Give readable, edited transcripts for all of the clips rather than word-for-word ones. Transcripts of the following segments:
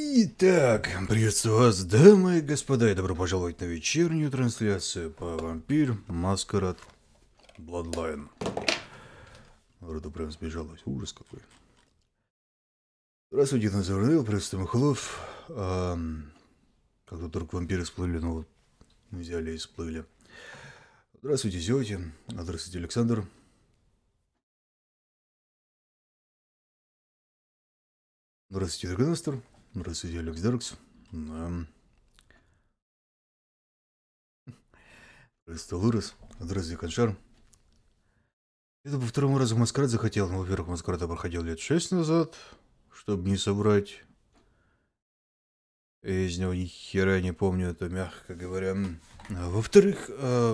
Итак, приветствую вас, дамы и господа, и добро пожаловать на вечернюю трансляцию по Вампир Маскарад Bloodline. Роду прям сбежалось, ужас какой. Здравствуйте, Назарнел, приветствую Махлов. Как тут только вампиры всплыли, ну вот, взяли и всплыли. Здравствуйте, Зёти. Здравствуйте, Александр. Здравствуйте, Драгонастер. Здравствуйте, Алекс Даркс. Здравствуйте, Лурес. Здравствуйте, Коншар. Это по второму разу Маскарад захотел, но, во-первых, Маскарад проходил лет 6 назад, чтобы не собрать. Я из него ни хера не помню, это мягко говоря. Во-вторых,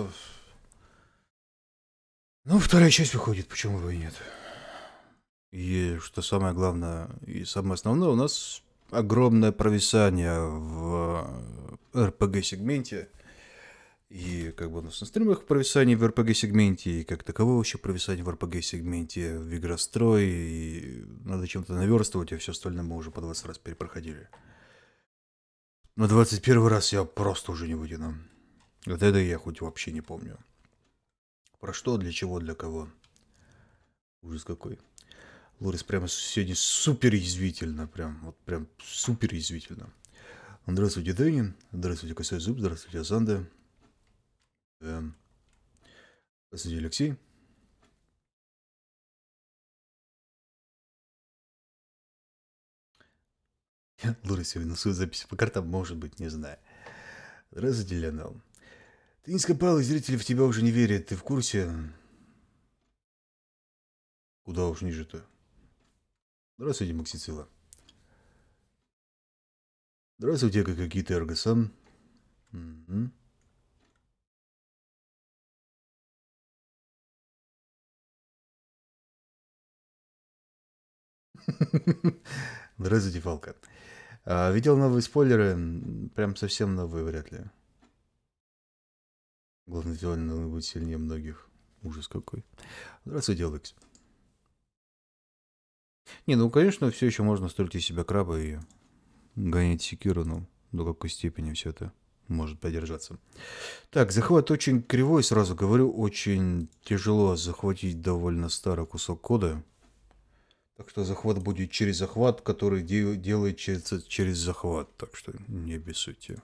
ну, вторая часть выходит, почему его и нет. И что самое главное и самое основное, у нас огромное провисание в РПГ-сегменте. И как бы у нас на стримах провисание в РПГ-сегменте, и как таковое вообще провисание в РПГ-сегменте, в игрострой, и надо чем-то наверстывать, а все остальное мы уже по 20 раз перепроходили. На 21 раз я просто уже не вытяну. Вот это я хоть вообще не помню. Про что, для чего, для кого. Ужас какой. Лорис прямо сегодня супер язвительно, прям супер язвительно. Здравствуйте, Дэнни. Здравствуйте, Косой Зуб. Здравствуйте, Азанда. Здравствуйте, Алексей. Лорис сегодня на свою запись по картам, может быть, не знаю. Здравствуйте, Леонел. Ты не скопал, и зрители в тебя уже не верят. Ты в курсе? Куда уж ниже-то? Здравствуйте, Максицила. Здравствуйте, какие-то Эргосан. Угу. Здравствуйте, Фалка. Видел новые спойлеры? Прям совсем новые вряд ли. Главное, визуально будет сильнее многих. Ужас какой. Здравствуйте, Алекс. Не, ну, конечно, все еще можно строить из себя краба и гонять секиру, но до какой степени все это может поддержаться. Так, захват очень кривой, сразу говорю, очень тяжело захватить довольно старый кусок кода. Так что захват будет через захват, который делает через захват. Так что не обессудьте.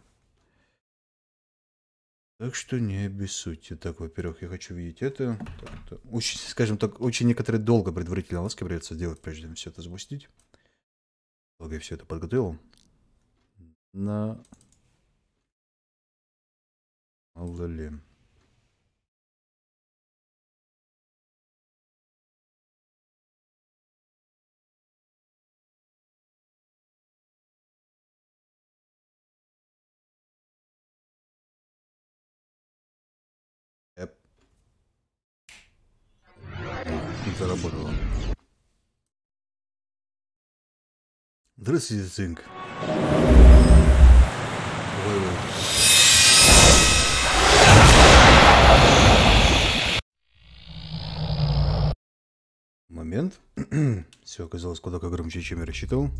Так, во-первых, я хочу видеть это. Так, очень, скажем так, очень некоторые долго предварительно ласки придется сделать, прежде чем все это запустить. Долго я все это подготовил. На... Мало ли. Заработало. Здравствуйте, Цинк. Момент. Все оказалось куда как громче, чем я рассчитывал.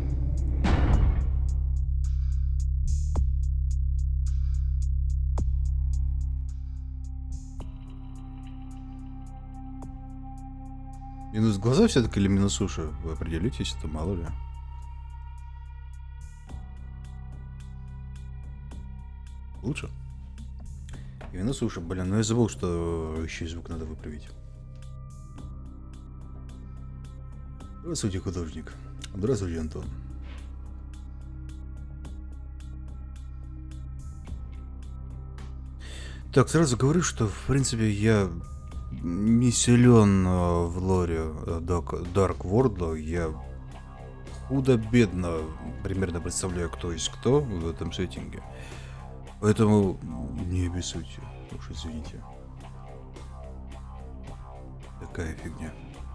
Минус глаза все-таки или минус уши? Вы определитесь, это мало ли. Лучше? И минус уши, блин, но я забыл, что еще и звук надо выправить. Здравствуйте, художник. Здравствуйте, Антон. Так, сразу говорю, что, в принципе, я не силен в лоре Dark World. Я худо-бедно примерно представляю, кто есть кто в этом сеттинге. Поэтому не обессудьте, уж извините. Такая фигня.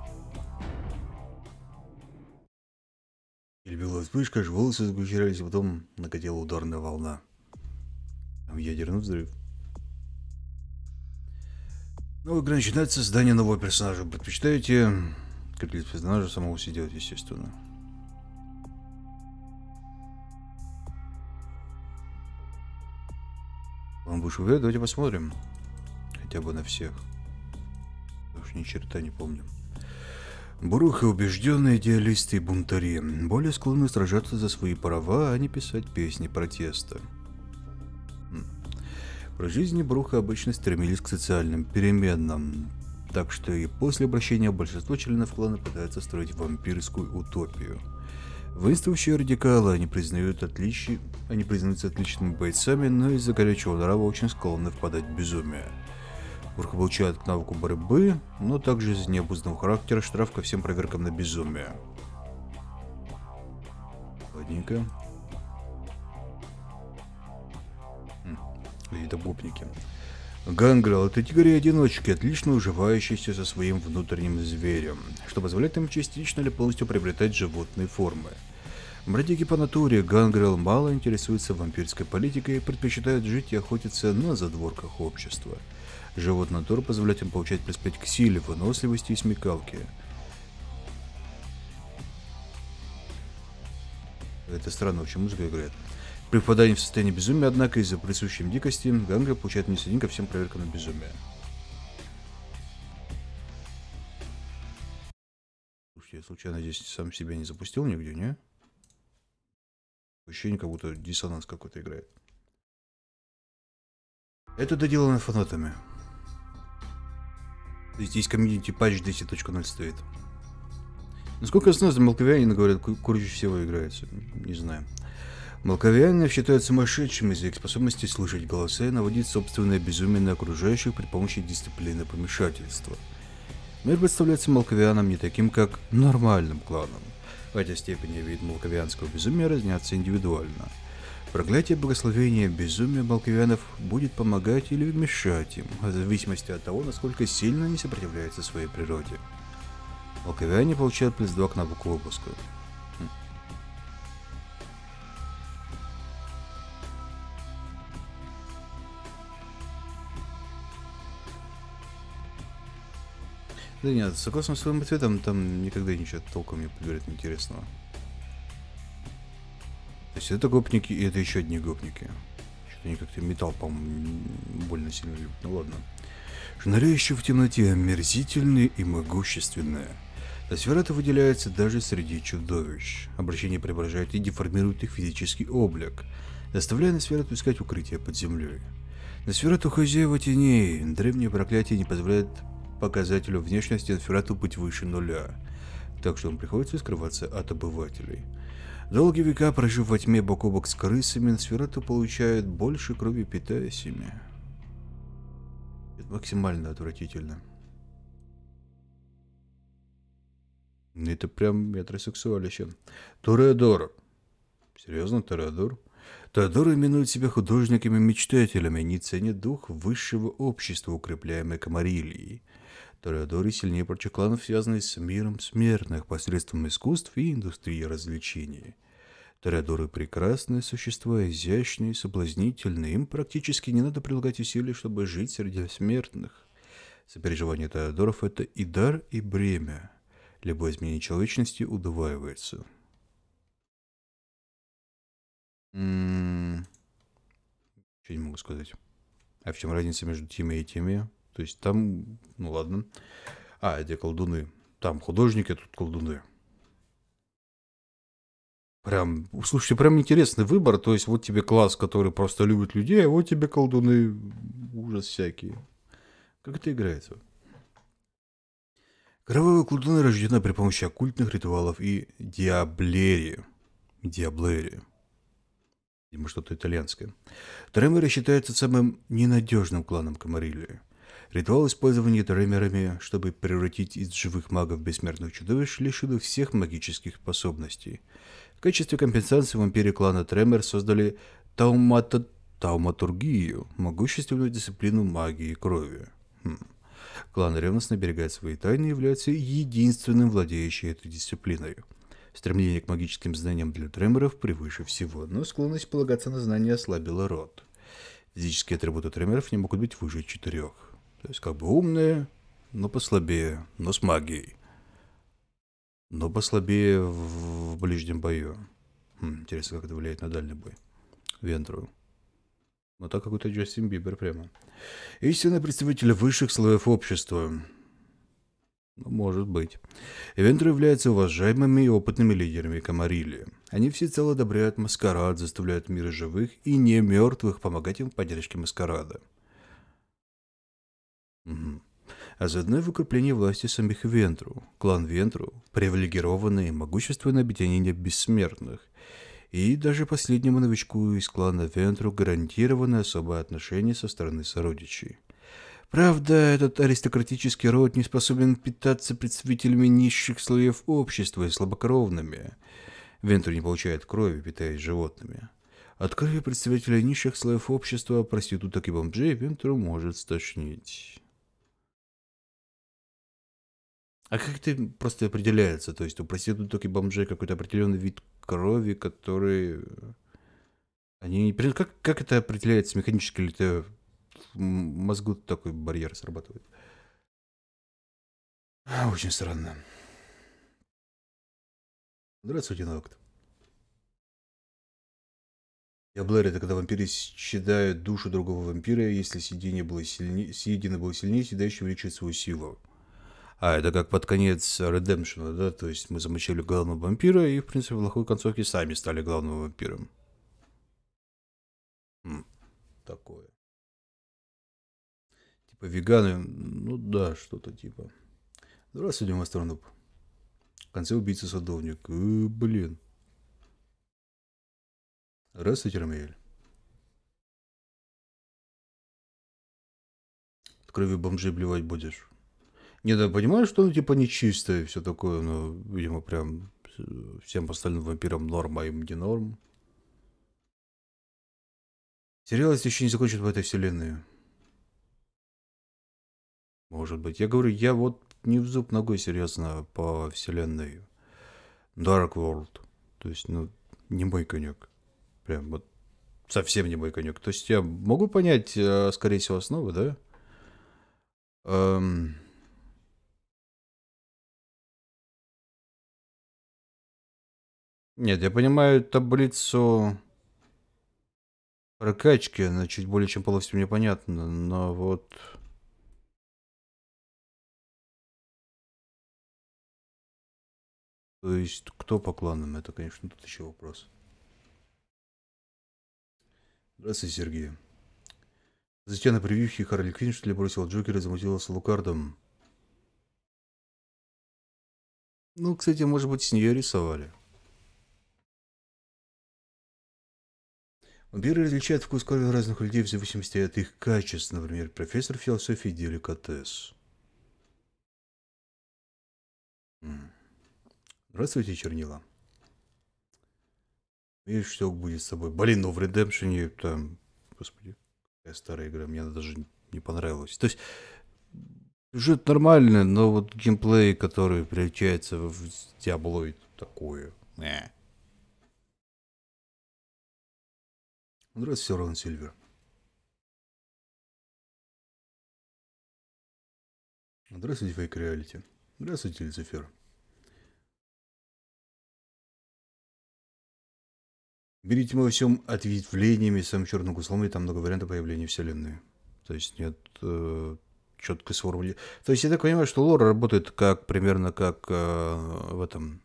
Любила вспышка, аж волосы сгущались, потом накатила ударная волна. Там ядерный взрыв. Новая игра начинается с создания нового персонажа. Предпочитаете как для персонажа самого себе делать, естественно. Вам будешь уверен? Давайте посмотрим. Хотя бы на всех. Потому что ни черта не помню. Буруха — убежденные идеалисты и бунтари, более склонны сражаться за свои права, а не писать песни протеста. При жизни Буруха обычно стремились к социальным переменам, так что и после обращения большинство членов клана пытаются строить вампирскую утопию. Воинствующие радикалы, они признаются отличными бойцами, но из-за горячего нрава очень склонны впадать в безумие. Буруха получает к навыку борьбы, но также из-за необузданного характера штраф ко всем проверкам на безумие. Ладненько. Какие-то гопники. Гангрел — это тигры-одиночки, отлично уживающиеся со своим внутренним зверем, что позволяет им частично или полностью приобретать животные формы. Бродяги по натуре, Гангрел мало интересуется вампирской политикой и предпочитают жить и охотиться на задворках общества. Живот натуры позволяет им получать плюс 5 к силе, выносливости и смекалке. Это странно, очень музыка играет. При впадании в состояние безумия, однако, из-за присущей им дикости, Гангрел получает минус 1 ко всем проверкам на безумие. Слушайте, я случайно здесь сам себя не запустил нигде, не? Ощущение, как будто диссонанс какой-то играет. Это доделано фанатами. Здесь комьюнити патч 10.0 стоит. Насколько я знаю, за молковианина, говорят, круче всего играется. Не знаю. Молковиане считают сумасшедшими из-за их способности слышать голоса и наводить собственное безумие на окружающих при помощи дисциплины помешательства. Мир представляется молковианам не таким, как нормальным кланом, хотя степени и вид молковианского безумия разнятся индивидуально. Проклятие, благословение, безумие молковианов будет помогать или мешать им, в зависимости от того, насколько сильно они сопротивляются своей природе. Молковиане получают плюс 2 к навыку обыска. Да нет, согласно своим ответам, там никогда ничего толком не говорит интересного. То есть это гопники, и это еще одни гопники. Что-то они как-то металл, по-моему, больно сильно любят. Ну ладно. Шныряющие в темноте, омерзительные и могущественные. Носферату выделяется даже среди чудовищ. Обращение преображает и деформирует их физический облик, заставляя Носферату искать укрытие под землей. Носферату хозяева теней. Древнее проклятие не позволяет показателю внешности Носферату быть выше нуля, так что он приходится скрываться от обывателей. Долгие века, прожив во тьме бок о бок с крысами, Носферату получает больше крови, питаясь ими. Это максимально отвратительно. Это прям метросексуалище. Тореадор. Серьезно, Тореадор? Тореадоры именуют себя художниками-мечтателями, они ценят дух высшего общества, укрепляемый Камарильей. Тореадоры сильнее прочих кланов, связанные с миром смертных посредством искусств и индустрии развлечений. Тореадоры прекрасные существа, изящные, соблазнительные, им практически не надо прилагать усилий, чтобы жить среди смертных. Сопереживание Тореадоров — это и дар, и бремя. Любое изменение человечности удваивается. Что не могу сказать. А в чем разница между теми и теми? То есть там, ну ладно. А, это колдуны. Там художники, тут колдуны. Прям, слушайте, прям интересный выбор. То есть вот тебе класс, который просто любит людей, а вот тебе колдуны, ужас всякие. Как это играется? Кровавые колдуны рождены при помощи оккультных ритуалов и диаблери. Диаблери. Видимо, что-то итальянское. Тремеры считаются самым ненадежным кланом Камариллии. Ритуал использования тремерами, чтобы превратить из живых магов бессмертных чудовищ, лишил всех магических способностей. В качестве компенсации в империи клана Тремер создали тауматургию, могущественную дисциплину магии крови. Клан ревностно берегает свои тайны и является единственным владеющим этой дисциплиной. Стремление к магическим знаниям для тремеров превыше всего, но склонность полагаться на знания ослабила род. Физические атрибуты тремеров не могут быть выше 4. То есть как бы умные, но послабее, но с магией. Но послабее в ближнем бою. Интересно, как это влияет на дальний бой. Вентру. Ну, так какой-то Джастин Бибер прямо. Истинный представитель высших слоев общества. Ну, может быть. Вентры являются уважаемыми и опытными лидерами Камарилли. Они всецело одобряют маскарад, заставляют мир живых и не мертвых помогать им в поддержке маскарада. Мгм. А заодно и в укреплении власти самих Вентру. Клан Вентру– привилегированное и могущественное объединение бессмертных. И даже последнему новичку из клана Вентру гарантировано особое отношение со стороны сородичей. Правда, этот аристократический род не способен питаться представителями низших слоев общества и слабокровными. Вентру не получает крови, питаясь животными. От крови представителей низших слоев общества, проституток и бомжей Вентру может стошнить. А как это просто определяется? То есть у проституток и бомжей какой-то определенный вид крови, который... Они не... Как это определяется механически? Или это в мозгу такой барьер срабатывает? Очень странно. Здравствуйте, Нокт. Я Блэр, это когда вампиры съедают душу другого вампира, если съедение было сильнее, съедающий увеличивает свою силу. А, это как под конец Redemption, да? То есть мы замочили главного вампира и, в принципе, в плохой концовке сами стали главным вампиром. Такое. Типа веганы, ну да, что-то типа. Здравствуйте, мастер Нуб. В конце убийца-садовник. Блин. Здравствуйте, Рамиэль. От крови бомжей блевать будешь. Не, да, понимаю, что ну типа нечистое и все такое, но, видимо, прям всем остальным вампирам норм, а им не норм. Сериал если еще не закончит в этой вселенной. Может быть. Я говорю, я вот не в зуб ногой серьезно по вселенной Dark World. То есть, ну, не мой конек. Прям вот совсем не мой конек. То есть я могу понять, скорее всего, основы, да? Эм, Нет, я понимаю таблицу прокачки, она чуть более чем полностью мне понятна, но вот... То есть, кто по кланам, это, конечно, тут еще вопрос. Здравствуйте, Сергей. Затем на прививке Харли Квинн, что ли, бросил Джокера и замутила с Лукардом. Ну, кстати, может быть, с нее рисовали. Вампиры различают вкус крови разных людей в зависимости от их качеств. Например, профессор философии деликатес. Здравствуйте, чернила. Видишь, что будет с тобой. Блин, но в Redemption там... Господи, какая старая игра, мне она даже не понравилась. То есть, сюжет нормальный, но вот геймплей, который превращается в диаблоид, такое. Здравствуйте, Рон Сильвер. Здравствуйте, Фейк Реалити. Здравствуйте, Люцифер. Берите мы во всем ответвлениями, самым черным куслом, и там много вариантов появления вселенной. То есть нет четкой сформулировки. То есть я так понимаю, что лор работает как примерно как в этом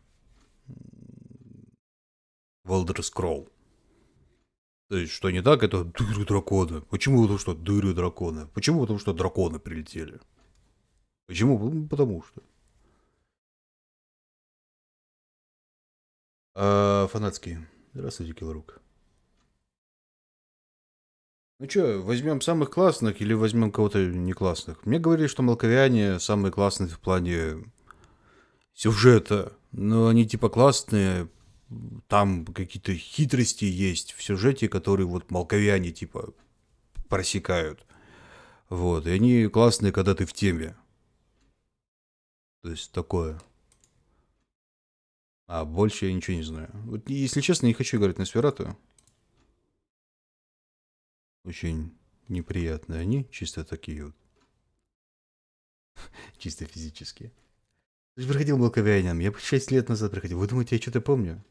в Elder Scroll. То есть, что не так, это дыры дракона. Почему? Потому что дыры дракона. Почему? Потому что драконы прилетели. Почему? Потому что. Фанатские. Здравствуйте, Киллорук. Ну что, возьмем самых классных или возьмем кого-то не классных? Мне говорили, что молковяне самые классные в плане сюжета. Но они типа классные. Там какие-то хитрости есть в сюжете, которые вот молковяне типа просекают. Вот. И они классные, когда ты в теме. То есть такое. А больше я ничего не знаю. Вот, если честно, не хочу играть на Сферату. Очень неприятные они, чисто такие вот. Чисто физические. Ты же проходил молковянином. Я 6 лет назад проходил. Вы думаете, я что-то помню?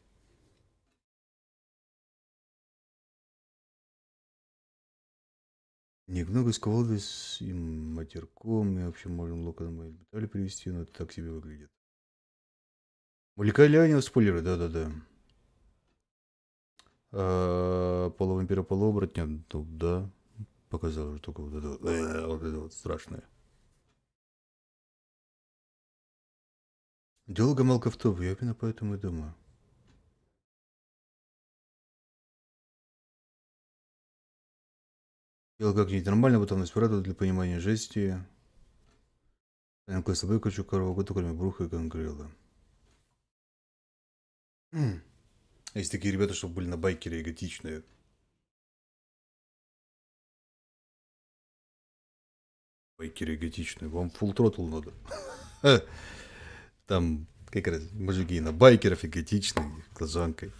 Немного с колодой с и матерком, и вообще можем локоном мои детали привести, но это так себе выглядит. Молекулярный спойлеры, да-да-да. Полувампира, полуоборотня, ну да. Показал уже только вот это вот страшное. Долго малко в топ, я именно поэтому и думаю. Дело как-нибудь нормально, потом спирату для понимания жести. Я с собой хочу корову, году кроме бруха и конкрела. Есть такие ребята, чтобы были на байкере готичные. Байкеры готичные. Вам full throttle надо. Там как раз мужики на байкеров и готичные, глазанкой.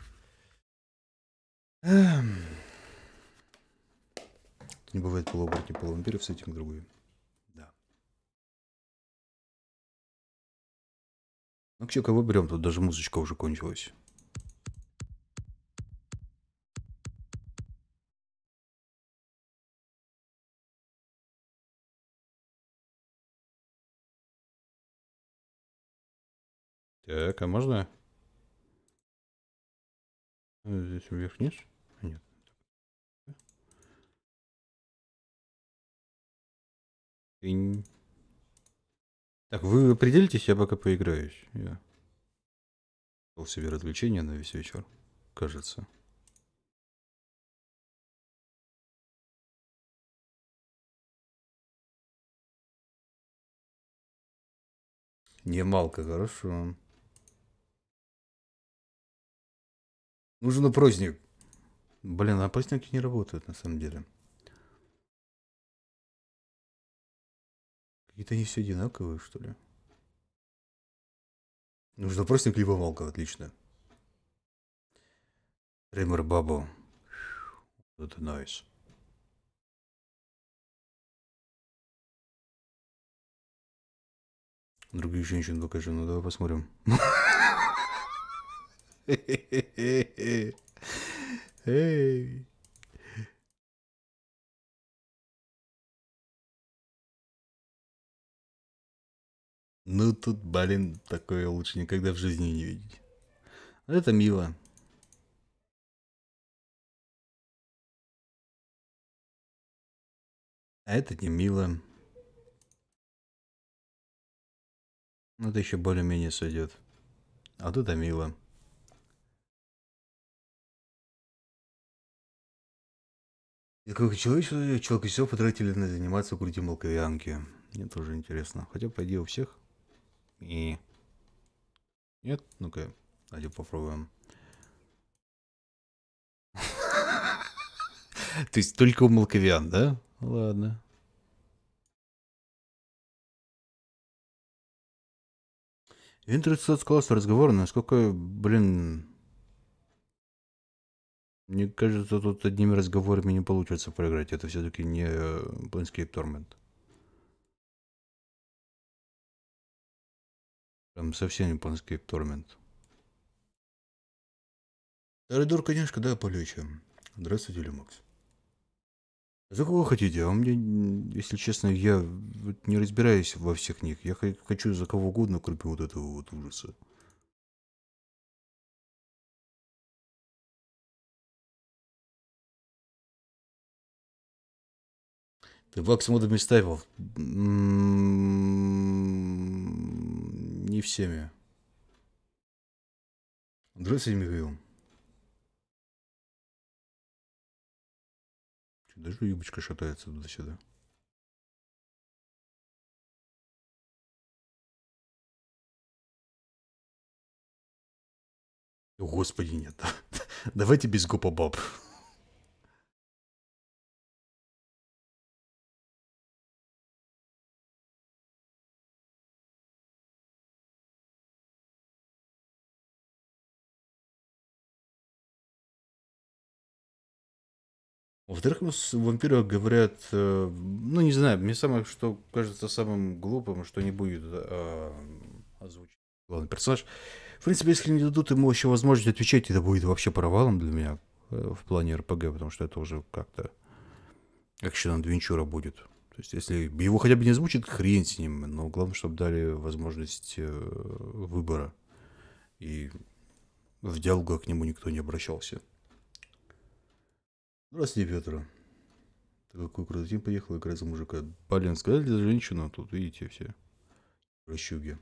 Не бывает полуоборотней, полувампиров, с этим другое. Да. Ну, че, кого берем? Тут даже музычка уже кончилась. Так, а можно? Здесь вверх-вниз? Нет. Тынь. Так, вы определитесь, я пока поиграюсь. Я дал себе развлечение на весь вечер, кажется. Не малко, хорошо. Нужен опросник. Блин, опросники не работают на самом деле. Какие-то они все одинаковые, что ли? Нужен опросник либо малко, отлично. Ремер Бабо. Это nice. Других женщин покажи, ну давай посмотрим. Эй. Ну тут, блин, такое лучше никогда в жизни не видеть. Это мило. А это не мило. Ну это еще более-менее сойдет. А вот это мило. И какое человек все потратили на заниматься крутим молковянки. Мне тоже интересно. Хотя, по идее, у всех. И... Нет? Ну-ка, давайте попробуем. То есть только у молковян, да? Ладно. Интернет класс разговор, насколько, блин... Мне кажется, тут одними разговорами не получится проиграть. Это все-таки не Planescape Torment. Там совсем не Planescape Torment. Таридор, конечно, да, полегче. Здравствуйте, Люмакс. За кого хотите? А мне, если честно, я не разбираюсь во всех них. Я хочу за кого угодно, кроме вот этого вот ужаса. Ты вакс модами ставил? Не всеми. Здравствуйте, Михаил. Даже юбочка шатается туда-сюда. Господи, нет. Давайте без гопа баб. Во-вторых, вампиры говорят, ну не знаю, мне самое, что кажется самым глупым, что не будет озвучить главный персонаж. В принципе, если не дадут ему еще возможность отвечать, это будет вообще провалом для меня в плане РПГ, потому что это уже как-то Экшен адвенчура будет. То есть, если его хотя бы не озвучит, хрен с ним. Но главное, чтобы дали возможность выбора. И в диалогах к нему никто не обращался. Здравствуйте, Петр. Ты какой крутой день поехал играть за мужика. Блин, сказали за женщину, тут видите все. Прощуги.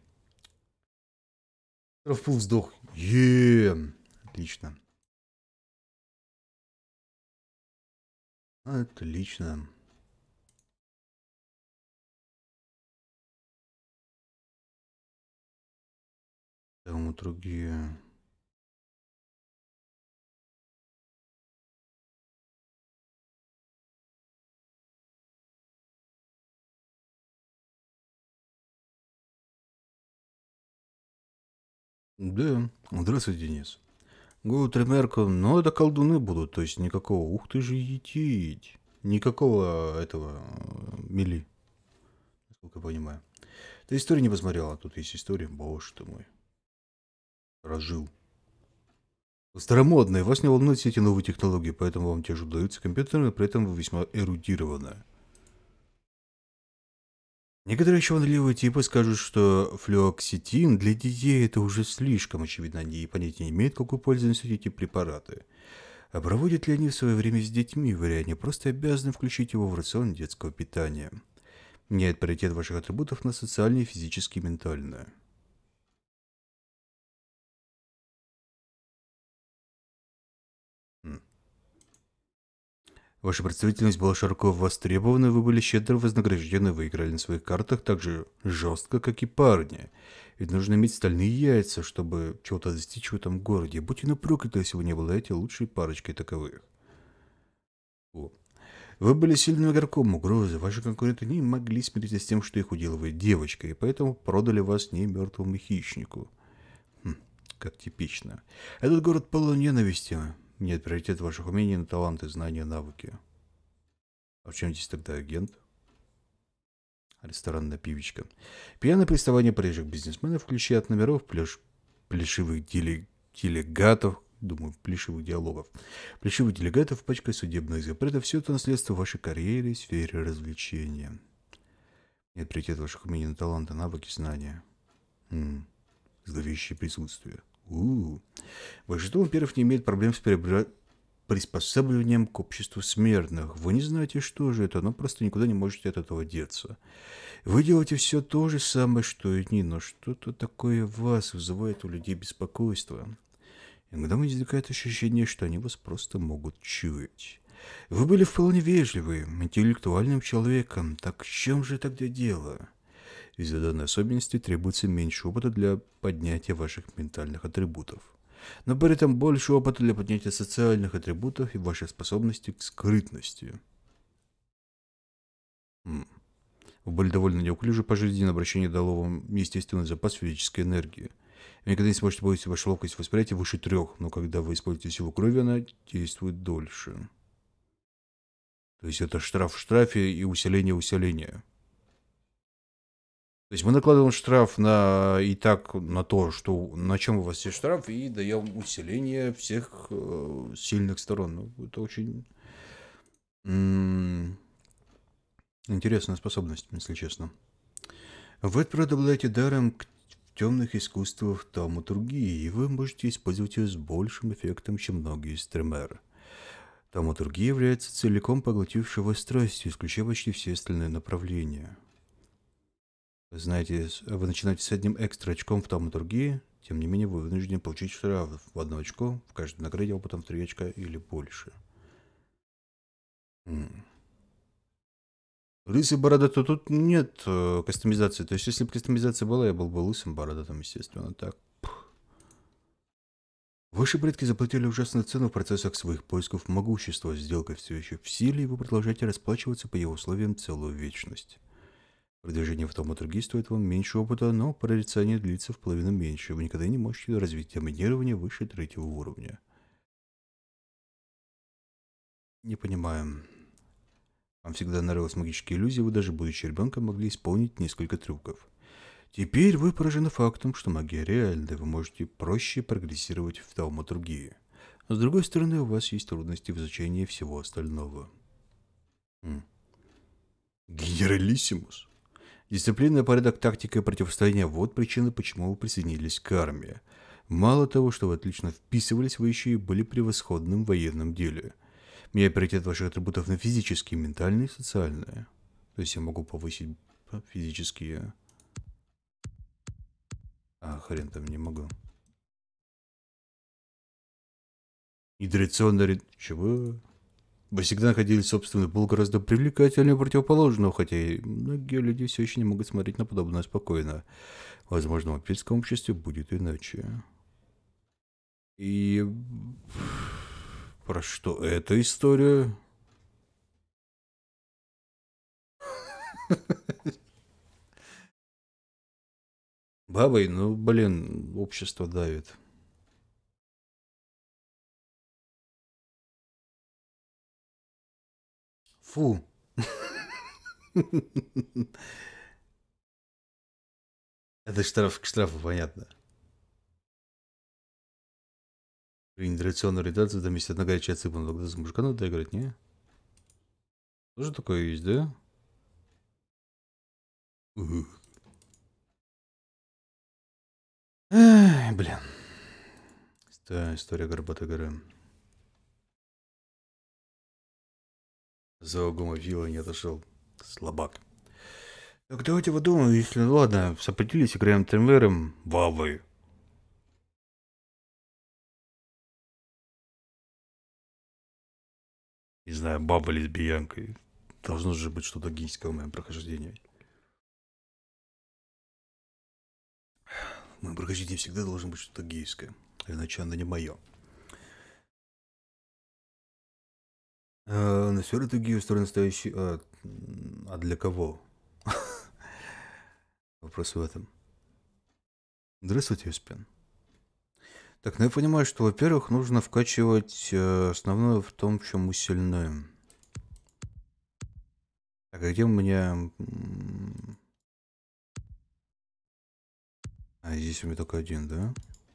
Травпул вздох. Отлично. Отлично. Там другие. Да. Здравствуй, Денис. Голод Ремерко, но это колдуны будут, то есть никакого, ух ты же етить, никакого этого мили, насколько я понимаю. Ты историю не посмотрела, тут есть история, боже ты мой, разжил. Старомодные, вас не волнуют все эти новые технологии, поэтому вам тяжело даются компьютеры, при этом вы весьма эрудированная. Некоторые еще ванливые типы скажут, что флуоксетин для детей это уже слишком очевидно, они понятия не имеют, какую пользу несут эти препараты. А проводят ли они в свое время с детьми, вряд ли просто обязаны включить его в рацион детского питания. Меняет приоритет ваших атрибутов на социальные, физические и ментальные. Ваша представительность была широко востребована, вы были щедро вознаграждены, вы играли на своих картах так же жестко, как и парни. Ведь нужно иметь стальные яйца, чтобы чего-то достичь в этом городе. Будьте напрокляты, если вы не обладаете лучшей парочкой таковых. О. Вы были сильным игроком угрозы, ваши конкуренты не могли смириться с тем, что их уделывает девочка, и поэтому продали вас не мертвому хищнику. Как типично. Этот город полон ненависти. Нет приоритет ваших умений на таланты, знания, навыки. А в чем здесь тогда агент? Ресторанная пивечка. Пьяное приставание приезжих бизнесменов, включая от номеров плешивых делегатов, думаю, плешивых диалогов. Плешивых делегатов, пачкой судебных запретов, все это наследство вашей карьеры и сфере развлечения. Нет приоритет ваших умений на таланты, навыки, знания. Зловещее присутствие. Большинство вампиров не имеет проблем с приспосабливанием к обществу смертных. Вы не знаете, что же это, но просто никуда не можете от этого деться. Вы делаете все то же самое, что и они, но что-то такое в вас вызывает у людей беспокойство. Иногда возникает ощущение, что они вас просто могут чуять. Вы были вполне вежливым, интеллектуальным человеком. Так в чем же тогда дело? Из-за данной особенности требуется меньше опыта для поднятия ваших ментальных атрибутов. Но при этом больше опыта для поднятия социальных атрибутов и вашей способности к скрытности. Вы были довольно неуклюжи по жизни, на обращение дало вам естественный запас физической энергии. Вы никогда не сможете повысить вашу ловкость восприятия выше 3, но когда вы используете силу крови, она действует дольше. То есть это штраф в штрафе и усиление усиления. То есть мы накладываем штраф на то, что на чем у вас есть штраф, и даем усиление всех сильных сторон. Ну, это очень интересная способность, если честно. Вы обладаете даром к темных искусствах тауматургии, и вы можете использовать ее с большим эффектом, чем многие стримеры. Тауматургия является целиком поглотившей вас страстью, исключая почти все остальные направления. Знаете, вы начинаете с одним экстра очком в тауматургии, тем не менее вы вынуждены получить штраф в 1 очко в каждой награде, а потом в 3 очка или больше. Лысый бородатый, тут нет кастомизации. То есть, если бы кастомизация была, я был бы лысым бородатым, естественно. Так. Ваши предки заплатили ужасную цену в процессах своих поисков могущества. Сделка все еще в силе, и вы продолжаете расплачиваться по ее условиям целую вечность. Продвижение в тауматургии стоит вам меньше опыта, но прорицание длится в половину меньше. Вы никогда не можете развить доминирование выше 3-го уровня. Не понимаю. Вам всегда нравились магические иллюзии, вы даже будучи ребенком могли исполнить несколько трюков. Теперь вы поражены фактом, что магия реальна, вы можете проще прогрессировать в тауматургии. Но с другой стороны, у вас есть трудности в изучении всего остального. М. Генералиссимус. Дисциплина, порядок, тактика и противостояние – вот причины, почему вы присоединились к армии. Мало того, что вы отлично вписывались, вы еще и были превосходным в военном деле. Меняя приоритет ваших атрибутов на физические, ментальные и социальные. То есть я могу повысить физические... А, хрен там не могу. Чего? Вы всегда находили собственный пол гораздо привлекательнее противоположного, хотя и многие люди все еще не могут смотреть на подобное спокойно. Возможно, в вампирском обществе будет иначе. И... Про что эта история? Бабой, ну, блин, общество давит. Фу. Это штраф к штрафу, понятно. При нетрадиционной ориентации там есть одна горячая цыпа, но тогда за мужика надо играть, не? Тоже такое есть, да? Ух. Ай, блин. История горбатой горы. За гомофила не отошел. Слабак. Так давайте подумаем, если... Ладно, сопротивились, играем Тремвером. Вавы. Не знаю, баба лесбиянка. Должно же быть что-то гейское в моем прохождении. В моем прохождении всегда должно быть что-то гейское. Иначе оно не мое. На все это гей устроен настоящий... А для кого? Вопрос в этом. Здравствуйте, Успен. Так, ну я понимаю, что, во-первых, нужно вкачивать основное в том, в чем мы сильны. Так, а где у меня... А, здесь у меня только один, да?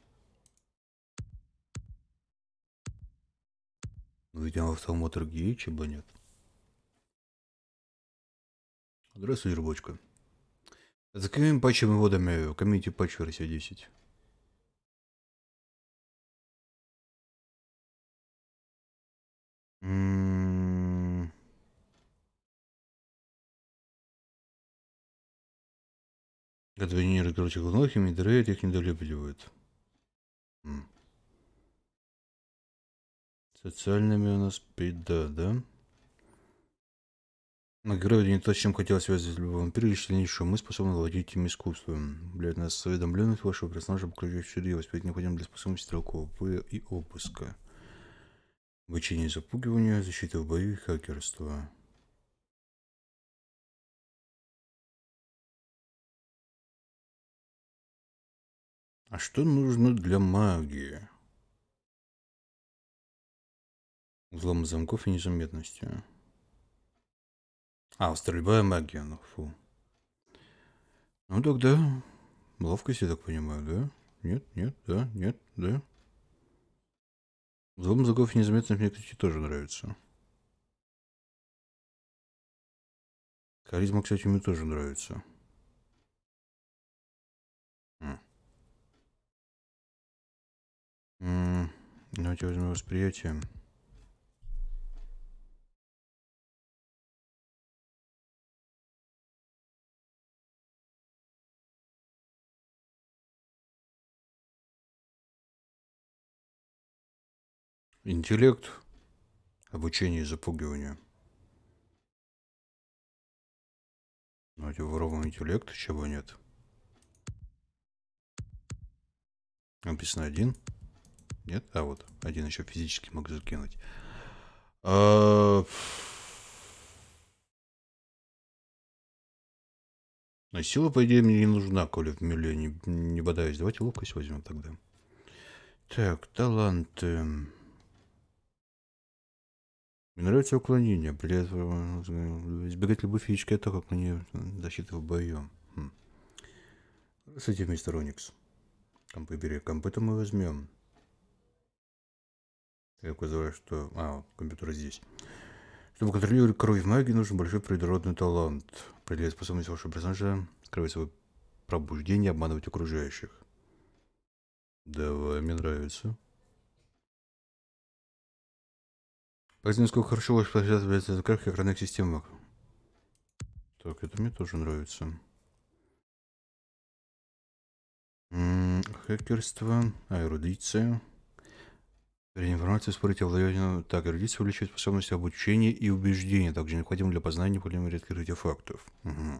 Ну, видимо, автомотор гей, чего нет. Здравствуй, рабочка. За какими патчами водами? Комьюнити патч версия 10. Это не разгрузки глухих, мидрейт их недолюбливают. Социальными у нас беда, да? На героя не то, с чем хотел связать любого вампира, лишь сильнейшего мы способны владеть этим искусством. Блять, нас осведомленность вашего персонажа включает в череду, воспитать необходимо для способности стрелкового боя и опуска. Обучение запугивания, защита в бою и хакерство. А что нужно для магии? Взлом замков и незаметности. А, стрельба и магия, ну фу. Ну тогда ловкость, я так понимаю, да? Нет, нет, да, нет, да. Взлом замков и незаметность мне, кстати, тоже нравится. Харизма, кстати, мне тоже нравится. Давайте возьмем восприятие. Интеллект. Обучение и запугивание. Давайте воровым интеллект, чего нет. Написано один. Нет? А вот, один еще физически мог закинуть. Но сила, по идее, мне не нужна, коли в миле не бодаюсь. Давайте ловкость возьмем тогда. Так, таланты. Мне нравится уклонение. При этом избегать любой физической атаки, как на нее защита в бою. Здравствуйте, мистер Оникс. Компы бери. Компы-то мы возьмем. Я указываю, что... А, компьютер здесь. Чтобы контролировать кровь в магии, нужен большой природный талант. Определяет способность вашего персонажа скрывать свое пробуждение, обманывать окружающих. Давай, мне нравится. Показать, насколько хорошо ваш персонаж является в закрытых экранных системах. Так, это мне тоже нравится. Хакерство, эрудиция. Информация спорить о владении. Так, эрудиция увеличивает способности обучения и убеждения, также необходимо для познания необходимых редких артефактов. Угу.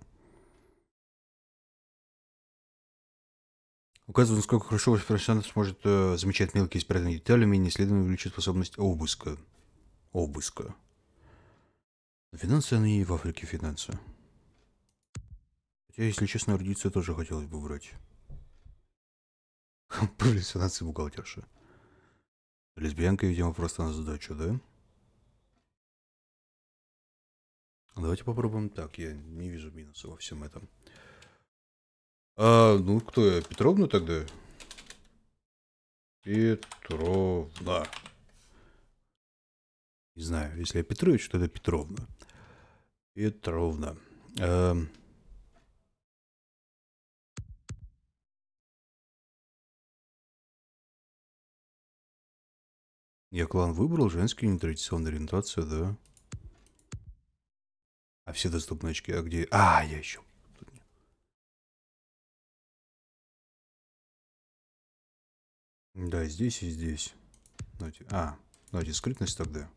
Указывает, насколько хорошо ваш персонаж сможет замечать мелкие спрятанные детали, менее исследованно увеличит способность обыска. Финансы, они и в Африке финансы. Хотя, если честно, эрудицию тоже хотелось бы брать. Появились финансы бухгалтерши. Лесбиянка, видимо, просто на задачу, да? Давайте попробуем так. Я не вижу минуса во всем этом. Ну, кто я? Петровна тогда? Петровна. Не знаю, если я Петрович, то это Петровна. Петровна. Я клан выбрал, женский, нетрадиционная ориентация, да. А все доступные очки, а где? Я еще. Да, здесь и здесь. Давайте скрытность тогда.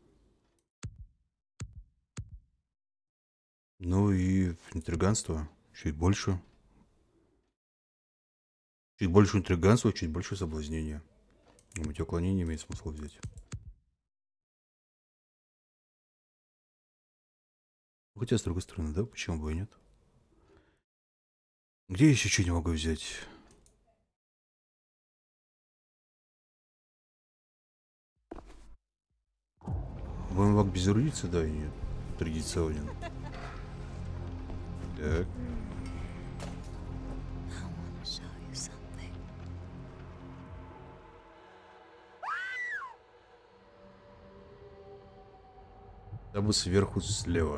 Ну и интриганство. Чуть больше. Чуть больше интриганства, чуть больше соблазнения. Эти уклонения имеет смысл взять. Хотя, с другой стороны, да, почему бы и нет? Где еще что не могу взять? Боевак без эрудиции, да, и нет. Традиционен. Так. Там сверху слева.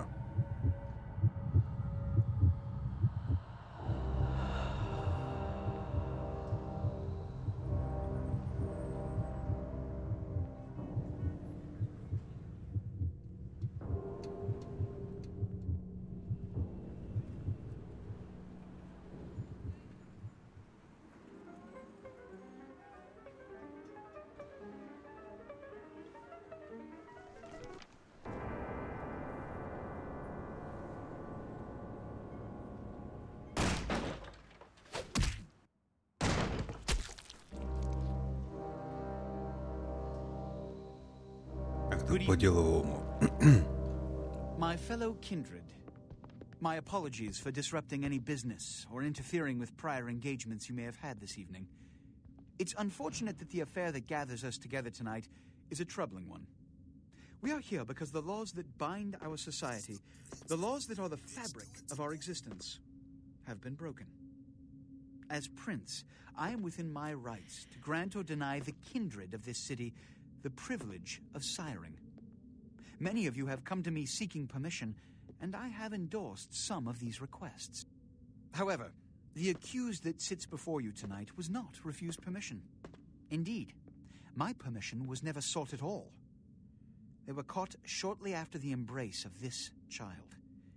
My fellow kindred, my apologies for disrupting any business or interfering with prior engagements you may have had this evening. It's unfortunate that the affair that gathers us together tonight is a troubling one. We are here because the laws that bind our society, the laws that are the fabric of our existence, have been broken. As Prince, I am within my rights to grant or deny the kindred of this city the privilege of siring. Many of you have come to me seeking permission, and I have endorsed some of these requests. However, the accused that sits before you tonight was not refused permission. Indeed, my permission was never sought at all. They were caught shortly after the embrace of this child.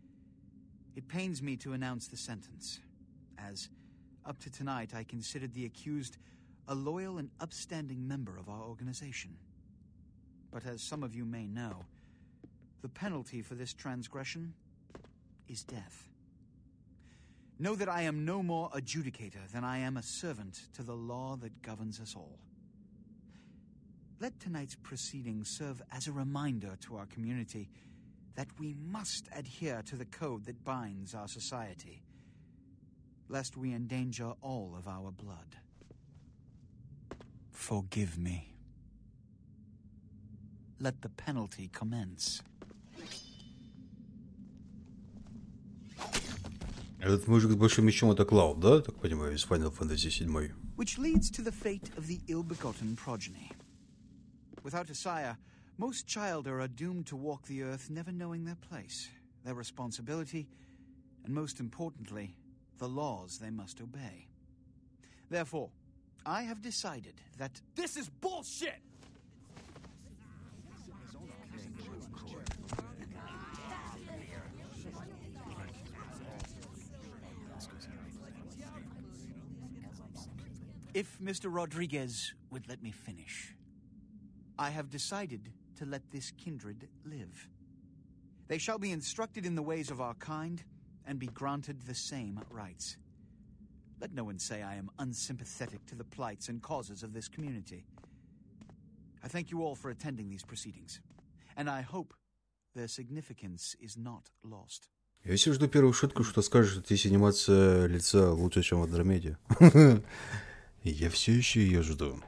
It pains me to announce the sentence, as up to tonight I considered the accused a loyal and upstanding member of our organization. But as some of you may know, the penalty for this transgression is death. Know that I am no more adjudicator than I am a servant to the law that governs us all. Let tonight's proceedings serve as a reminder to our community that we must adhere to the code that binds our society, lest we endanger all of our blood. Forgive me. Let the penalty commence. Этот мужик с большим мечом — это Клауд, да? Так понимаю, из Final Fantasy 7. Which leads to the fate of the ill-begotten progeny. Without a sire, Most childer are doomed to walk the earth never knowing their place, their responsibility, and most importantly, the laws they must obey. Therefore, I have decided that... This is bullshit! If Mr. Rodriguez would let me finish, I have decided to let this kindred live. They shall be instructed in the ways of our kind and be granted the same rights. Let no one say I am unsympathetic to the plights and causes of this community. I thank you all for attending these proceedings, and I hope their significance is not lost. Я все жду первую шутку, что скажешь, что здесь анимация лица лучше, чем в Андромеде. Я все еще ее жду.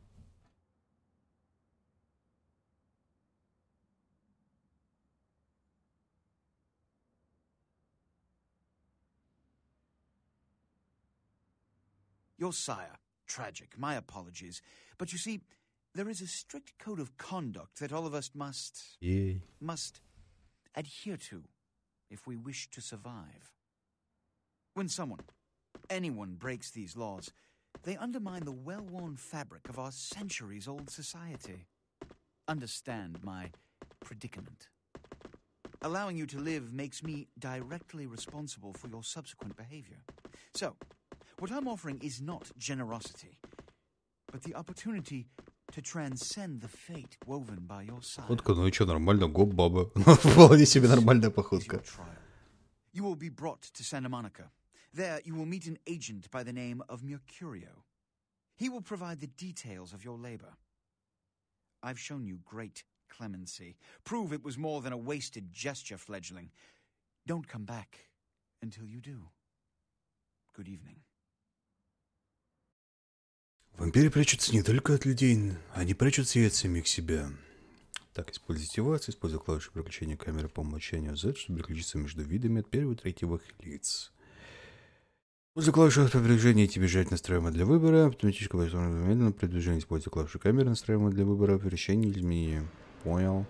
Your sire, tragic, my apologies. But you see, there is a strict code of conduct that all of us must adhere to if we wish to survive. When anyone breaks these laws, they undermine the well-worn fabric of our centuries-old society. Understand my predicament. Allowing you to live makes me directly responsible for your subsequent behavior. So, what I'm offering is not generosity, but the opportunity to transcend the fate woven by your sire. Походка, ну и что, нормально, гоп, баба. Вполне себе нормальная походка. You will be brought to Santa Monica. There you will meet an agent by the name of Mercurio. He will provide the details of your labor. I've shown you great clemency. Prove it was more than a wasted gesture, fledgling. Don't come back until you do. Good evening. Вампиры прячутся не только от людей, они прячутся и от самих себя. Так, используйте активацию, используя клавишу переключения камеры по умолчанию Z, чтобы переключиться между видами от первого и третьего лиц. Используя клавишу передвижения идти бежать, настраиваемую для выбора. Автоматическое медленно при движении используя клавишу камеры, настраиваемую для выбора. Превращение или изменения. Понял.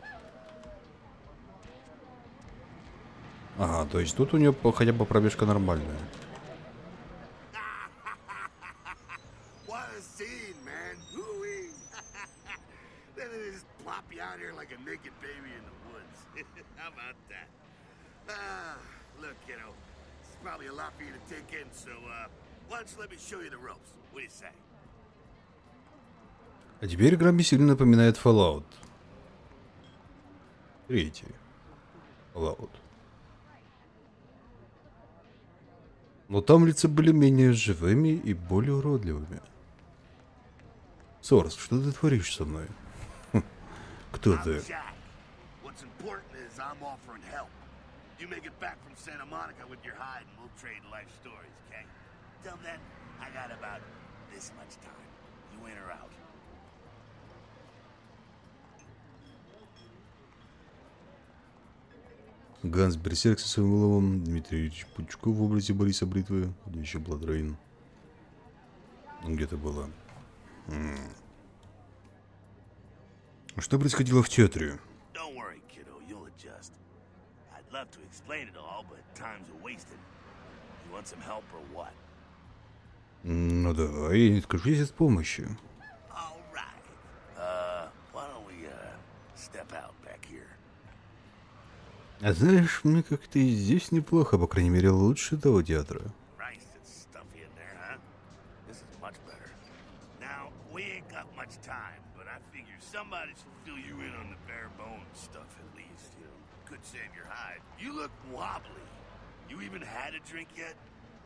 Ага, то есть тут у нее хотя бы пробежка нормальная. Out here like a naked baby in the woods. How about that? Look, kiddo, it's probably a lot for you to take in, so why don't you let me show you the ropes? What do you say? А теперь игра мне сильно напоминает Fallout. Третий. Fallout. Но там лица были менее живыми и более уродливыми. Сорс, что ты творишь со мной? Кто ты? What's important is I'm offering help. You make it back from Santa Monica with your hide and we'll trade life stories, okay? Till then, I got about this much time. You in or out? Ганс Берсерк со своим выловом, Дмитрий Ильич Пучков в образе Бориса Бритвы, где еще Бладрейн. Где-то было. Что происходило в театре? Ну давай, я не откажусь от помощи. А знаешь, мне как-то и здесь неплохо, по крайней мере, лучше того театра. Somebody should fill you in on the bare bones stuff at least, you know. Could save your hide. You look wobbly. You even had a drink yet?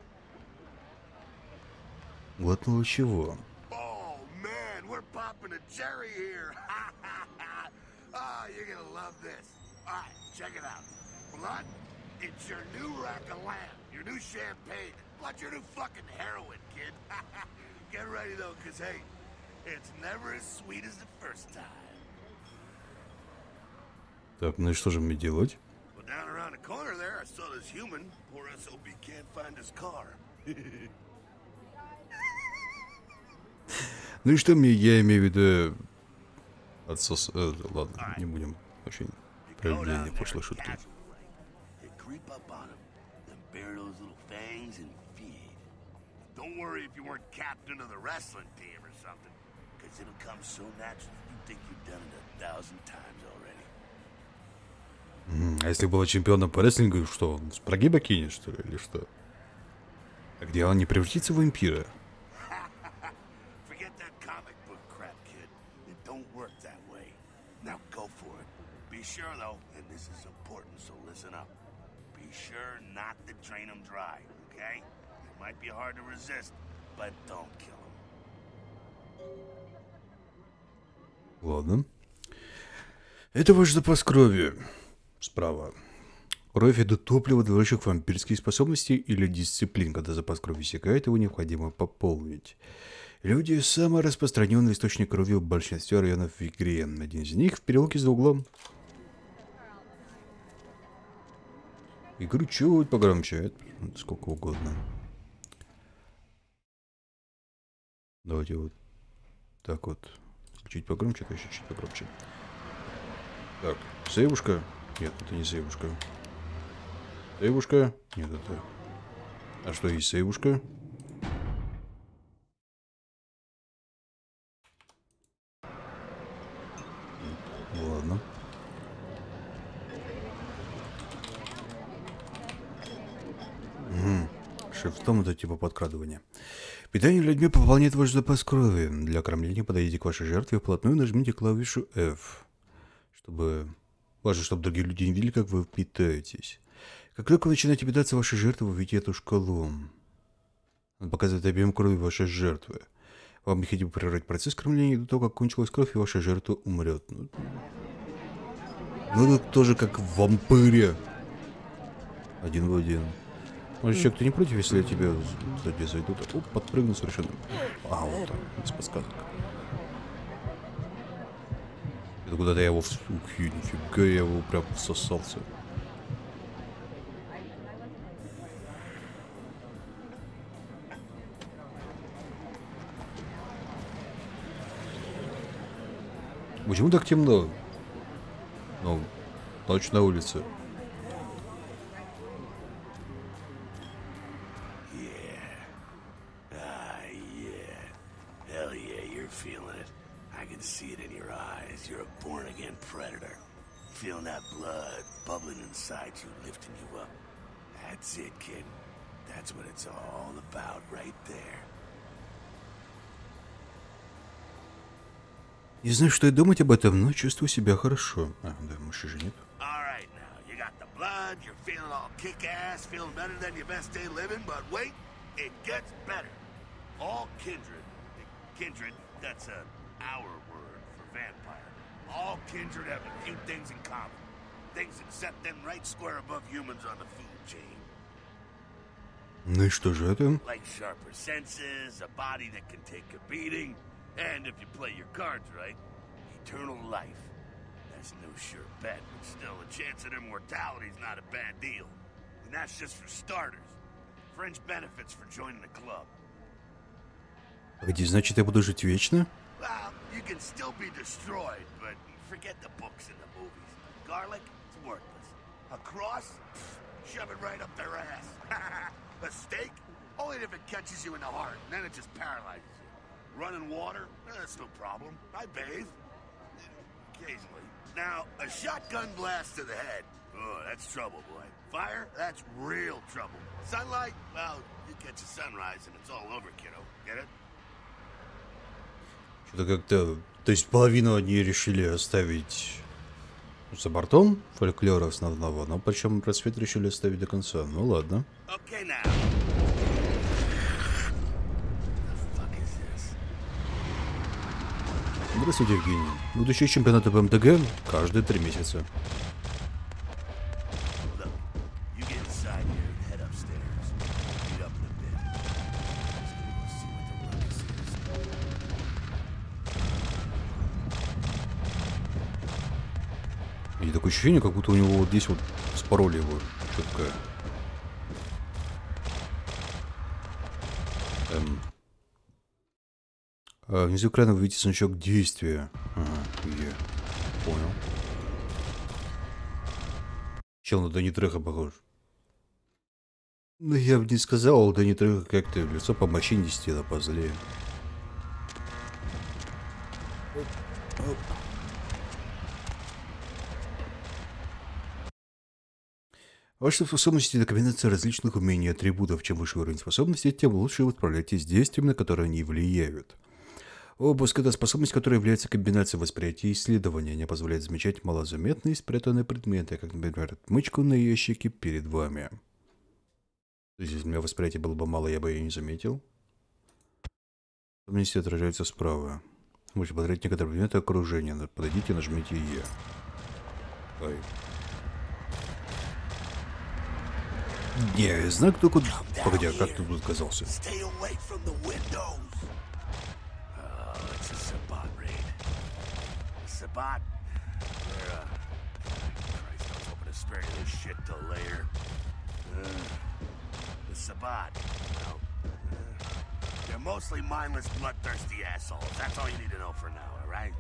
Глотнуло чего? Oh man, we're popping a cherry here. Oh, you're gonna love this. Alright, check it out. Blood, it's your new rack of lamb, your new champagne, plus your new fucking heroin, kid. Get ready though, cause hey, it's never as sweet as the first time. Так, ну и что же мне делать? Well, down around the corner there, I saw this human. Poor SOB can't find his car. Ну и что мне, я имею в виду... Отсос... ладно, не будем. Очень проявление пошлой шутки. Don't worry if you weren't captain of the wrestling team or something, because it'll come so natural you think you've done it 1,000 times already. А если было чемпионом по рестлингу, что, он с прогиба кинет, что ли, или что? А где он не превратится в вампира? Forget that comic book crap, kid. It don't work that way. Now go for it. Be sure, though, and this is important, so listen up. Be sure not to drain them dry, okay? It might be hard to resist, but don't kill them. Ладно. Это ваш запас крови. Справа. Кровь — это топливо для ваших вампирских способностей или дисциплин. Когда запас крови иссякает, его необходимо пополнить. Люди — самый распространенный источник крови в большинстве районов в игре. Один из них в переулке за углом. Игру чуть погромче. Сколько угодно. Давайте вот так вот. Чуть погромче, то еще чуть погромче. Так, сейвушка. Нет, это не сейвушка. Сейвушка? Нет, это... А что есть сейвушка? Ладно. Шифтом это типа подкрадывания. Питание людьми пополняет ваш запас крови. Для кормления подойдите к вашей жертве, вплотную нажмите клавишу F. Важно, чтобы другие люди не видели, как вы питаетесь. Как только вы начинаете питаться вашей жертвой, вы видите эту шкалу. Она показывает объем крови вашей жертвы. Вам необходимо прервать процесс кормления до того, как кончилась кровь, и ваша жертва умрет. Ну это тоже как в вампире. Один в один. Мальчик, ты не против, если я тебя сзади зайду? Оп, подпрыгну совершенно. А, вот так, без подсказок. Это куда-то я его... Ух, нифига, я его прям всосался. Почему так темно? Ну, ночь на улице. See it in your eyes. You're a born-again predator. Feeling that blood bubbling inside you, lifting you up. That's it, kid. That's what it's all about right there. Не знаю, что и думать об этом, но чувствую себя хорошо. А, да, мыши же нет. All right, now. You got the blood, you're feeling all kick-ass, feeling better than your best day living, but wait, it gets better. All kindred. Kindred, that's our word for vampire. All kindred have a few things in common. Things that set them right square above humans on the food chain. Ну и что же это? Like sharper senses, a body that can take a beating, and if you play your cards right, eternal life. That's no sure bet, but still a chance at immortality is not a bad deal. And that's just for starters. Fringe benefits for joining the club. Погоди, значит, я буду жить вечно? Well, you can still be destroyed, but forget the books and the movies. Garlic, it's worthless. A cross? Pfft, shove it right up their ass. A steak? Only if it catches you in the heart, and then it just paralyzes you. Running water? That's no problem. I bathe. Occasionally. Now, a shotgun blast to the head. Oh, that's trouble, boy. Fire? That's real trouble. Sunlight? Well, you catch a sunrise and it's all over, kiddo. Get it? Что-то как-то... То есть половину они решили оставить за бортом фольклора основного, но причем рассвет решили оставить до конца. Ну ладно. Здравствуйте, Евгений. Будущие чемпионаты по МТГ каждые 3 месяца. И такое ощущение, как будто у него вот здесь вот спороли его. Что такое? Внизу экрана вы видите значок действия. Ага, понял. Чел на Дэнни Треха похож. Ну, я бы не сказал, Дэнни Треха как-то в лицо помощнее, да позлее. Ваши способности — это комбинация различных умений и атрибутов. Чем выше уровень способностей, тем лучше вы справляетесь с действиями, на которые они влияют. Обыск — это способность, которая является комбинацией восприятия и исследования. Она позволяет замечать малозаметные и спрятанные предметы, как, например, отмычку на ящике перед вами. То есть, если у меня восприятия было бы мало, я бы ее не заметил. Способности отражаются справа. Можете посмотреть некоторые предметы окружения. Подойдите, нажмите Е. Ой. Не, знаю, кто куда... Погоди, а как ты тут оказался? They're mostly mindless, bloodthirsty assholes. That's all you need to know for now, all right?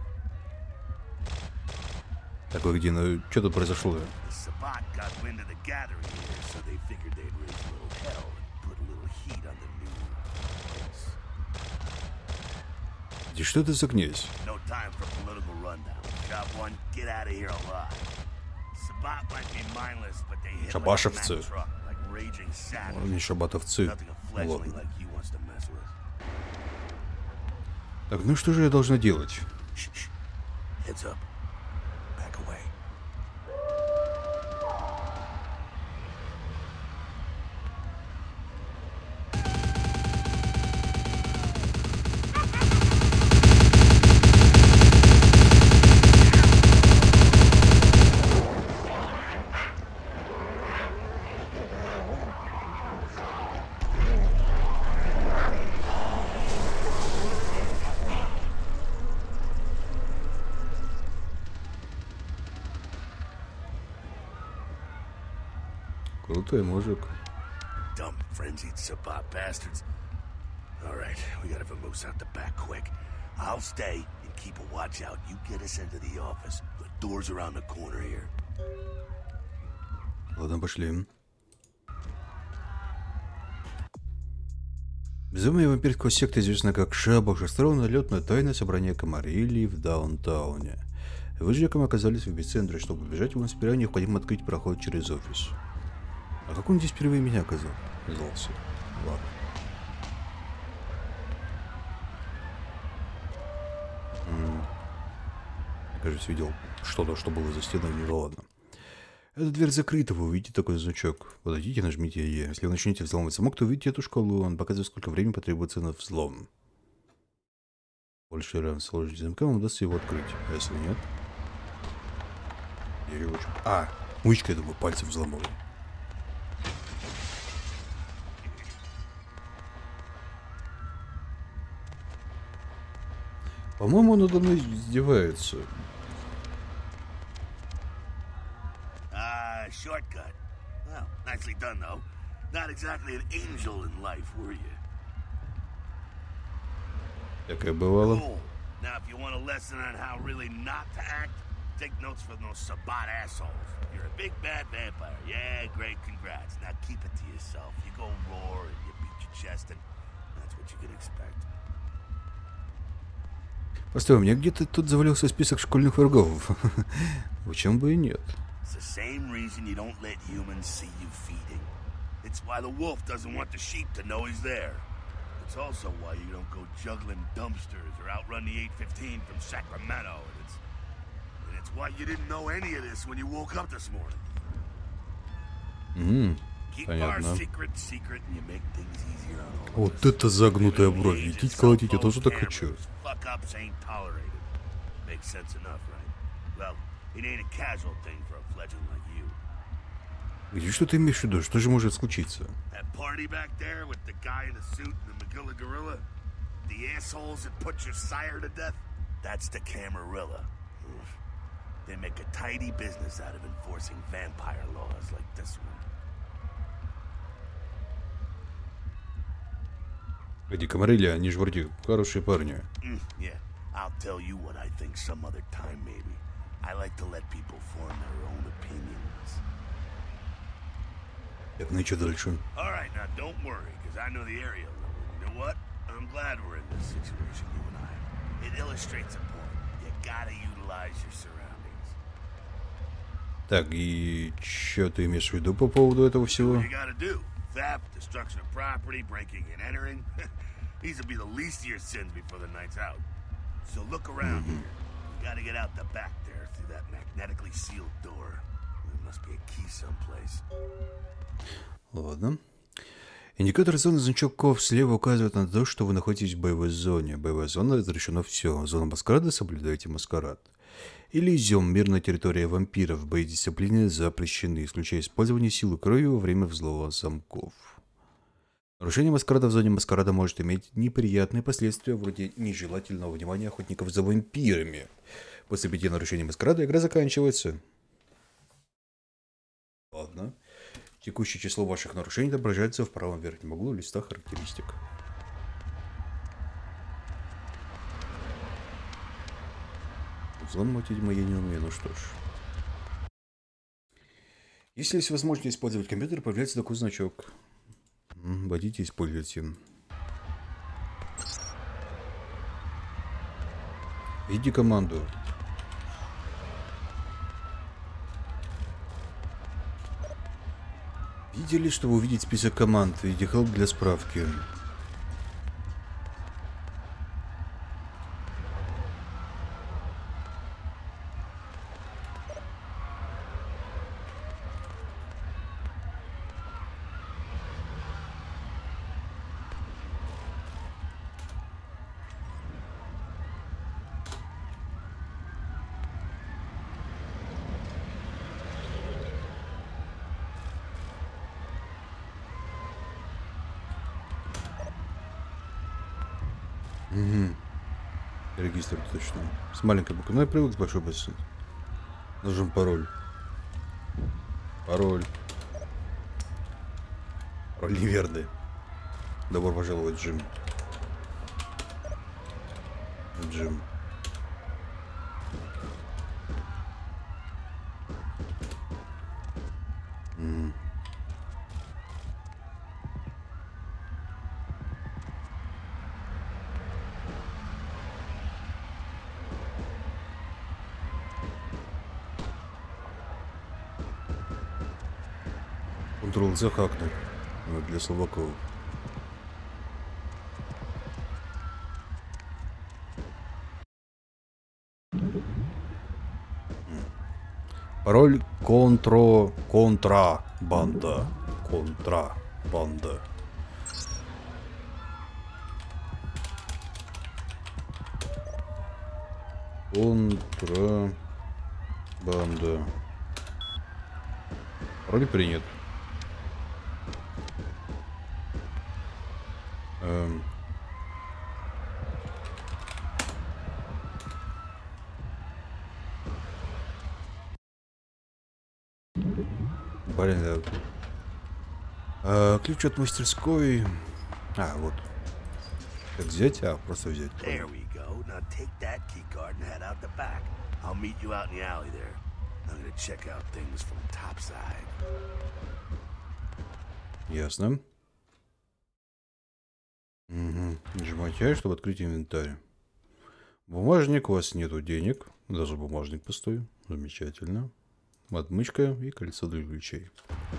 Такой, где, ну, что тут произошло? The Sabbat got wind of the gathering here, so they figured they'd raise a little hell and put a little heat on the new prince. И что это за князь? No time for political rundown. Job one, get out of here alive. Sabbat might be mindless, but they hit like a Шабашевцы. Mack truck, like raging savages. Не шабатовцы. Nothing a fledgling Ладно. like you wants to mess with. Так, ну что же я должна делать? Shh. Heads up. Back away. Крутой мужик. Dumb, frenzied Sabbat bastards. Alright, we gotta vamoose out the back quick. I'll stay and keep a watch out. You get us into the office. The door's around the corner here. Ладно, пошли. Безумие вампирского секта известна как Шабаш, устроила налетное тайное собрание Камарилии в даунтауне. Вы с Джеком оказались в эпицентре. Чтобы убежать в инспирае, необходимо открыть проход через офис. А как он здесь впервые меня оказался? Ладно. Я, кажется, видел что-то, что было за стеной, не ладно. Эта дверь закрыта, вы увидите такой значок. Подойдите, нажмите Е. Если вы начнете взломать замок, то увидите эту шкалу. Он показывает, сколько времени потребуется на взлом. Больше раз сложить замка, вам удастся его открыть. А если нет? Я его... мышкой, я думаю, пальцем взломал. По-моему, он надо мной издевается. Shortcut. Well, nicely done, though. Not exactly an angel in life, were you? Такое бывало. Cool. Now, if you want a lesson on how really not to act, take notes from those Sabbat assholes. You're a big bad vampire. Yeah, great, congrats. Now keep it to yourself. You go roar and you beat your chest, and that's what you can expect. Постой, у меня где-то тут завалился список школьных врагов. Почему бы и нет? It's the same reason you don't let humans see you feeding. It's why the wolf doesn't want the sheep to know he's there. It's also why you don't go juggling dumpsters or outrun the 815 from Sacramento. And it's why you didn't know any of this when you woke up this morning. Keep our secret secret and you make things easier on all of us. Вот это загнутая бровь. Идите колотить, я тоже так хочу. Fuck-ups ain't tolerated. Makes sense enough, right? Well, it ain't a casual thing for a fledgling like you. Где что ты имеешь в виду? Что же может случиться? That party back there with the guy in the suit and the Magilla gorilla? The assholes that put your sire to death? That's the Camarilla. They make a tidy business out of enforcing vampire laws like this one. Эдди Камарилья, не жварди, хорошие парни. Yeah, I'll tell you what I think some other time, maybe. I like to let people form their own opinions. Так, ну и что дальше? All right, now don't worry, because I know the area a little. You know what? I'm glad we're in this situation, you and I. It illustrates a point. You gotta utilize your surroundings. Так, и что ты имеешь в виду по поводу этого всего? What you gotta do? Theft, destruction of property, breaking and entering. These will be the least of your sins before the night's out. So look around here. You gotta get out the back there through that magnetically sealed door. There must be a key someplace. Ладно. Индикатор зоны значков слева указывает на то, что вы находитесь в боевой зоне. Боевая зона разрешена все. Зона маскарада — соблюдайте маскарад. Элизиум — мирная территория вампиров. Бои дисциплины запрещены, исключая использование силы крови во время взлома замков. Нарушение маскарада в зоне маскарада может иметь неприятные последствия, вроде нежелательного внимания охотников за вампирами. После 5 нарушений маскарада игра заканчивается. Ладно. Текущее число ваших нарушений отображается в правом верхнем углу листа характеристик. Взломать, видимо, я не умею, ну что ж. Если есть возможность использовать компьютер, появляется такой значок. Вводите, используйте. Введи команду. Видели, чтобы увидеть список команд? Введи help для справки. Регистр точно. С маленькой буквы. Ну, я привык с большой буквы. Нажмем пароль. Пароль. Пароль неверный. Добро пожаловать, Джим. Джим. Контрол захакнул. Для слабаков. Пароль контрабанда. Контрабанда. Контрабанда. Пароль принят. Блин, да. Ключ от мастерской. Вот. Как взять? Просто взять. There we go. Now take that key card and head out the back. I'll meet you out in the alley there. I'm gonna check out things from topside. Ясно. Нажимайте, чтобы открыть инвентарь. Бумажник, у вас нету денег. Даже бумажник пустой. Замечательно. Отмычка и кольцо для ключей.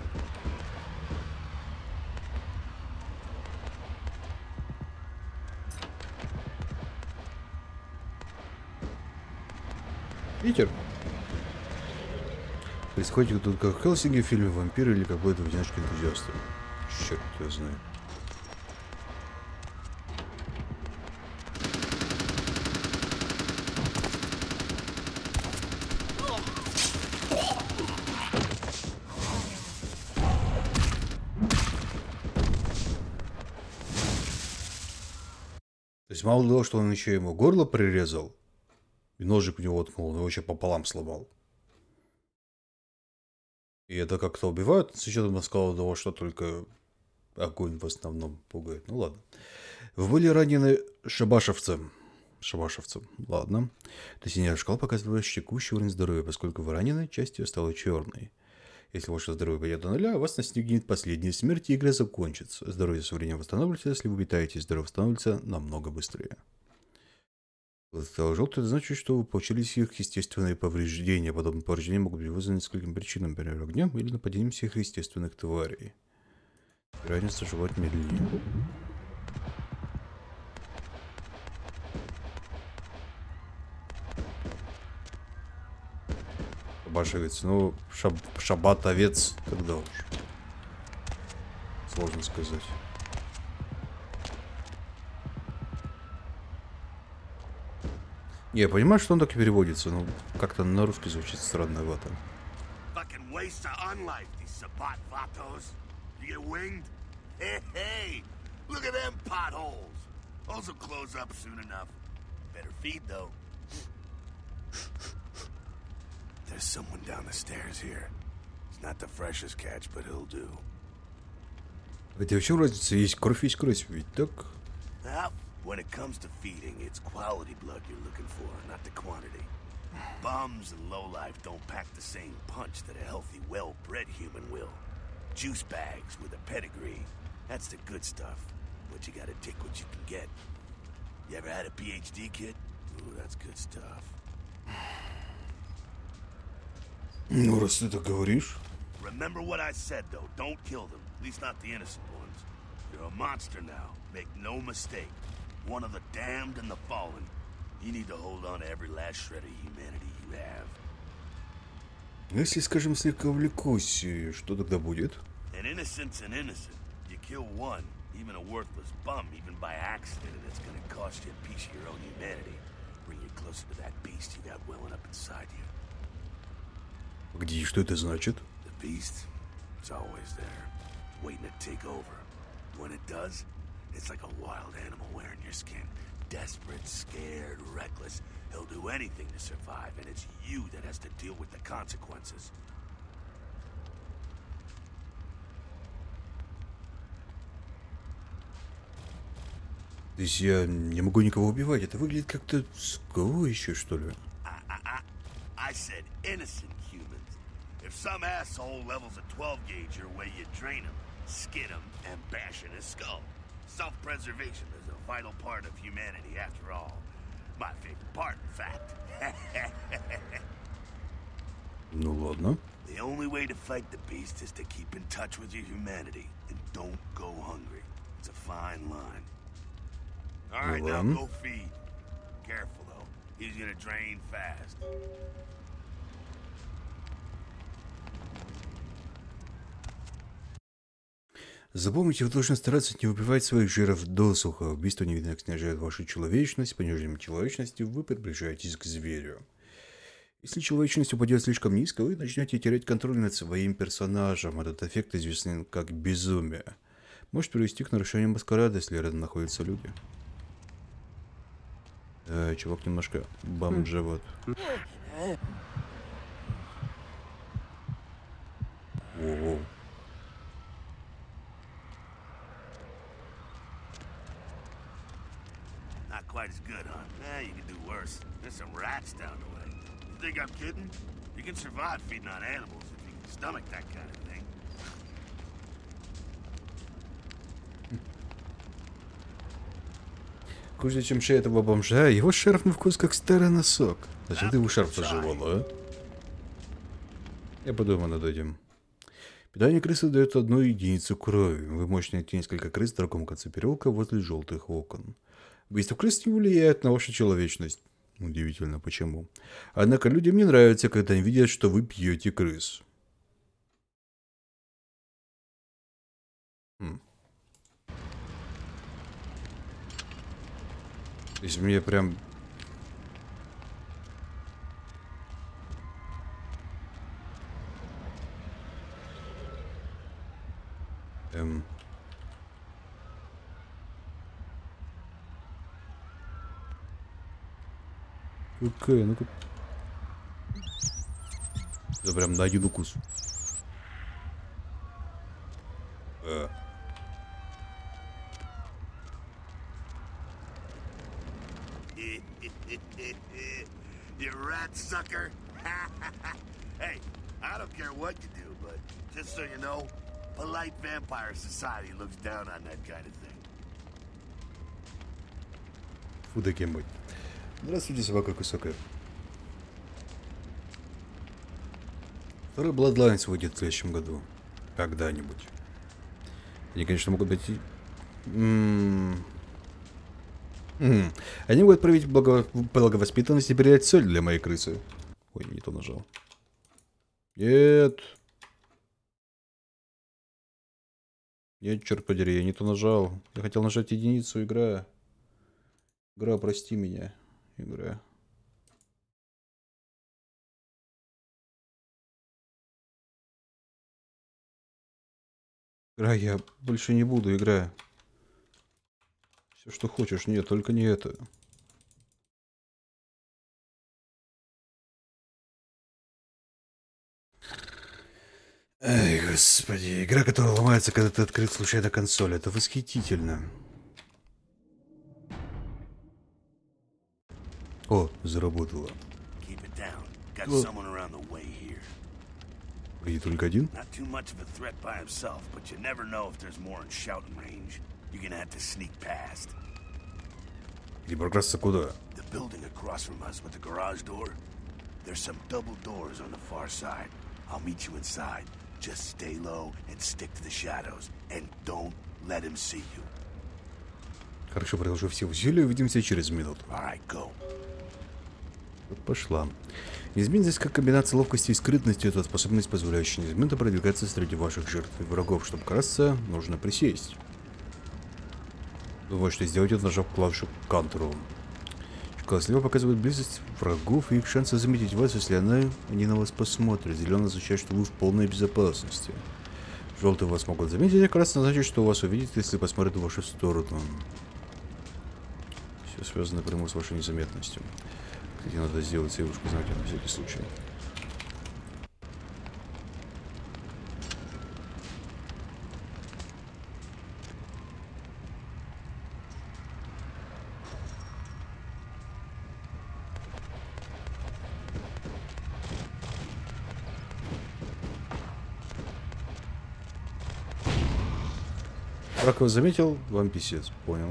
Питер. Происходит тут как в Хелсинге, в фильме «Вампиры» или какой-то в одиночке энтузиаста. Черт, я знаю. То есть мало того, что он еще ему горло прирезал, и ножик у него воткнул, он его вообще пополам сломал. И это как-то убивают, с учетом того, что только огонь в основном пугает. Ну ладно. Вы были ранены шабашевцем. Ладно. То синяя шкала показывает текущий уровень здоровья, поскольку вы ранены, часть ее стала черной. Если ваше здоровье пойдет до нуля, вас настигнет последняя смерть, и игра закончится. Здоровье со временем восстанавливается, если вы питаетесь, здоровье восстанавливается намного быстрее. Стало желтое, это значит, что вы получили сверхъестественные повреждения. Подобные повреждения могут быть вызваны несколькими причинами, например, огнем или нападением сверхъестественных тварей. Вероятность оживать медленнее. Шабашевец, ну, шабатовец, тогда уж. Сложно сказать. Я понимаю, что он так и переводится, но как-то на русский звучит странновато. Fucking waste of unlife, these Sabat vatos. You get winged? Hey, look at them potholes. Those will close up soon enough. Better feed, though. There's someone down the stairs here. It's not the freshest catch, but he'll do. Хотя в чем разница? Есть кровь, ведь так? When it comes to feeding, it's quality blood you're looking for, not the quantity. Bums and lowlife don't pack the same punch that a healthy, well-bred human will. Juice bags with a pedigree. That's the good stuff. But you gotta take what you can get. You ever had a PhD, kid? Ooh, that's good stuff. Ну, раз ты так говоришь. Remember what I said, though. Don't kill them. At least not the innocent ones. You're a monster now. Make no mistake. One of the damned and the fallen. You need to hold on to every last shred of humanity you have. Если, скажем, слегка увлекусь, что тогда будет? An innocent's an innocent. You kill one, even a worthless bum, even by accident, and it's gonna cost you a piece of your own humanity. Bring you closer to that beast you got welling up inside you. Где и что это значит? The beast, it's always there, waiting to take over. When it does, it's like a wild animal wearing your skin. Desperate, scared, reckless. He'll do anything to survive, and it's you that has to deal with the consequences. То есть я не могу никого убивать. Это выглядит как-то скучно, что ли? I said innocent humans. If some asshole levels a 12 gauge your way, you drain him, skin him, and bash in his skull. Self-preservation is a vital part of humanity, after all. My favorite part, in fact. Ну ладно. The only way to fight the beast is to keep in touch with your humanity and don't go hungry. It's a fine line. All right, now go feed. Careful though. He's gonna drain fast. Запомните, вы должны стараться не убивать своих жиров досуха. Убийство невинных снижает вашу человечность. Понижением человечности вы приближаетесь к зверю. Если человечность упадет слишком низко, вы начнете терять контроль над своим персонажем. Этот эффект известен как безумие. Может привести к нарушению маскарада, если рядом находятся люди. Чувак немножко бомжеват. Воу. Not quite as good, huh? You can do worse. There's some rats down the way. You think I'm kidding? You can survive feeding on animals if you can stomach that kind of thing. Хуже, чем шея этого бомжа, его шарф на вкус как старый носок. Зачем ты его шарф пожевал, а? Я подумаю над этим. Питание крысы дает 1 единицу крови. Вы можете найти несколько крыс в другом конце переулка возле желтых окон. Убийство крыс не влияет на вашу человечность. Удивительно, почему. Однако людям не нравится, когда они видят, что вы пьете крыс. То есть мне прям... Окей, ну-ка. Это прям на 1 укус. care what you do, but just so you know, polite vampire society looks down on that kind of thing. Фу, да кем быть. Здравствуйте, собака высокая. Второй Bloodlines выйдет в следующем году. Когда-нибудь. Они, конечно, могут быть... Они могут проявить благовоспитанность и передать соль для моей крысы. Ой, не то нажал. Нет. Нет, черт подери, я не то нажал. Я хотел нажать единицу, игра. Игра, прости меня. Игра. Игра, я больше не буду, игра. Все, что хочешь, нет, только не это. Эй, господи, игра, которая ломается, когда ты открыт случайно консоль. Это восхитительно. О, заработало. Выйдет только один? И прокрасться куда? I'll meet you inside. Just stay low and stick to the shadows. And don't let him see you. Хорошо, приложу все усилия, увидимся через минуту. Alright, go. Вот пошла. Неизменность как комбинация ловкости и скрытности — это способность, позволяющая неизменно продвигаться среди ваших жертв и врагов. Чтобы красться, нужно присесть. Думаю, что сделать это, нажав клавишу Ctrl. Шкала слева показывает близость врагов и их шансы заметить вас, если они на вас посмотрят. Зеленый означает, что вы в полной безопасности. Желтый вас могут заметить, а красный означает, что вас увидят, если посмотрят в вашу сторону. Все связано напрямую с вашей незаметностью. Кстати, надо сделать сейвушку знаки на всякий случай. Враг его заметил, вам писец, понял.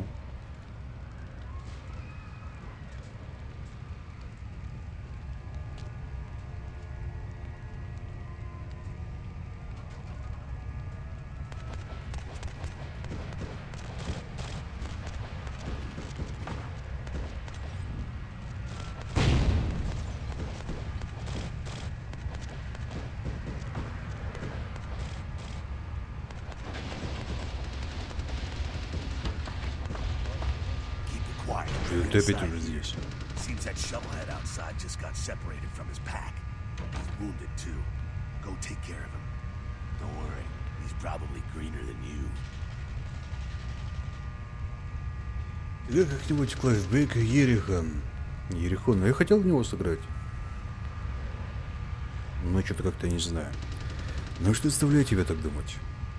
Ты опять уже здесь. Я как-нибудь Клайвбек и Ерихон. Ерихон, но я хотел в него сыграть. Но что-то как-то не знаю. Ну что заставляет тебя так думать?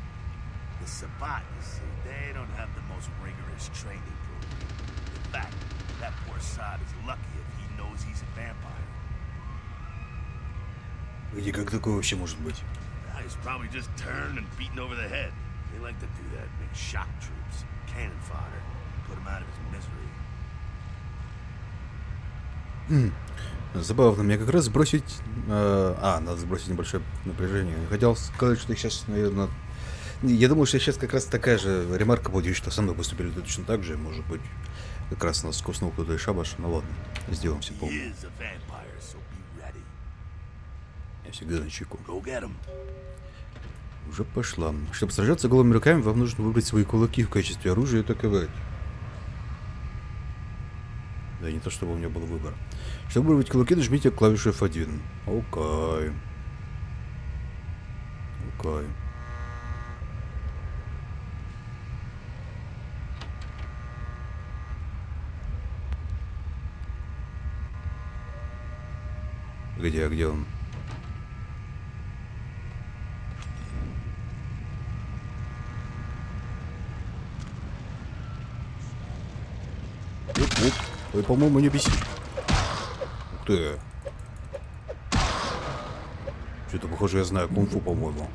Где как такое вообще может быть? Забавно, мне как раз сбросить... надо сбросить небольшое напряжение. Хотел сказать, что сейчас, наверное... Я думаю, что сейчас как раз такая же ремарка будет, что со мной поступили точно так же. Может быть, как раз нас скуснул кто-то и шабаш. Ну ладно, сделаем все полное. Я всегда на чеку. Уже пошла. Чтобы сражаться голыми руками, вам нужно выбрать свои кулаки в качестве оружия и атаковать. Да, не то, чтобы у меня был выбор. Чтобы выбрать кулаки, нажмите клавишу F1. Окей. Окей. Где он? Ой, по-моему, не бесит. Ух ты. Что-то похоже, я знаю кунг-фу, по-моему.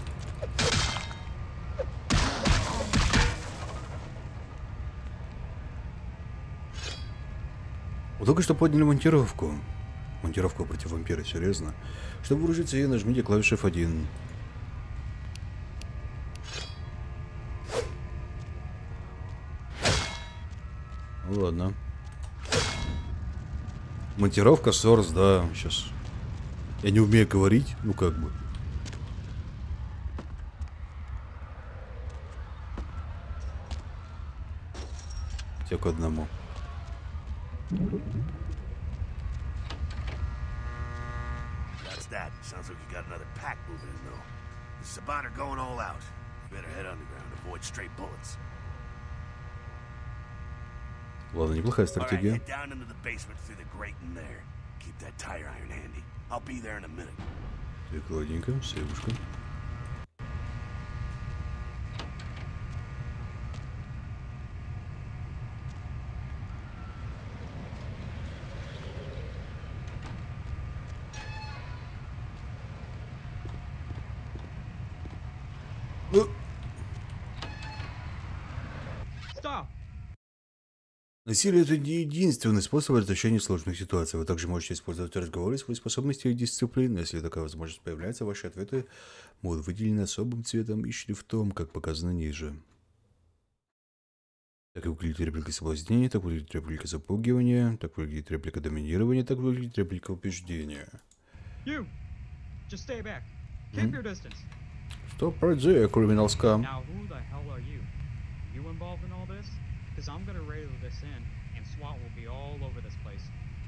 Вот только что подняли монтировку. Монтировку против вампира, серьезно. Чтобы вооружиться ей, нажмите клавишу F1. Ну ладно. Монтировка, Source, да, сейчас. Я не умею говорить, ну как бы. Все к одному. That's that. Sounds like you got another pack moving in, though. The Sabat are going all out. You better head underground, avoid straight bullets. Ладно, неплохая All right, стратегия. head down into the basement through the grate in there. Keep that tire iron handy. I'll be there in a minute. Прикладненько, сейвушка. Насилие — это не единственный способ разрешения сложных ситуаций. Вы также можете использовать разговоры, свои способности и дисциплину. Если такая возможность появляется, ваши ответы будут выделены особым цветом и шрифтом, как показано ниже. Так выглядит реплика соблазнения, так выглядит реплика запугивания, так выглядит реплика доминирования, так выглядит реплика убеждения. Stop right there, criminal scum. Now who the hell are you? You involved in all this? Because I'm gonna radio this in, and SWAT will be all over this place.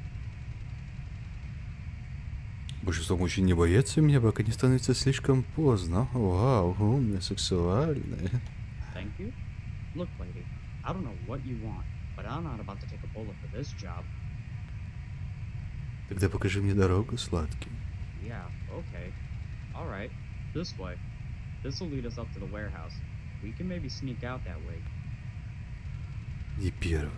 Большинство мужчин не боятся меня, пока не становится слишком поздно. Вау, умная, сексуальная. Thank you? Look, lady, I don't know what you want, but I'm not about to take a bullet for this job. Тогда покажи мне дорогу, сладкий. Yeah, okay. Alright, this way. This'll lead us up to the warehouse. We can maybe sneak out that way. Не первым.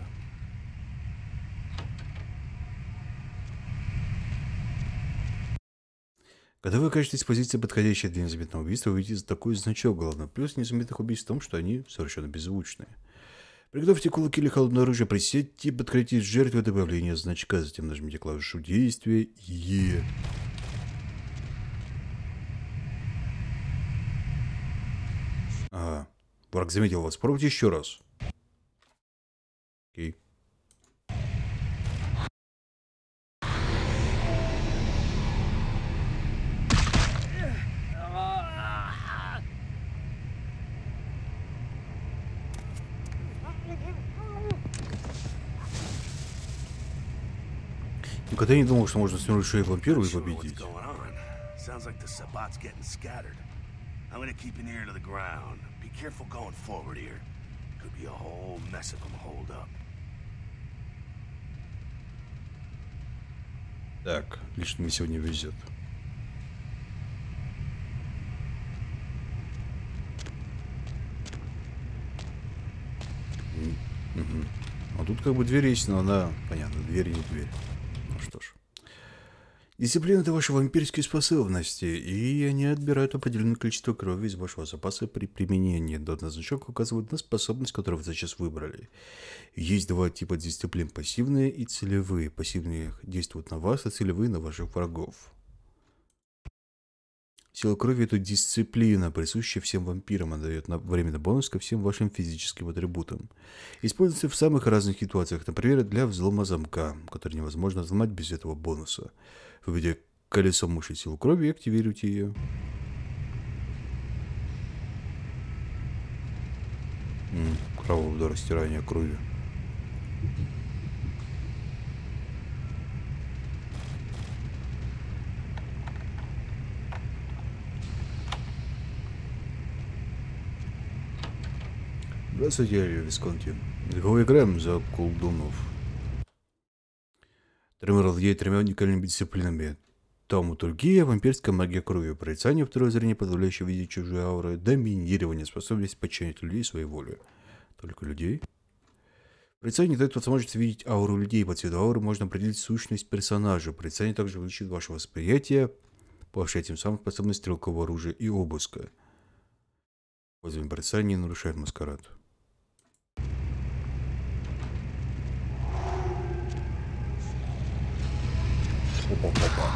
Когда вы окажетесь в позиции, подходящей для незаметного убийства, вы увидите такой значок. Главный плюс незаметных убийств в том, что они совершенно беззвучные. Приготовьте кулаки или холодное оружие, присядьте, подкратите жертву добавления значка, затем нажмите клавишу действия Е. Ага. Враг заметил вас. Пробуйте еще раз. Окей. Никогда не думал, что можно свернуть шею вампиру и победить. Sounds like the Sabat's getting scattered. I'm gonna keep an ear to the ground. Be careful going forward here. Could be a whole mess of them holed up. Так, лично мне сегодня везет. Угу. А тут как бы дверь есть, но она, понятно, дверь не дверь. Ну что ж. Дисциплина — это ваши вампирские способности, и они отбирают определенное количество крови из вашего запаса при применении. Данный значок указывает на способность, которую вы сейчас выбрали. Есть два типа дисциплин: пассивные и целевые. Пассивные действуют на вас, а целевые — на ваших врагов. Сила крови — это дисциплина, присущая всем вампирам. Она дает временный бонус ко всем вашим физическим атрибутам. Используется в самых разных ситуациях, например, для взлома замка, который невозможно взломать без этого бонуса. Выведя колесо мыши силу крови и активируйте ее. Кровавый удар, растирание крови. Здравствуйте, Ария Висконти. Кого играем за колдунов? Тренер владеет тремя уникальными дисциплинами. Тауматургия, вампирская магия крови, прорицание, второе зрение, позволяющее видеть чужие ауры, доминирование, способность подчинять людей своей воле. Только людей? Прорицание дает возможность видеть ауру людей. По цвету ауры можно определить сущность персонажа. Прорицание также увеличит ваше восприятие повышая тем самым способность стрелкового оружия и обыска. Пользование бросания не нарушает маскарад. Опа-опа.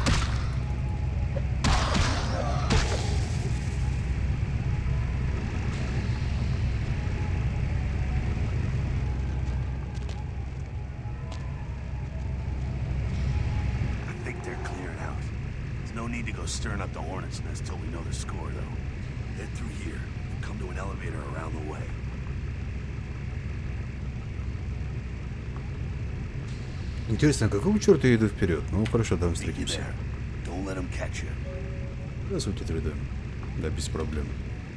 No need to go stirring up the hornet's nest till we know the score, though. Head through here and come to an elevator around the way. Интересно, а какого черта я иду вперед? Ну, хорошо, там встретимся. Здравствуйте, 3D. Да, без проблем.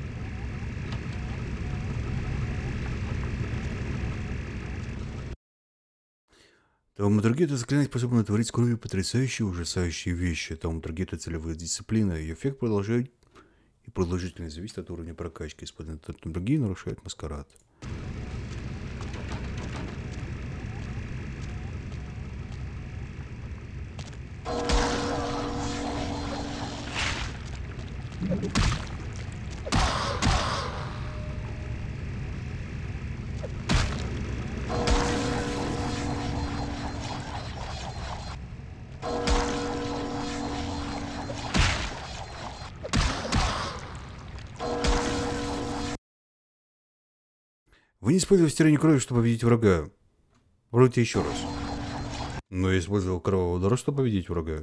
Тауматургия — это заклинание, способное творить с кровью потрясающие, ужасающие вещи. Тауматургия — это целевая дисциплина, и эффект продолжает и продолжительность зависит от уровня прокачки. Использование тауматургии нарушает маскарад. Вы не использовали стирание крови, чтобы победить врага. Вроде еще раз. Но я использовал кровавый удар, чтобы победить врага.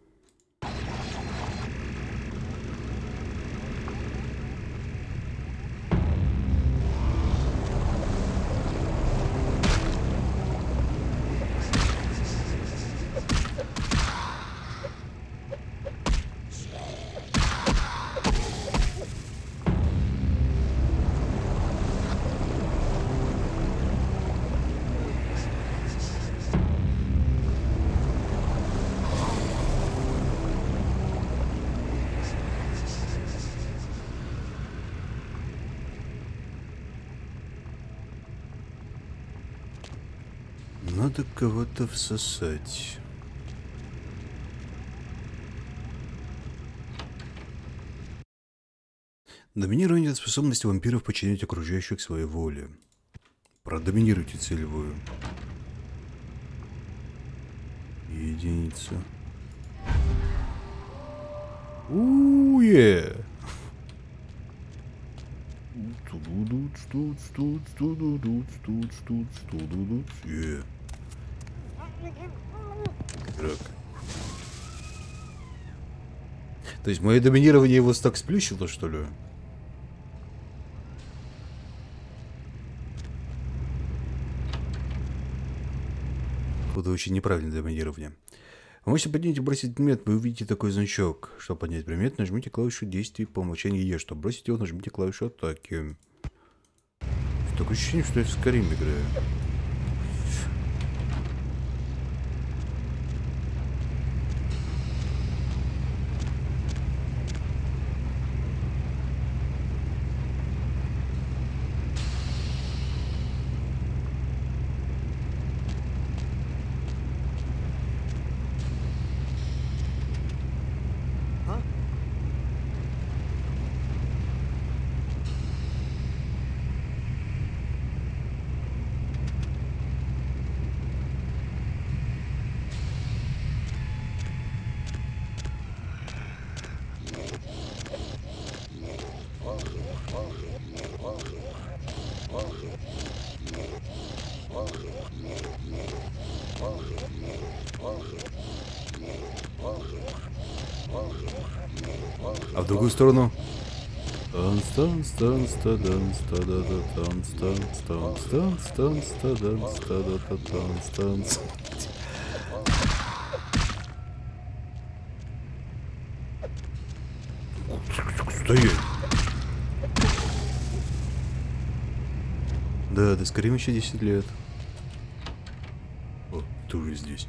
Надо кого-то всосать. Доминирование — это способность вампиров подчинять окружающих своей воле. Продоминируйте целевую. Единица. Уе! То есть мое доминирование его так сплющило, что ли? Какое-то очень неправильное доминирование. Вы можете поднять и бросить предмет, вы увидите такой значок. Чтобы поднять предмет, нажмите клавишу действия по умолчанию Е. Чтобы бросить его, нажмите клавишу атаки. Такое ощущение, что я в Skyrim играю. А в другую сторону. Стоять. Да, до Skyrim еще 10 лет. О, ты уже здесь.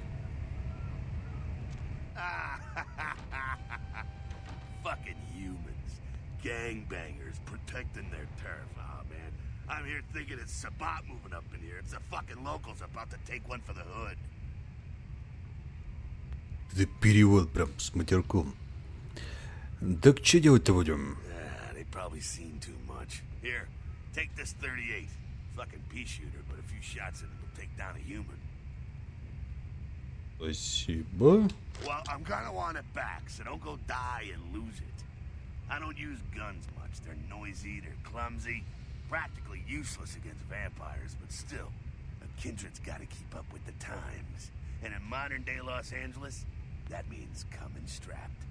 Gangbangers protecting their turf. Oh man, I'm here thinking it's Sabat moving up in here. It's the fucking locals about to take one for the hood. Это перевод прям с матерком. Так что делать-то будем? Yeah, they probably seen too much. Here, take this 38. Fucking pea shooter, but a few shots in it will take down a human. Спасибо. Well, I'm gonna want it back, so don't go die and lose it. I don't use guns much. They're noisy, they're clumsy, practically useless against vampires, but still, a Kindred's gotta keep up with the times. And in modern-day Los Angeles, that means coming strapped.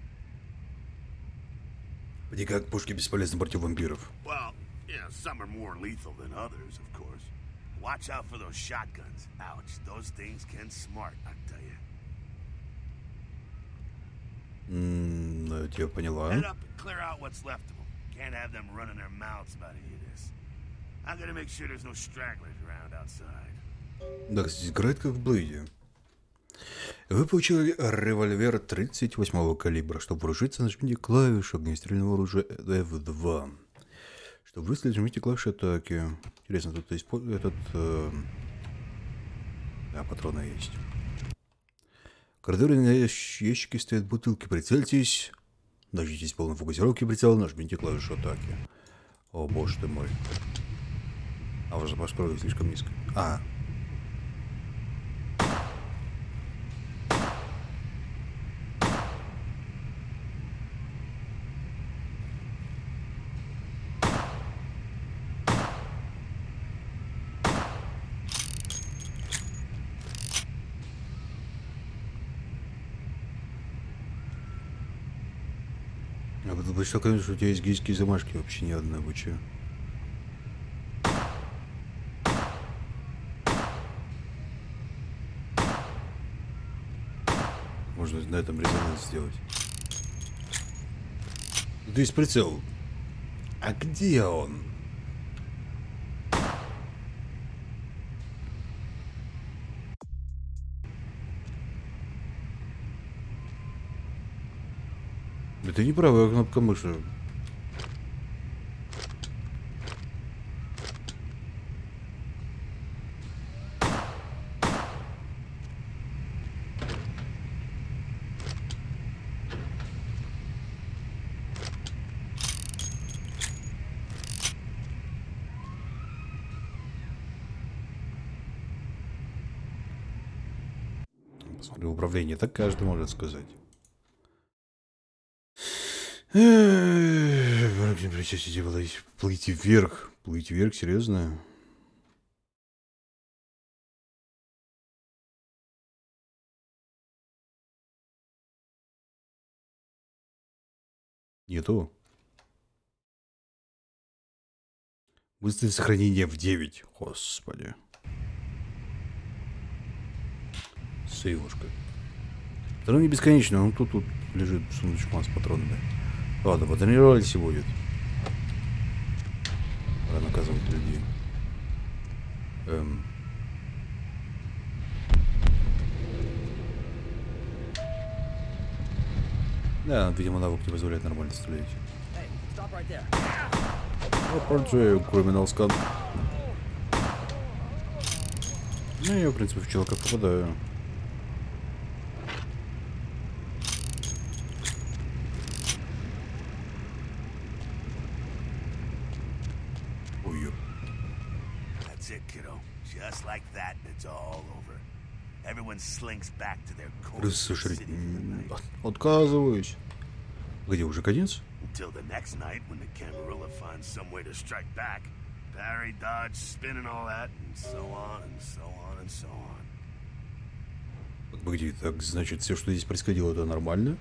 Вроде как пушки бесполезны против вампиров. Well, yeah, some are more lethal than others, of course. Watch out for those shotguns. Ouch, those things can smart, I tell you. Ну, я поняла. Head up and clear out what's left of them. Can't have them running their mouths about any of this. I'm gonna make sure there's no stragglers around outside. Да, кстати, играет как в Блейде. Вы получили револьвер 38-го калибра. Чтобы вооружиться, нажмите клавишу огнестрельного оружия F2. Чтобы выстрелить, нажмите клавишу атаки. Интересно, тут этот... Да, патроны есть. В коридоре на ящике стоят бутылки. Прицельтесь. Дождитесь полной фокусировки прицела, нажмите клавишу атаки. О, боже ты мой. А уже запас крови слишком низко. А потом почему, конечно, у тебя есть гейские замашки, вообще ни одной, вы че? Можно на этом резонанс сделать. Тут есть прицел. А где он? Это не правая кнопка мыши. Посмотри, управление так каждый может сказать. Плыть вверх. Плыть вверх, серьезно? Нету. Быстрое сохранение в 9. Господи. Сейвушка. Это не бесконечно. Ну тут лежит сундучок с патронами. Ладно, потренировались и будет. Пора наказывать людей. Да, видимо, навык не позволяет нормально стрелять. Криминал скан. Ну, я, в принципе, в человека попадаю. Слушай, отказываюсь. Где уже конец? Погоди, так значит, все, что здесь происходило, это нормально?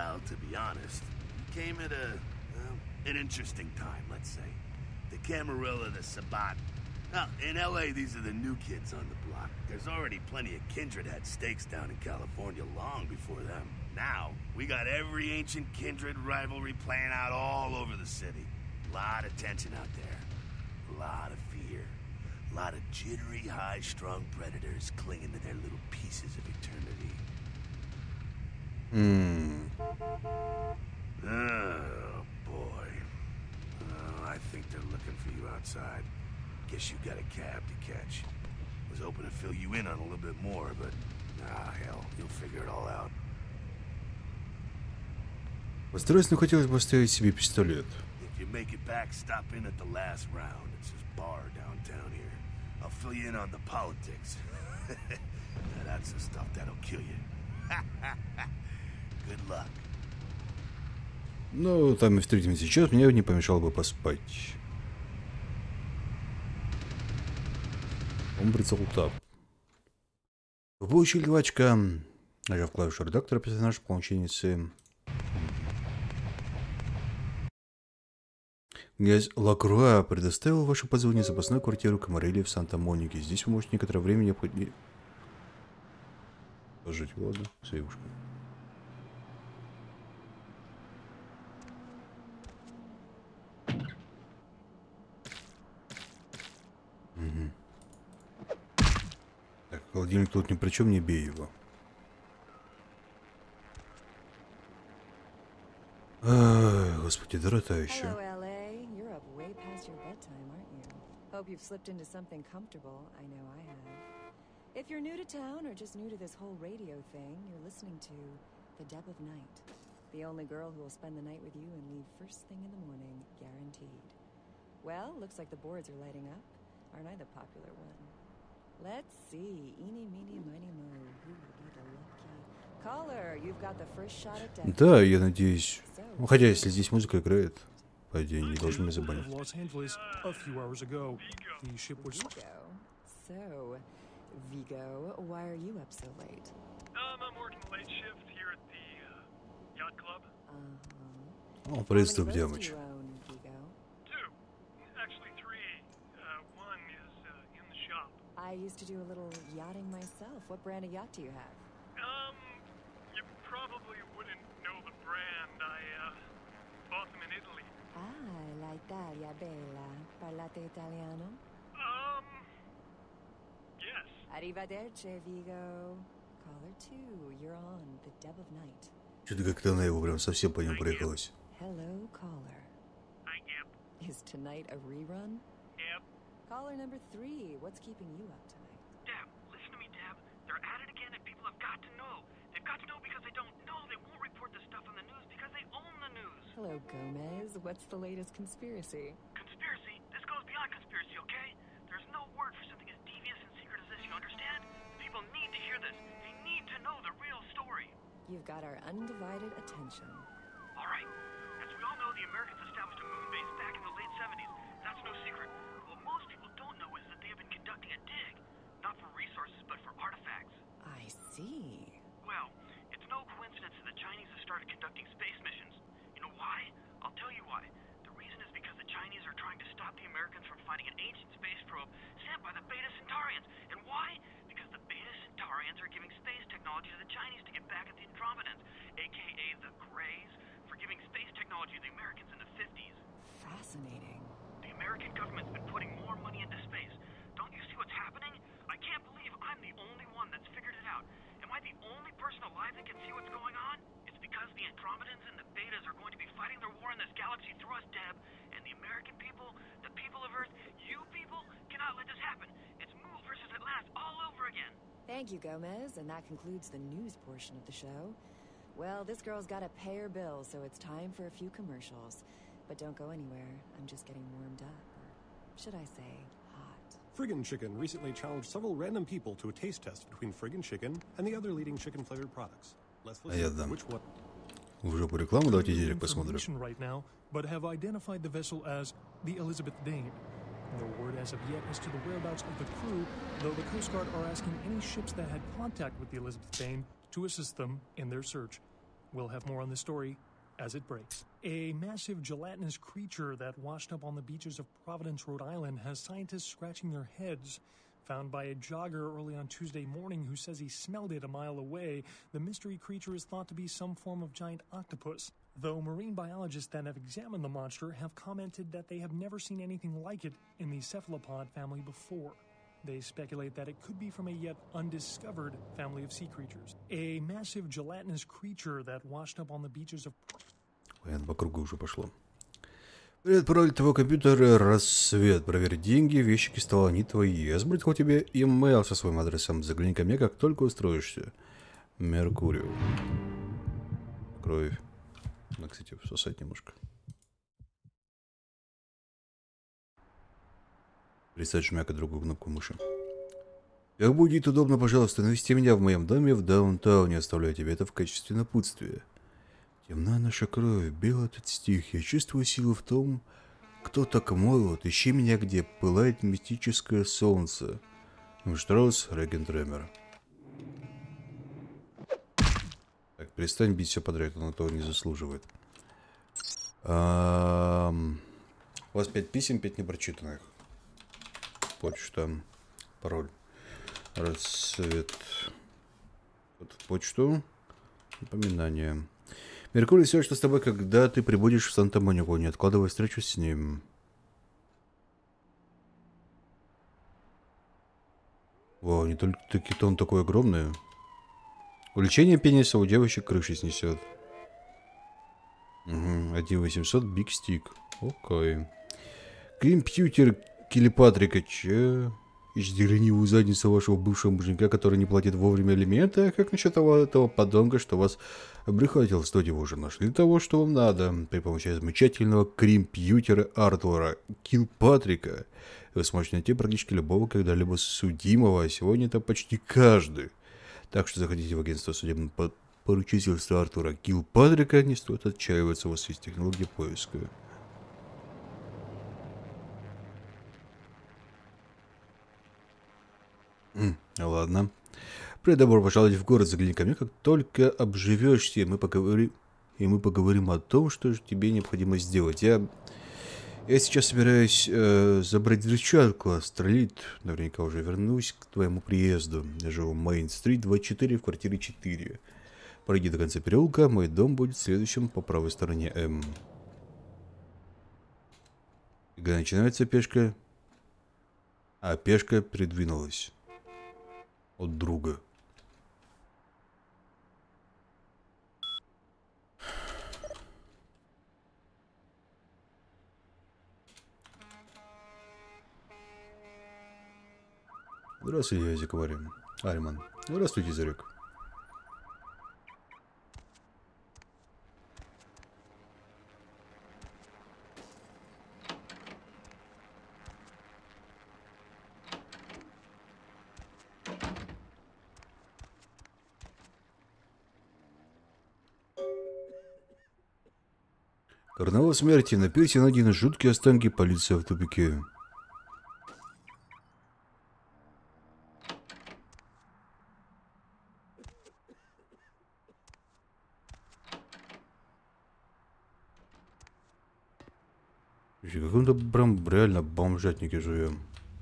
Now, in LA, these are the new kids on the block. There's already plenty of Kindred had stakes down in California long before them. Now, we got every ancient Kindred rivalry playing out all over the city. A lot of tension out there. A lot of fear. A lot of jittery, high-strung predators clinging to their little pieces of eternity. Oh, boy. Oh, I think they're looking for you outside. Guess you got a cab to catch. Was hoping to fill you in on a little bit more, but hell, you'll figure it all out. Постройственно хотелось бы оставить себе пистолет. If you make it back, stop in at the last round. It's this bar downtown here. I'll fill you in on the politics. Now that's the stuff that'll kill you. Good luck. Ну, там и встретимся сейчас, мне не помешало бы поспать. Он прицел тап. Вы получили 2 очка. Нажав клавишу редактора, персонаж полученицы. Князь Лакруа предоставил вашу позвонить запасную квартиру Камарелли в Санта-Монике. Здесь вы можете некоторое время необходимо... Пожить, ладно, сейвушка. Угу. Так, холодильник тут ни при чем, не бей его. Ай, господи, дырота еще. Hope you've slipped into something comfortable. I know I have. If you're new to town or just new to this whole radio thing, you're listening to The Deb of Night. The only girl who will spend the night with you and leave first thing in the morning, guaranteed. Well, looks like the boards are lighting up. Aren't I the popular one? Let's see. Eeny, meeny, miny, mo. Who will be the lucky... Caller, you've got the first shot at Deb. Да, я надеюсь. Ну, хотя, если здесь музыка играет, по идее, не должен меня забанить. So, Vigo, why are you up so late? I'm working the late shift here at the yacht club. О, приветствую, девочка. Two. Actually, three. One is in the shop. I used to do a little yachting myself. What brand of yacht do you have? You probably wouldn't know the brand. I bought them in Italy. Ah, l'Italia bella. Parlate italiano? Yes. Arrivederci, Vigo. Caller 2, you're on The Deb of Night. Что-то как-то она его прям совсем по нему проехалась. Hello, caller. Hi, Yep. Is tonight a rerun? Yep. Caller number 3, what's keeping you up tonight? Deb, listen to me, Deb. They're at it again, and people have got to know. They've got to know because they don't know. They won't report this stuff on the news because they own the news. Hello, Gomez. What's the latest conspiracy? Conspiracy? This goes beyond conspiracy, okay? There's no word for something as devious and secret as this, you understand? People need to hear this. They need to know the real story. You've got our undivided attention. All right. As we all know, the Americans established a moon base back in the late 70s. That's no secret. What most people don't know is that they have been conducting a dig. Not for resources, but for artifacts. I see. Well, it's no coincidence that the Chinese have started conducting space missions. You know why? I'll tell you why. The reason is because the Chinese are trying to stop the Americans from finding an ancient space probe sent by the Beta Centaurians. And why? Because the Beta Centaurians are giving space technology to the Chinese to get back at the Andromedans, aka the Greys, for giving space technology to the Americans in the 50s. Fascinating. The American government's been putting more money into space. Don't you see what's happening? I can't believe I'm the only one that's figured it out. Am I the only person alive that can see what's going on? It's because the Andromedans and the Betas are going to be fighting their war in this galaxy through us, Deb. And the American people, the people of Earth, you people, cannot let this happen. It's Mool versus Atlantis all over again. Thank you, Gomez, and that concludes the news portion of the show. Well, this girl's got to pay her bills, so it's time for a few commercials. But don't go anywhere. I'm just getting warmed up. Or should I say, hot. Friggin' Chicken recently challenged several random people to a taste test between Friggin' Chicken and the other leading chicken-flavored products. Let's listen to which one. Уже по рекламу, давайте директ посмотрим. Right now, but have identified the vessel as the Elizabeth Dane. No word as of yet as to the whereabouts of the crew, though the Coast Guard are asking any ships that had contact with the Elizabeth Dane to assist them in their search. We'll have more on this story as it breaks. A massive gelatinous creature that washed up on the beaches of Providence, Rhode Island, has scientists scratching their heads. Found by a jogger early on Tuesday morning who says he smelled it a mile away, the mystery creature is thought to be some form of giant octopus. Though marine biologists that have examined the monster have commented that they have never seen anything like it in the cephalopod family before. They speculate that it could be from a yet undiscovered family of sea creatures. A massive gelatinous creature that washed up on the beaches of... Понятно, по кругу уже пошло. Привет, пароль твоего компьютера, рассвет. Проверь деньги, в ящике стола, они твои. Я сбросил тебе имейл со своим адресом. Загляни ко мне, как только устроишься. Меркурио. Кровь. Надо, кстати, всосать немножко. Присать жмяка другую кнопку мыши. Как будет удобно, пожалуйста, навести меня в моем доме в даунтауне. Оставляю тебе это в качестве напутствия. Темна наша кровь, белый этот стих. Я чувствую силу в том, кто так молод. Ищи меня, где пылает мистическое солнце. Штраус, Регентремер. Так, перестань бить все подряд, он этого не заслуживает. У вас 5 писем, 5 непрочитанных. Почта. Пароль. Рассвет. Вот в почту. Напоминание. Меркурий все, что с тобой, когда ты прибудешь в Санта-Монику. Не откладывай встречу с ним. О, не только таки-то он такой огромный. Увеличение пениса у девочек крыши снесет. Угу. 1800 Big Stick. Окей. Компьютер Килипатрика. Че? Ищите ленивую задницу вашего бывшего мужика, который не платит вовремя алименты. А как насчет этого подонка, что вас обрехатил? Студии вы уже нашли того, что вам надо. При помощи замечательного компьютера Артура Килпатрика вы сможете найти практически любого когда-либо судимого. А сегодня это почти каждый. Так что заходите в агентство судебного поручительства Артура Килпатрика. Не стоит отчаиваться, у вас есть технология поиска. Ладно. Привет, добро пожаловать в город. Загляни ко мне, как только обживешься, и мы поговорим о том, что же тебе необходимо сделать. Я сейчас собираюсь забрать взрывчатку, астролит. Наверняка уже вернусь к твоему приезду. Я живу в Мейн-стрит 24 в квартире 4. Пройди до конца переулка, мой дом будет следующим по правой стороне М. Когда начинается пешка, а пешка придвинулась от друга. Здравствуйте, Язик Ариман. Здравствуйте, Зарек. Карнавал смерти. На пирсе найдены жуткие останки, полиция в тупике. В каком-то прям реально бомжатнике живем.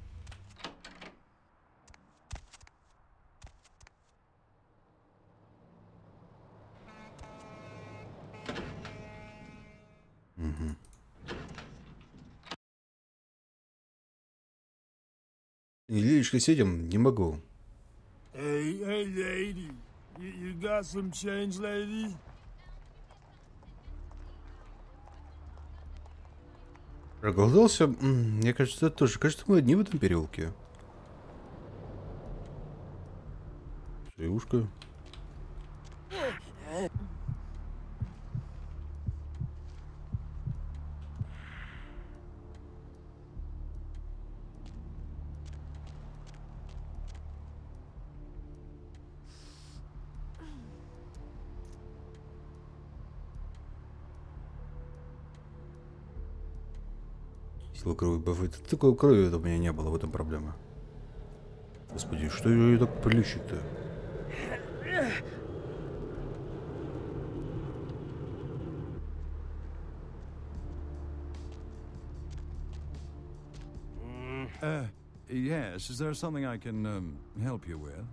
Лилечка с этим не могу. Hey, lady. You got some change, lady? Проголодался? Мне кажется, это тоже. Кажется, мы одни в этом переулке. Девушка. Сила крови бафает. Такой крови у меня не было, в этом проблема. Господи, что ее так плющит-то? Yes, is there something I can help you with?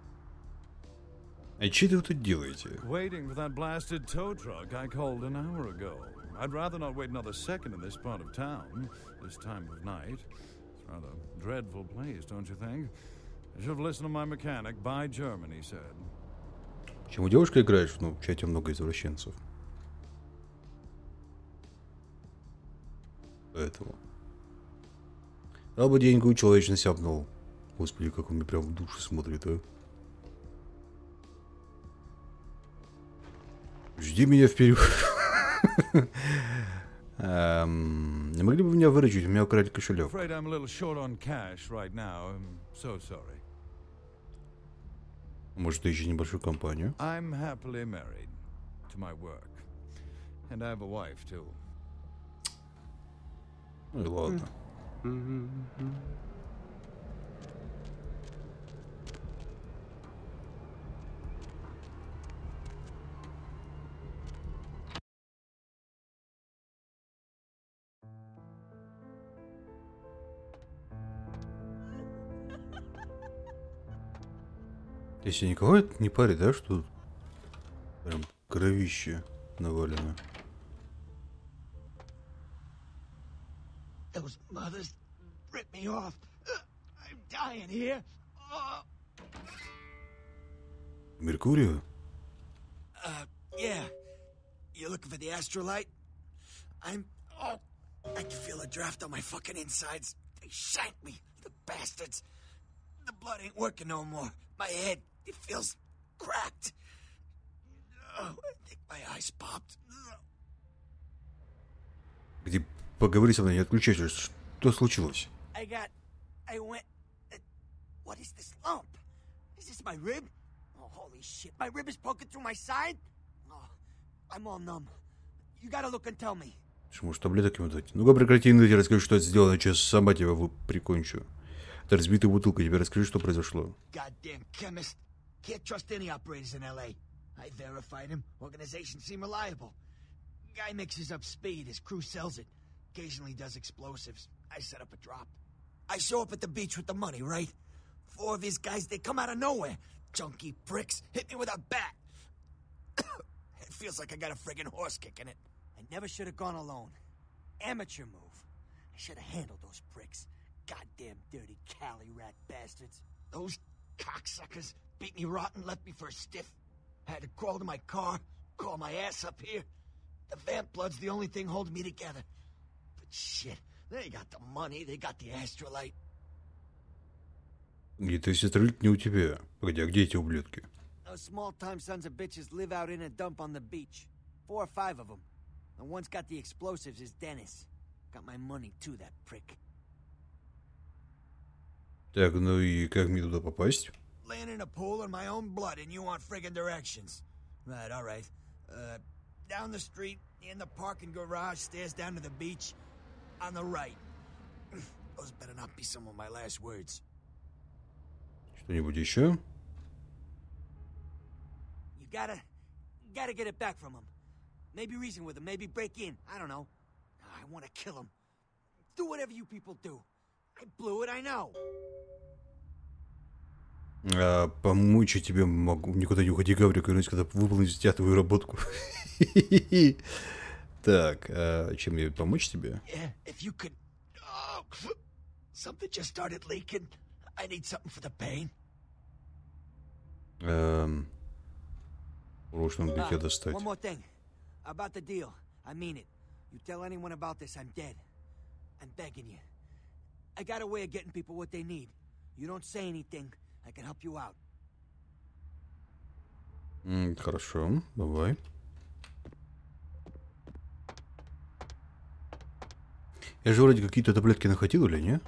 А что вы тут делаете? Waiting for that blasted tow truck I called an hour ago. I'd rather not wait another second in this part of town, this time of night. It's a rather dreadful place, don't you think? I should have listened to my mechanic. Buy German, he said. Почему девушка играешь? Ну, в чате много извращенцев. Поэтому. А бы деньгу человечность обнул. Господи, как он мне прям в душу смотрит, а. Жди меня вперед. Не могли бы вы меня выручить? У меня украли кошелек. Может, ищете небольшую компанию? Ну и ладно. Если никого это не парит, да, что прям кровище навалено. Those mothers ripped me off. I'm dying here. Меркурию? Yeah. You looking for the astrolite? I can feel a draft on my fucking insides. They shanked me, the bastards. The blood ain't working no more. My head, it feels cracked. I think my eyes popped. Где поговори со мной, не отключайся. Что случилось? I went. What is this lump? Is this my rib? Oh, holy shit! My rib is poking through my side. Oh, I'm all numb. You gotta look and tell me. Может, таблеток ему дать? Ну-ка прекрати ныть и расскажи, что это сделано. Сейчас сама тебя прикончу. Это разбитая бутылка. Тебе расскажи, что произошло. Goddamn chemist. Can't trust any operators in LA. I verified him. Organizations seem reliable. Guy mixes up speed. His crew sells it. Occasionally does explosives. I set up a drop. I show up at the beach with the money, right? 4 of his guys, they come out of nowhere. Junky pricks hit me with a bat. It feels like I got a friggin' horse kick in it. I never should have gone alone. Amateur move. I should have handled those pricks. Goddamn dirty Cali rat bastards. Those cocksuckers beat me rotten, left me for a stiff. Had to crawl to my car, crawl my ass up here. The vamp blood's the only thing holding me together. But shit, they got the money, they got the astrolite. И то есть астролит не у тебя. Погоди, а где эти ублюдки? Those small-time sons of bitches live out in a dump on the beach. 4 or 5 of them. The one's got the explosives is Dennis. Got my money too, that prick. Так, ну и как мне туда попасть? Laying in a pool in my own blood and you want friggin' directions. Right, all right. Down the street, in the parking garage, stairs down to the beach. On the right. Those better not be some of my last words. Что-нибудь еще? You gotta get it back from him. Maybe reason with him, maybe break in. I don't know. I want to kill him. Do whatever you people do. I blew it, I know. Помочь я тебе могу. Никуда не уходи, Гаврик, вернусь, когда выполнить тебя твою работку. Так, чем мне помочь тебе? If you could... Something just started leaking. I need something for the pain. Прошлом битье достать. One more thing. About the deal. I mean it. You tell anyone about this, I'm dead. I'm begging you. I got a way of getting people what they need. You don't say anything, I can help you out. Хорошо, давай. Я же вроде какие-то таблетки находил, или не?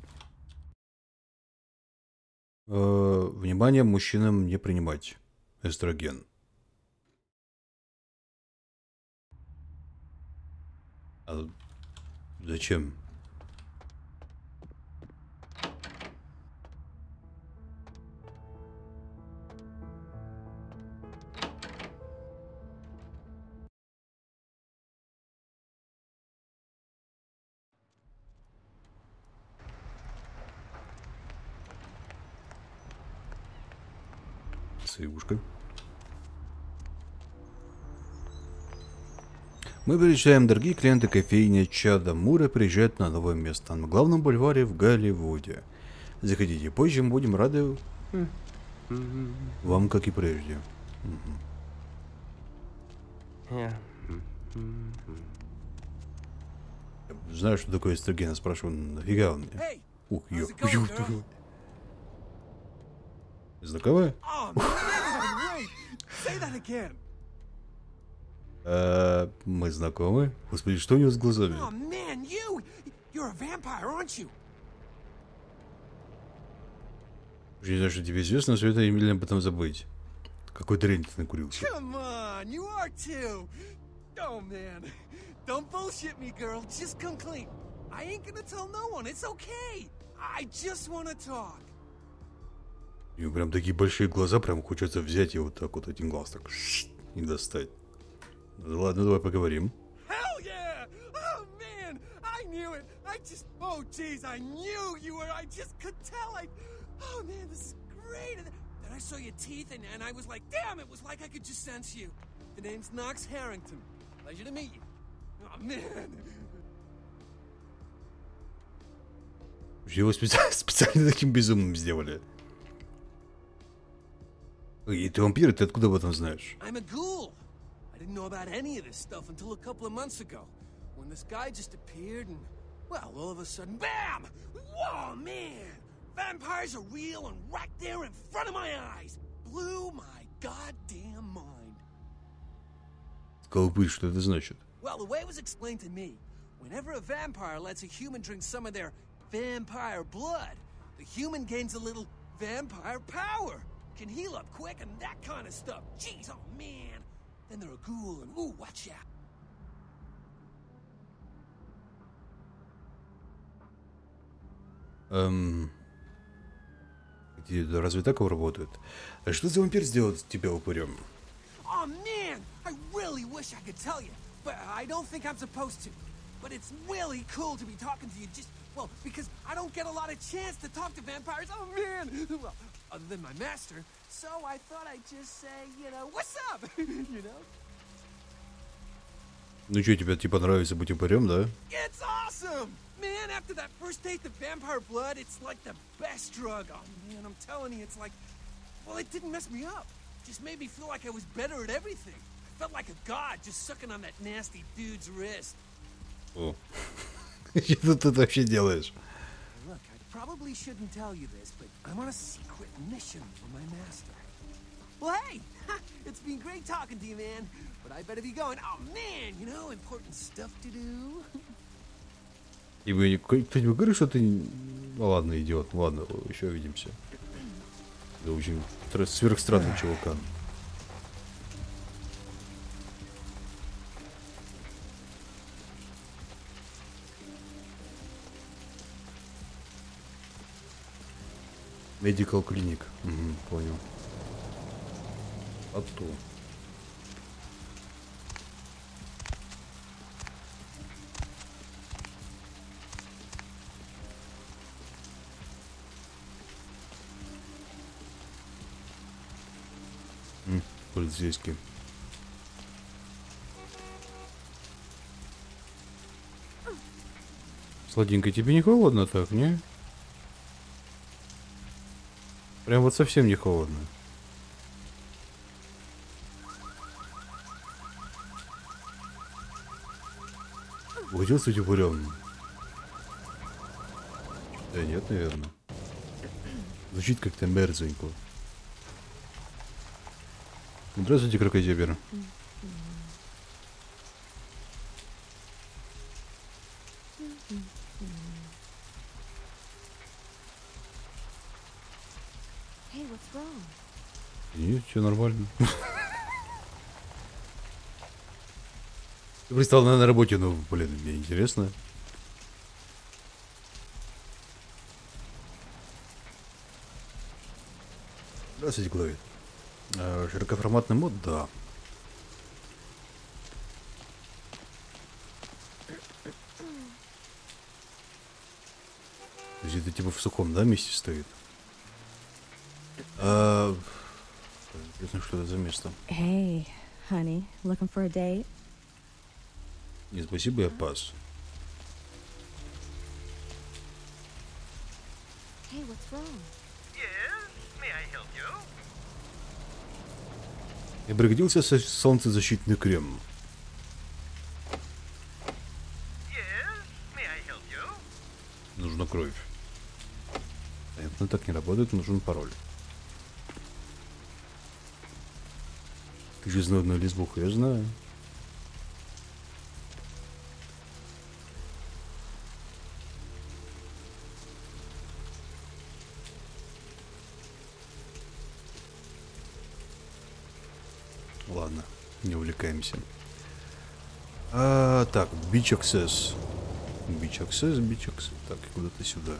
Внимание, мужчинам не принимать эстроген. А зачем? Сывушка. Мы приезжаем, дорогие клиенты кофейни Чада Мура приезжают на новое место на главном бульваре в Голливуде. Заходите позже, мы будем рады вам, как и прежде. Знаю, что такое эстроген, спрашиваю, нафига он мне? Ух, ё. Знакомая? Мы знакомы? Господи, что у него с глазами? Oh man, you're a vampire, aren't you? Не знаю, что тебе известно, но советую немедленно об этом забыть. Какой дрянь ты накурился? Come on, you are too. Oh man, don't bullshit me, girl. Just come clean. I ain't gonna tell no one. It's okay. I just wanna talk. У него прям такие большие глаза, прям хочется взять и вот так вот один глаз так и достать. Ладно, давай поговорим. Hell yeah! Oh man, I knew it. Oh jeez, I knew you were. I just could tell. Oh man, this is great. And then I saw your teeth, and I was like, damn, it was like I could just sense you. The name's Knox Harrington. Pleasure to meet you. Oh man. Его специально таким безумным сделали. И ты вампир, ты откуда об этом знаешь? I'm a ghoul. I didn't know about any of this stuff until a couple of months ago, when this guy just appeared and, well, all of a sudden, BAM! Whoa, man! Vampires are real and right there in front of my eyes. Blew my goddamn mind. Колупырь, что это значит? Well, the way it was explained to me, whenever a vampire lets a human drink some of their vampire blood, the human gains a little vampire power. Can heal up quick and that kind of stuff. Jeez, oh man. Then they're a ghoul and ooh, watch out. Разве так работает? А что за вампир сделал тебя упырем? Oh man, I really wish I could tell you, but I don't think I'm supposed to. But it's really cool to be talking to you just, well, because I don't get a lot of chance to talk to vampires. Oh man, well, other than my master. So I thought I'd just say, you know, what's up? You know? Ну что, тебе типа нравится быть упырем, да? It's awesome! Man, after that first taste of vampire blood, it's like the best drug. Oh man, I'm telling you, it's like, well, it didn't mess me up. Just made me feel like I was better at everything. I felt like a god just sucking on that nasty dude's wrist. О. Что ты вообще делаешь? Look, I probably shouldn't tell you this, but I'm on a secret mission for my master. Well, hey, it's been great talking to you, man. But I better be going. Oh man, you know, important stuff to do. И вы кто-нибудь говорит, что ты... Ну ладно, идиот, ладно, еще увидимся. Это очень сверхстранный чувакан. Medical Clinic. Угу, понял. А то. Полицейский. Сладенько, тебе не холодно так, не? Прям вот совсем не холодно. Хотел стать упырем? Да нет, наверное. Звучит как-то мерзенько. Здравствуйте, крокозябер. Hey, what's wrong? Нет, все нормально. Ты пристал на работе, ну, блин, мне интересно. Здравствуйте, Главит. Широкоформатный мод, да. То есть это типа в сухом, да, месте стоит? Интересно, что это за место. Hey, honey, looking for a date? Не, спасибо, я пас. Hey, what's wrong? Yes? May I help you? Я пригодился солнцезащитный крем. Yes? May I help you? Нужна кровь. Понятно, так не работает, нужен пароль. Ты же знатная лесбуха, я знаю. Не увлекаемся. Так, Beach Access. Beach Access. Так, куда-то сюда.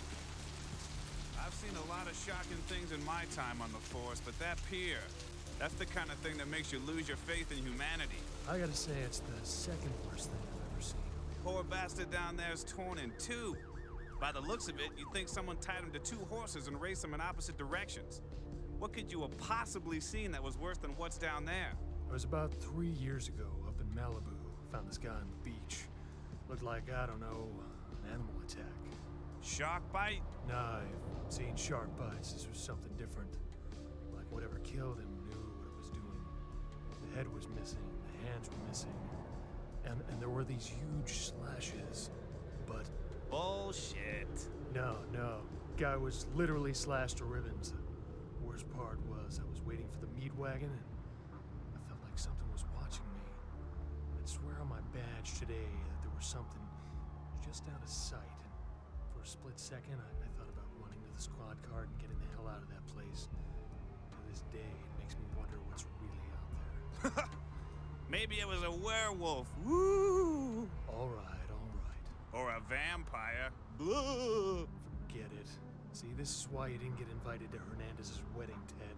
That's the kind of thing that makes you lose your faith in humanity. I gotta say, it's the second worst thing I've ever seen. Poor bastard down there is torn in two. By the looks of it, you'd think someone tied him to two horses and raced them in opposite directions. What could you have possibly seen that was worse than what's down there? It was about 3 years ago up in Malibu. Found this guy on the beach. Looked like, I don't know, an animal attack. Shark bite? Nah, I've seen shark bites. This was something different. Like whatever killed him knew what it was doing. The head was missing, the hands were missing. And there were these huge slashes. But... Bullshit. No. Guy was literally slashed to ribbons. The worst part was I was waiting for the meat wagon and I felt like something was watching me. I'd swear on my badge today that there was something just out of sight. And for a split second, I thought about running to the squad car and getting the hell out of that place. To this day, it makes me wonder what's really out there. Maybe it was a werewolf. Woo! All right. Or a vampire. Blah. Forget it. See, this is why you didn't get invited to Hernandez's wedding, Ted.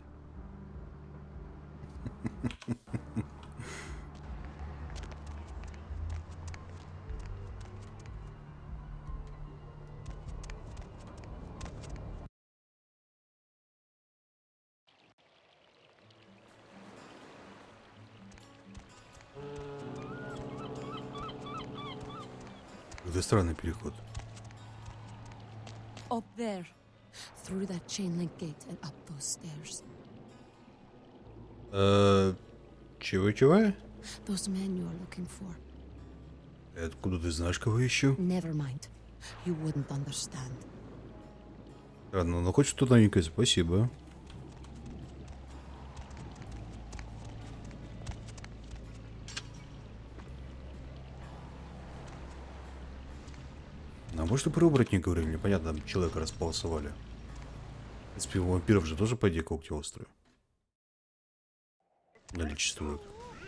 Это странный переход. Up there, through that chain link gate and up those stairs. Чего? Those men you are looking for. Откуда ты знаешь, кого я ищу? Never mind. You wouldn't understand. Ладно, ну хоть что-то новенькое, спасибо. А может и про оборотней говорили, непонятно, там человека располосовали. В принципе, у вампиров же тоже, по идее, когти острые. Наличествуют.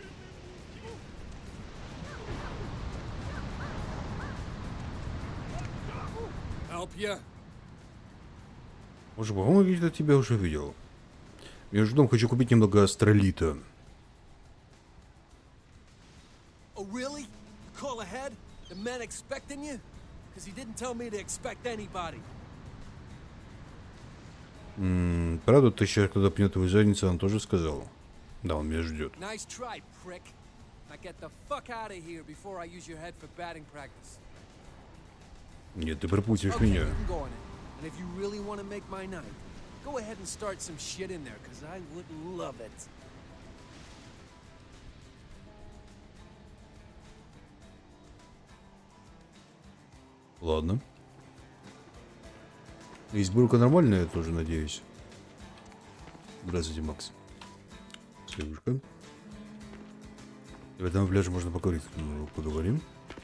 Может, по-моему, я где-то тебя уже видел. Между тем, хочу купить немного астролита. Oh, really? Call ahead? The men expecting you? Because he didn't tell me to expect anybody. Правда, ты сейчас, когда пнет твою задницу, он тоже сказал. Да, он меня ждет. Nice try, prick. Now get the fuck out of here before I use your head for batting practice. Нет, ты пропустишь меня. And if you really want to make my night, go ahead and start some shit in there, because I would love it. Ладно. Изборка нормальная, я тоже надеюсь. Здравствуйте, Макс. Девушка. В этом пляже можно поговорить. Ну, поговорим.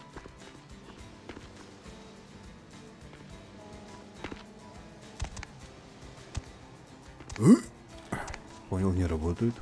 Понял, не работает.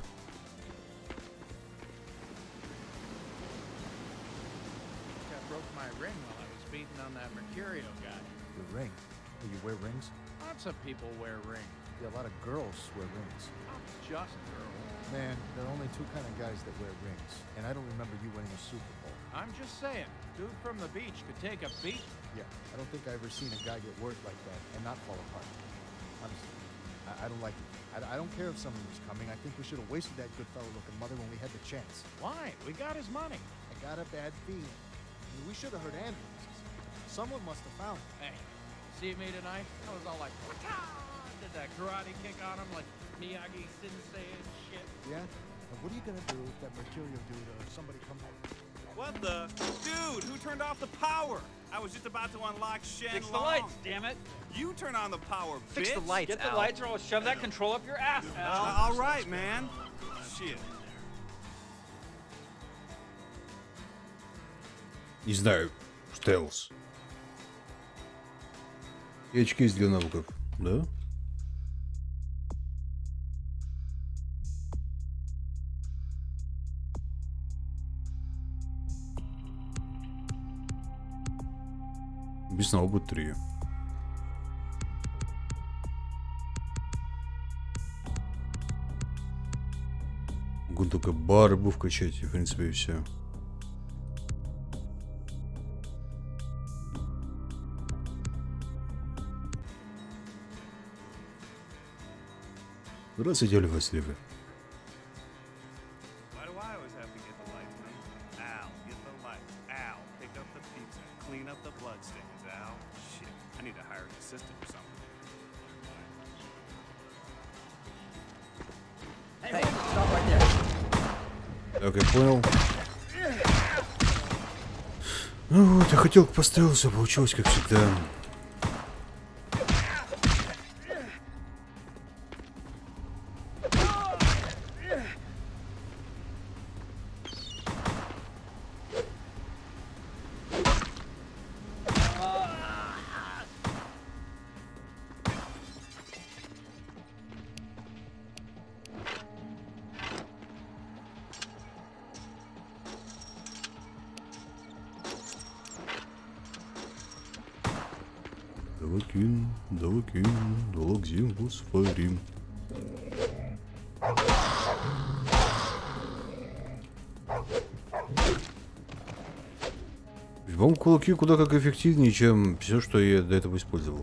Ring? You wear rings? Lots of people wear rings. Yeah, a lot of girls wear rings. Not just girls. Man, there are only two kind of guys that wear rings, and I don't remember you winning a Super Bowl. I'm just saying, dude from the beach could take a beat. Yeah, I don't think I ever seen a guy get worked like that and not fall apart. Honestly, I don't like it. I don't care if someone was coming. I think we should have wasted that good fellow-looking mother when we had the chance. Why? We got his money. I got a bad feeling. I mean, we should have heard ambulances. Someone must have found him. Hey, see me tonight? I was all like, did that karate kick on him like Miyagi Sensei and shit. Yeah? And what are you gonna do if that Mercurial dude or somebody comes out? What the? Dude, who turned off the power? I was just about to unlock Shen Fix the lights, damn it. You turn on the power, bitch. Fix the lights, Get the lights or I'll shove that control up your ass, Al. All right, man. Shit. Не знаю. Стелс. И очки есть для навыков, да? Написано оба 3. Могу только барбу вкачать, и в принципе и все. Здравствуйте, Ольга Сливы. Так, я понял. Ну вот, я хотел поставил, все получилось, как всегда. Далакин, фосфорим. По-моему, кулаки куда как эффективнее, чем все, что я до этого использовал.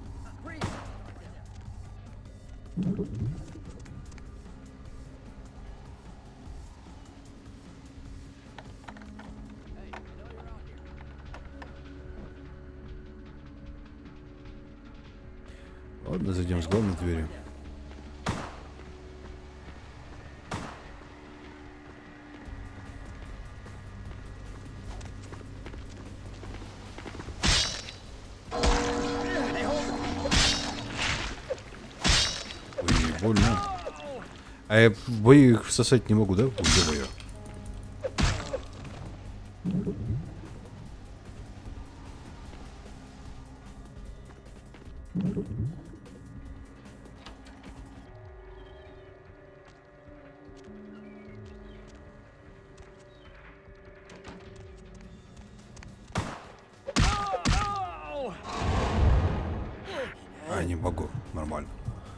Ладно, зайдем с главной двери. Ой, больно. А я в бою их сосать не могу, да? Ой, не могу. Нормально.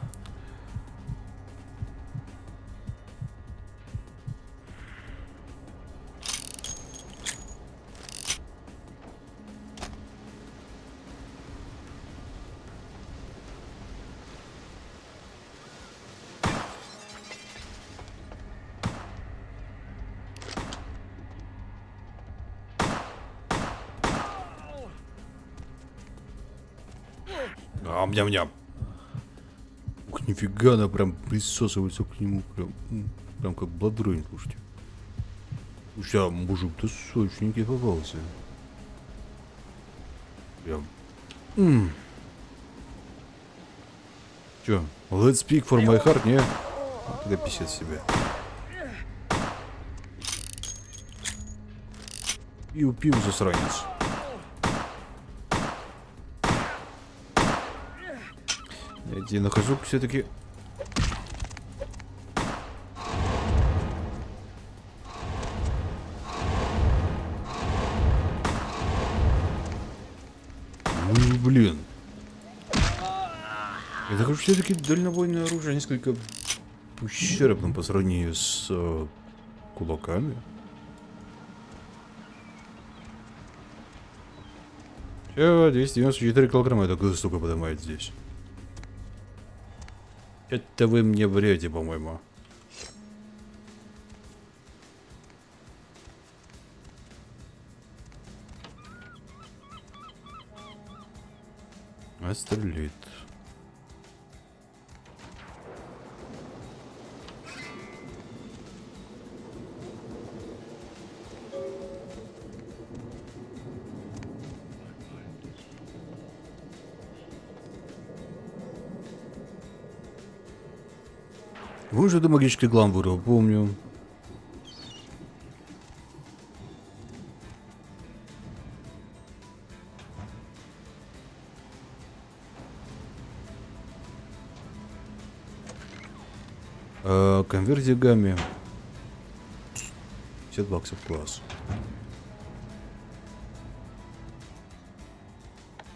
Ам-ням-ням. Ух, нифига, она прям присосывается к нему. Прям как бладройн, слушайте. Слушайте, а мужик-то сочненький попался. Прям. Чё? Let's speak for my heart, не? Когда писет себя. Пиу-пиу, засранец. Я нахожу все-таки. Ну, блин. Я нахожу все-таки дальнобойное оружие несколько ущербным по сравнению с кулаками. 294 килограмма, это столько поднимает здесь. Это вы мне врете, по-моему. Астролит. Вы же до магической гламуры, помню. Конверт Зигами. 50 баксов, класс.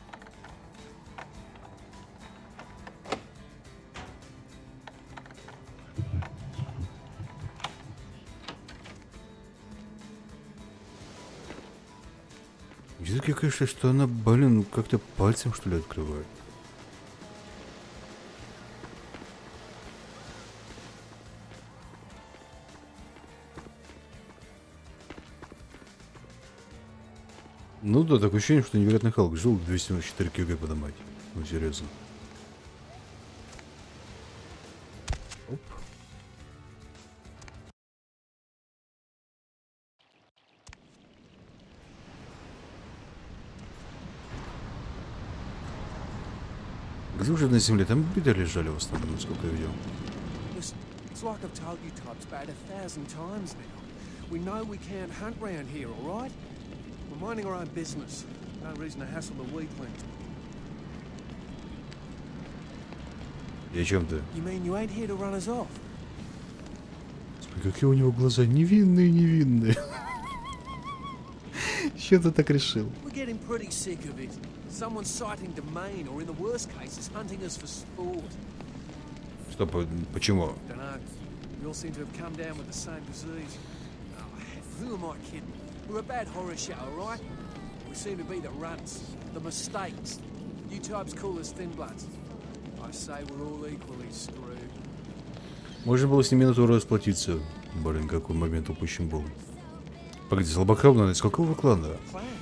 Все-таки кажется, что она, блин, как-то пальцем, что ли, открывает. Ну да, такое ощущение, что невероятный Халк жил 204 кг поднимать. Ну серьезно. Оп. Где уже на земле? Там биты лежали в основном, насколько я видел. It's like I've told you types about 1,000 times now. We know we can't hunt round here, all right? We're minding our own business. No reason to hassle the weaklings. И о чем ты? You mean you ain't here to run us off? Какие у него глаза невинные, невинные. Че ты так решил? We're getting pretty sick of it. Someone's sighting domain, or in the worst cases, hunting us for sport. Что, почему? Dunno. We all seem to have come down with the same disease. Oh, who am I kidding? We're a bad horror show, all right? We seem to be the runts, the mistakes. You types call us thin bloods. I say we're all equally screwed. Можно было с ними натурой расплатиться. Блин, какой момент упущен был. Погоди, слабокровно, сколько вы клана?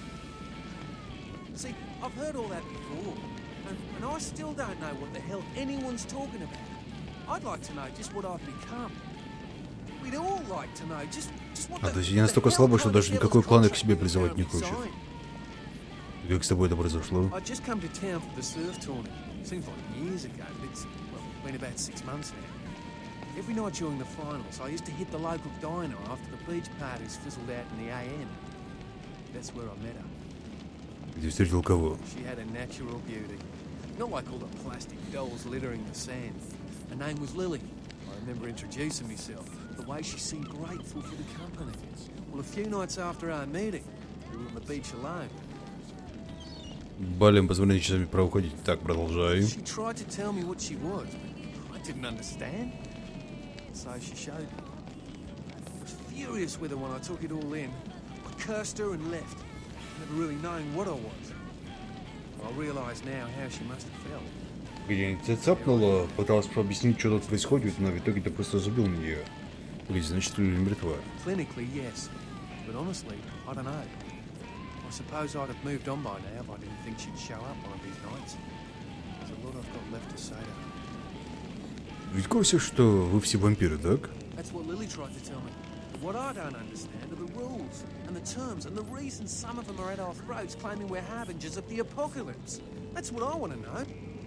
See, I've heard all that before, and I still don't know what the hell anyone's talking about. I'd like to know just what I've become. We'd all like to know just what то есть я настолько слабый, что даже никакой клан к себе призывать не хочет. Как с тобой это произошло? I just come to town for the surf tournament. Seems like years ago, but it's been about 6 months now. Every night during the finals, I used to hit the local diner after the beach parties fizzled out in the AM. That's where I met her. Где встретил кого? She had a natural beauty. Not like all the plastic dolls littering the sand. Her name was Lily. I remember introducing myself. The way she seemed grateful for the company. Well, a few nights after our meeting, we were on the beach alone. Блин, позвони часами пора уходить. Так, продолжай. She tried to tell me what she was, but I didn't understand. So she showed me. I was furious with her when I took it all in. I cursed her and left, never really knowing what I was. I realise now how she must have felt. Где-нибудь тебя цапнуло, пыталась объяснить, что тут происходит, но в итоге ты просто забил на нее. Погоди, значит, ты мертва. Clinically, yes. But honestly, I don't know. I suppose I'd have moved on by now if I didn't think she'd show up one of these nights. There's a lot I've got left to say to her. Ведь в курсе, что вы все вампиры, так? That's what Lily tried to tell me. But what I don't understand are the rules and the terms and the reasons some of them are at our throats claiming we're harbingers of the apocalypse. That's what I want to know.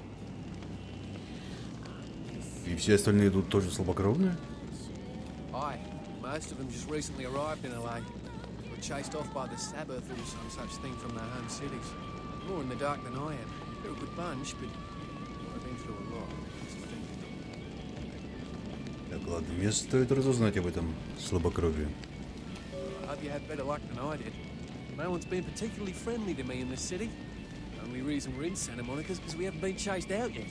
И все остальные тут тоже слабокровные? Aye. Most of them just recently arrived in LA. Were chased off by the Sabbath or some such thing from their home cities. More in the dark than I am. They're a good bunch, but I've been through a lot. Так, ладно, мне стоит разузнать об этом слабокровии. I hope you had better luck than I did. No one's been particularly friendly to me in this city. The only reason we're in Santa Monica is because we haven't been chased out yet.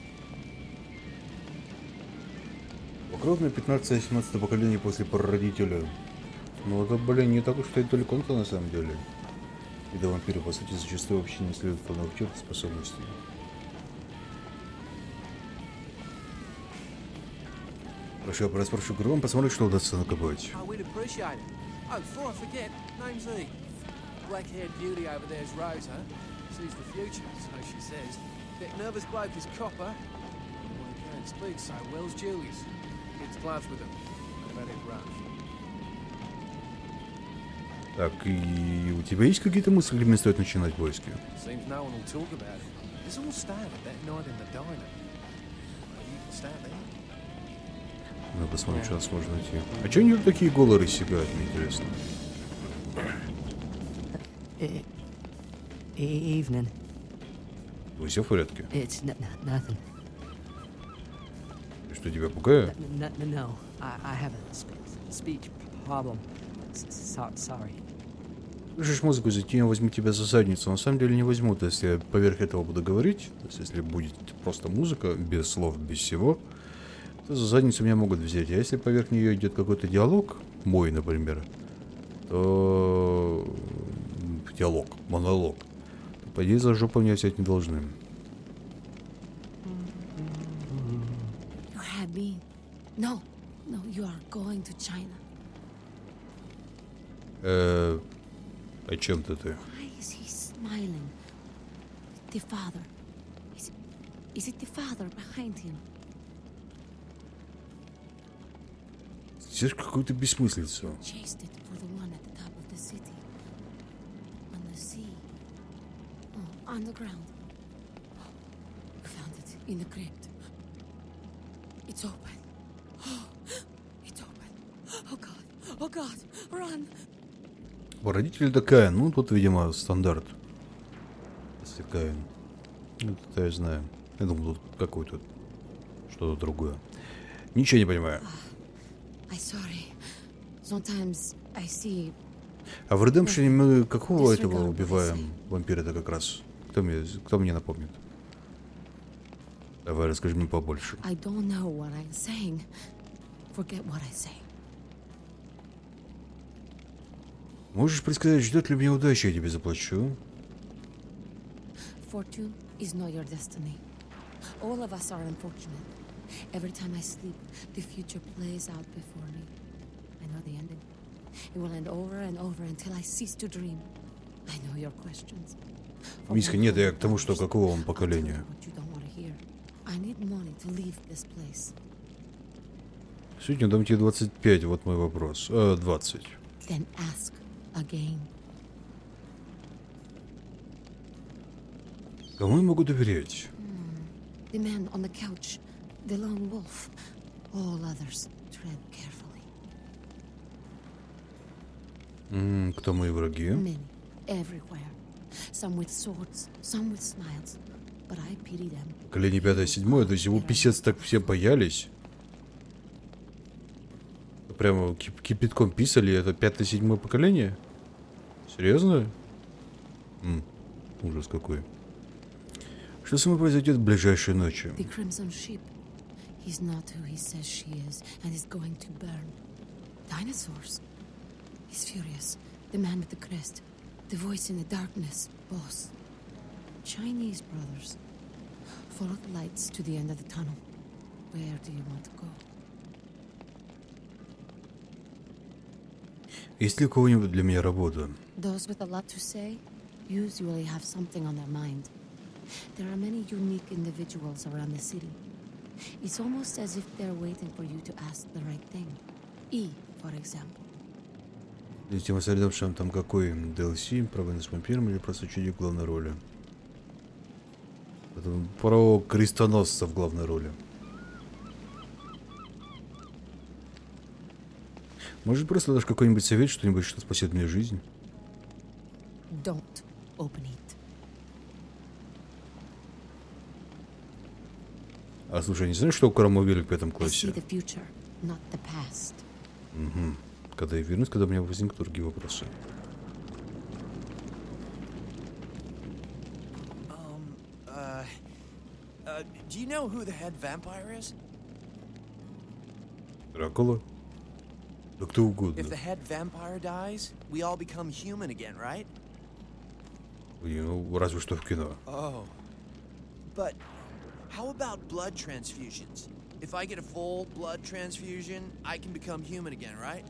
Слабокровные 15-17 поколение после прародителя. Ну это, блин, не так уж и далеко-то на самом деле. И до вампира, по сути, зачастую вообще не следует плановых черт способностей. Хорошо, я спрошу Гром, посмотрим, что удастся накопать. Oh, we'd appreciate it. Oh, before I forget, name's E. Black-haired beauty over there's Rosa. Sees the future, so she says. That nervous bloke is Copper. The one who can't speak so well's Julius. Gets gloves with him. About it rough. Так, и у тебя есть какие-то мысли, где мне стоит начинать поиски? Seems no one will talk about it. This all started that night in the diner. You can start there. Ну, посмотрим, что нас можно найти. А чё они тут такие голые рассекают, мне интересно? Evening. Вы все в порядке? It's nothing. Что, тебя пугает? No, I have a speech problem. Sorry. Слышишь музыку, затем я возьму тебя за задницу. На самом деле не возьму, то есть я поверх этого буду говорить. То есть если будет просто музыка, без слов, без всего, то за задницу меня могут взять. А если поверх нее идет какой-то диалог, мой, например, то... Диалог, монолог. По идее, за жопу меня взять не должны. You had me. No, you are going to China. О чем-то ты? Why is he smiling? The father. Is it the father behind him? Здесь какую-то бессмыслицу. Chased it for the one at the top of the city. On the sea. Oh, on the ground. You found it in the crypt. It's open. It's open. Oh God. Oh God. Run. Родитель такая, ну тут, видимо, стандарт. Если Каин. Ну, это я знаю. Я думал, тут какое-то что-то другое. Ничего не понимаю. I'm sorry. Sometimes I see. А в Redemption мы какого этого убиваем вампира-то как раз? Кто мне напомнит? Давай, расскажи мне побольше. I don't know what I'm saying. Forget what I say. Можешь предсказать, ждет ли меня удачи, я тебе заплачу. Fortune is not your destiny. All of us are unfortunate. Every time I sleep, the future plays out before me. I know the ending. It will end over and over until I cease to dream. I know your questions. Миска, нет, я к тому, что какого он поколения. I need money to leave this place. Сегодня дам тебе 25, вот мой вопрос. 20. Then ask again. Кому я могу доверять? The man on the couch, the lone wolf. All others tread carefully. Кто мои враги? Many, everywhere. Some with swords, some with smiles. But I pity them. Колени 5-7, то есть его писец так все боялись. Прямо кипятком писали, это 5-7 поколение? Серьезно? Ужас какой. Что со мной произойдет в ближайшие ночи? The Crimson Ship. He's not who he says she is, and is going to burn. Dinosaurs. He's furious. The man with the crest. The voice in the darkness. Boss. Chinese brothers. Follow the lights to the end of the tunnel. Where do you want to go? Есть ли у кого-нибудь для меня работа? Those with a lot to say usually have something on their mind. There are many unique individuals around the city. It's almost as if they're waiting for you to ask the right thing. E, for example. Тема с Redemption там какой? DLC, про войну с вампиром или просто чудик в главной роли? Это про крестоносца в главной роли. Может, просто дашь какой-нибудь совет, что-нибудь, что спасет мне жизнь? Don't open it. А слушай, не знаешь, что Крамовели в 5 классе? I see the future, not the past. Угу. Когда я вернусь, когда у меня возникнут другие вопросы. Do you know who the head vampire is? Дракула? Да кто угодно. If the head vampire dies, we all become human again, right? Ну, разве что в кино. Oh. But how about blood transfusions? If I get a full blood transfusion, I can become human again, right?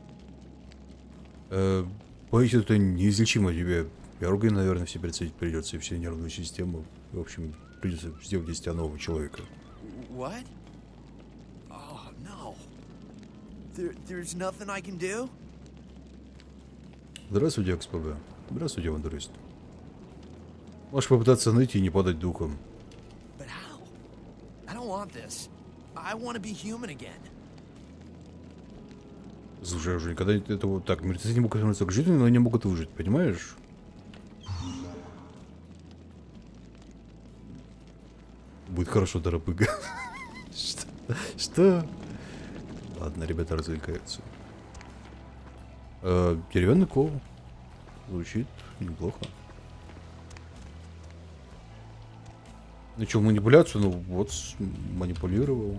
Боюсь, это неизлечимо тебе. Органы, наверное, все перецепить придется, и всю нервную систему. В общем, придется сделать из тебя нового человека. What? Oh, no. There's nothing I can do? Здравствуйте, ХПБ. Здравствуйте, авантюрист. Можешь попытаться найти и не падать духом. But how? I don't want this. I want to be human again. Слушай, я уже никогда этого... Так, мертвецы не могут вернуться к жизни, но они могут выжить, понимаешь? Будет хорошо, торопыга. Что? Ладно, ребята развлекаются. Деревянный кол. Звучит неплохо. Начал манипуляцию, ну вот, манипулировал.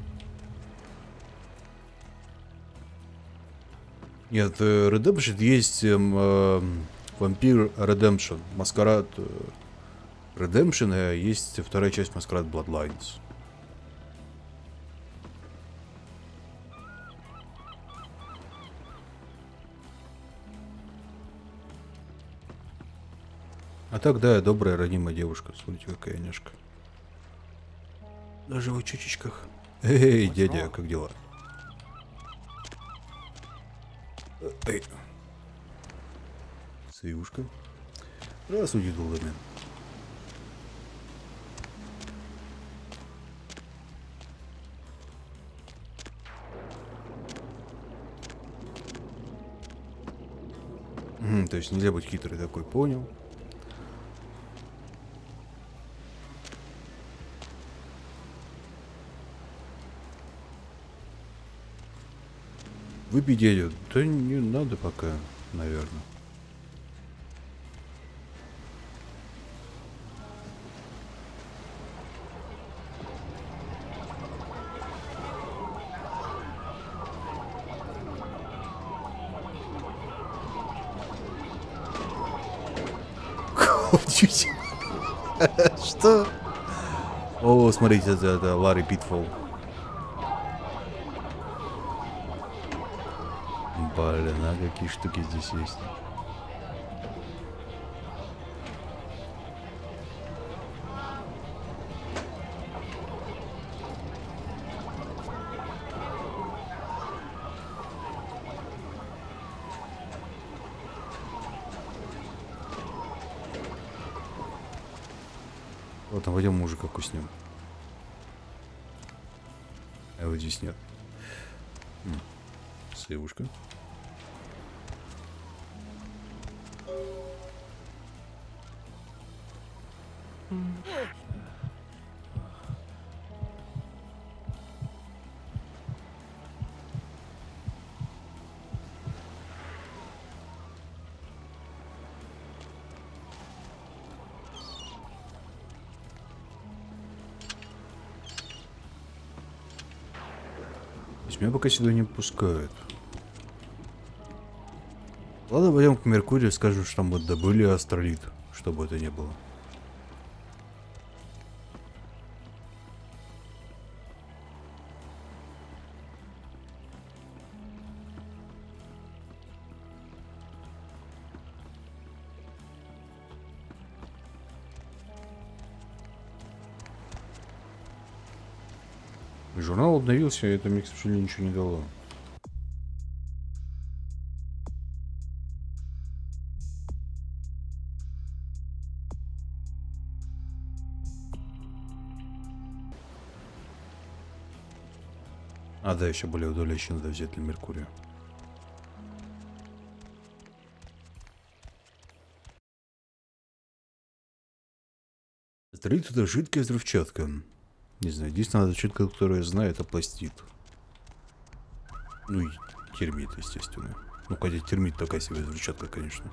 Нет, Redemption есть вампир Redemption, маскарад Redemption, а есть вторая часть Masquerade Bloodlines. А так, да, добрая, ранимая девушка. Смотрите, какая няшка. Даже в очечках. Эй, дядя, как дела? Эй. Союшка. Здравствуйте, Долдомен. То есть нельзя быть хитрый такой, понял. Выпей, дядю. Да не надо пока, наверное. Что? О, смотрите, это Ларри Питфол. Блин, а какие штуки здесь есть. Вот, там пойдем мужика куснем. А вот здесь нет. Сливушка. Меня пока сюда не пускают. Ладно, пойдем к Меркурию, скажем, что там вот добыли астролит, что бы это ни было. Журнал обновился, и это мне, к сожалению, ничего не дало. А, да, еще более удалённо надо взять для Меркурия. Астролит — это жидкая взрывчатка. Не знаю, единственная взрывчатка, которую я знаю, это пластит. Ну и термит, естественно. Ну, хотя термит такая себе взрывчатка, конечно.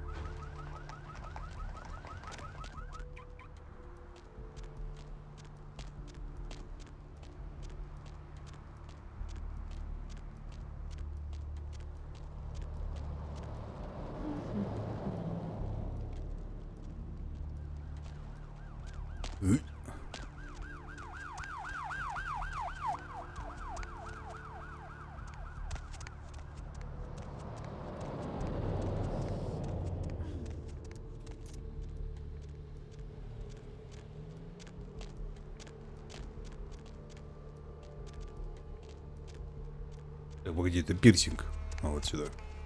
Так, погоди, это пирсинг. А вот сюда.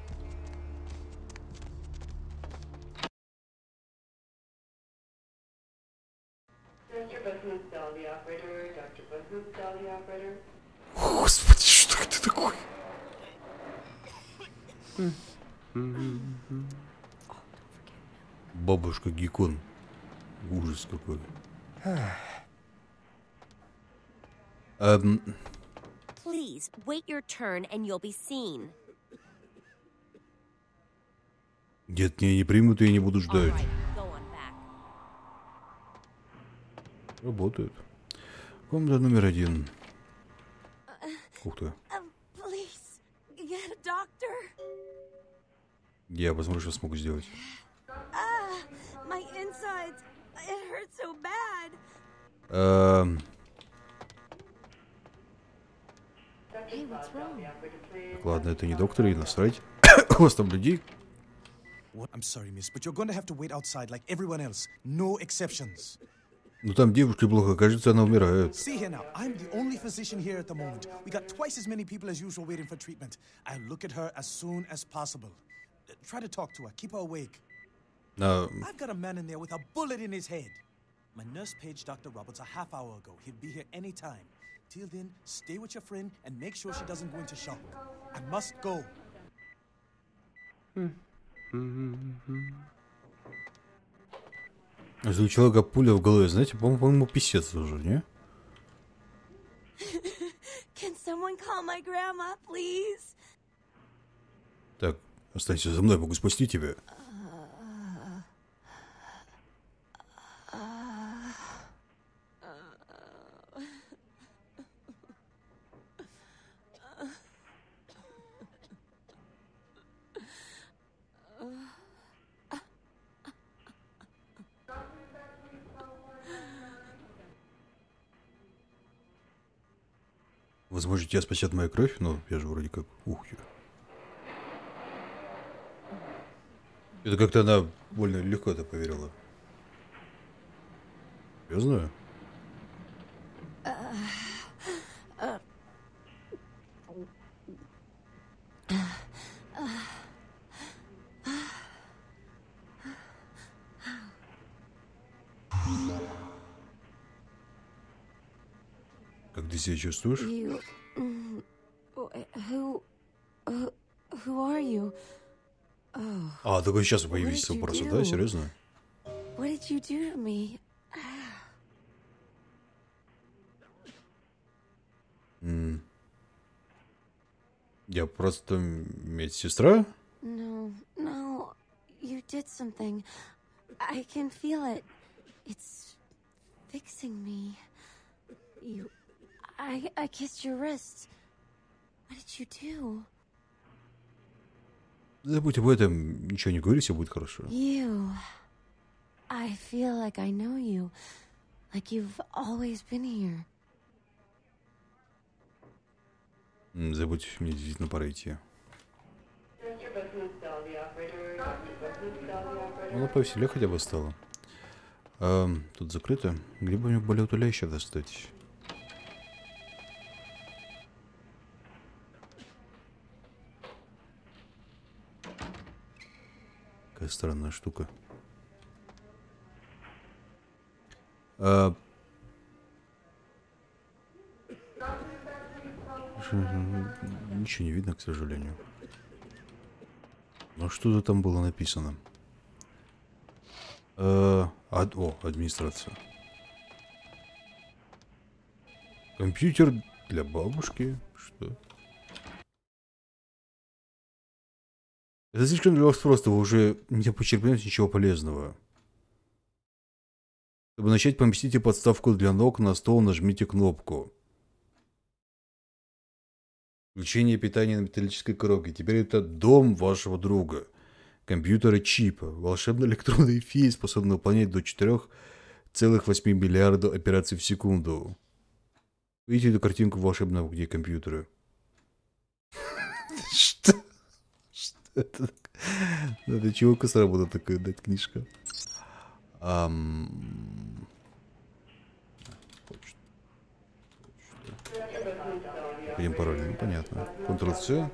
Господи, что это такое? Бабушка Геккон. Ужас какой. Please, wait your turn and you'll be seen. Нет, меня не примут, и я не буду ждать. Работает. Комната номер 1. Ух ты. Я посмотрю, что смогу сделать. My insides. it hurts so bad. Hey, what's wrong? Ладно, это не доктор, и насрать. У вас там людей? I'm sorry, miss, but you're going to have to wait outside like everyone else. No exceptions. Ну там девушке плохо, кажется, она умирает. See here now, I'm the only physician here at the moment. We got twice as many people as usual waiting for treatment. I'll look at her as soon as possible. Try to talk to her, keep her awake. I've got a man in there with a bullet in his head. My nurse paged Dr. Roberts a half hour ago. He'll be here any time. Till then, stay with your friend and make sure she doesn't go into shock. I must go. Если у человека пуля в голове, знаете, по-моему, писец уже, не? Can someone call my grandma, please? Так, останься за мной, могу спасти тебя. Возможно, тебя спасет моя кровь, но я же вроде как... Ух, я. Это как-то она больно легко это поверила. Я знаю. Как ты себя чувствуешь? Who are you? А, только сейчас появились вопросы, да? Серьезно? What did you do to me? Я просто медсестра? No, you did something. I can feel it. It's fixing me. I kissed your wrist. What did you do? Забудь об этом, ничего не говори, все будет хорошо. You. I feel like I know you. Like you've always been here. Забудь, мне действительно пора идти. Ну, повеселее хотя бы стало. Тут закрыто. Где бы мне болеутоляющее достать? Какая странная штука. Ничего не видно, к сожалению. Но что-то там было написано. Администрация. Компьютер для бабушки. Что? Это слишком для вас просто, вы уже не почерпнете ничего полезного. Чтобы начать, поместите подставку для ног на стол, нажмите кнопку. Включение питания на металлической коробке. Теперь это дом вашего друга. Компьютера чипа. Волшебный электронный фей, способный выполнять до 4,8 миллиардов операций в секунду. Видите эту картинку волшебного где компьютера? Что? Что это? Надо чуваку с работы такая дать книжка. Введем пароль, ну понятно. Ctrl-C.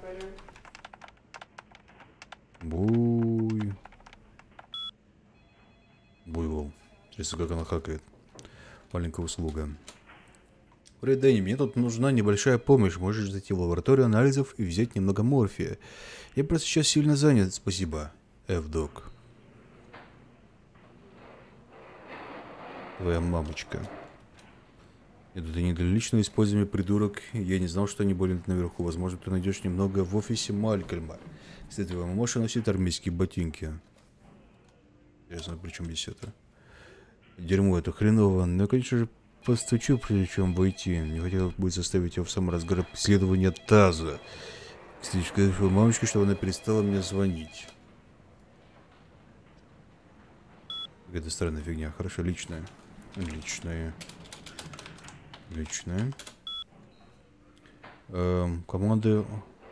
Буйвол. Интересно, как она хакает. Маленькая услуга. Привет, Дэнни, мне тут нужна небольшая помощь. Можешь зайти в лабораторию анализов и взять немного морфия. Я просто сейчас сильно занят, спасибо. F-Dog. Твоя мамочка. Это не для личного использования, придурок. Я не знал, что они болят наверху. Возможно, ты найдешь немного в офисе Малькольма. Кстати, твоя мамаша носит армейские ботинки. Интересно, при чем здесь это? Дерьмо, это хреново. Но, конечно же, постучу, прежде чем войти. Не хотел бы заставить его в самый разгар обследования таза. Кстати, сказать своей мамочке, чтобы она перестала мне звонить. Какая-то странная фигня. Хорошо, личная. Личная. Личная. Команды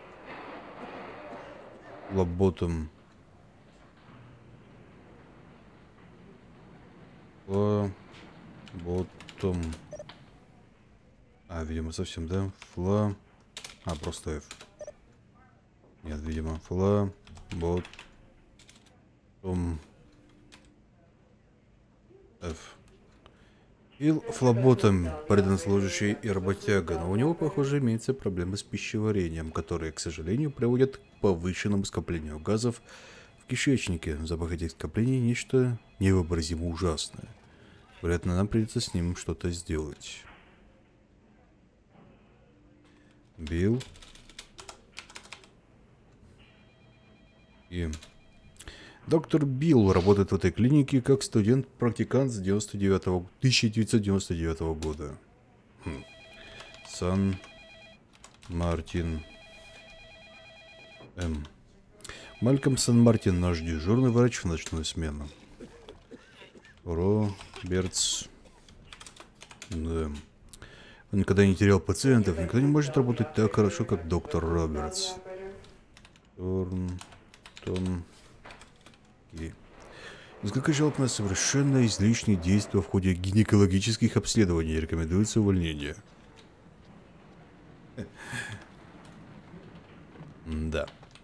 Лаботом. Лаботом. Видимо, совсем, да? Просто F. Нет, видимо, Ботом. F. Фил Флаботом предан служащий и работяга, но у него, похоже, имеются проблемы с пищеварением, которые, к сожалению, приводят к повышенному скоплению газов в кишечнике. Запах этих скоплений — нечто невообразимо ужасное. Вероятно, нам придется с ним что-то сделать. Билл. И... Доктор Билл работает в этой клинике как студент-практикант с 1999 года. Сан-Мартин. Мальком Сан-Мартин, наш дежурный врач в ночную смену. Робертс. Да. Он никогда не терял пациентов, никто не может работать так хорошо, как доктор Робертс. Торнтон. Несколько жалоб на совершенно излишние действия в ходе гинекологических обследований. Рекомендуется увольнение. Да.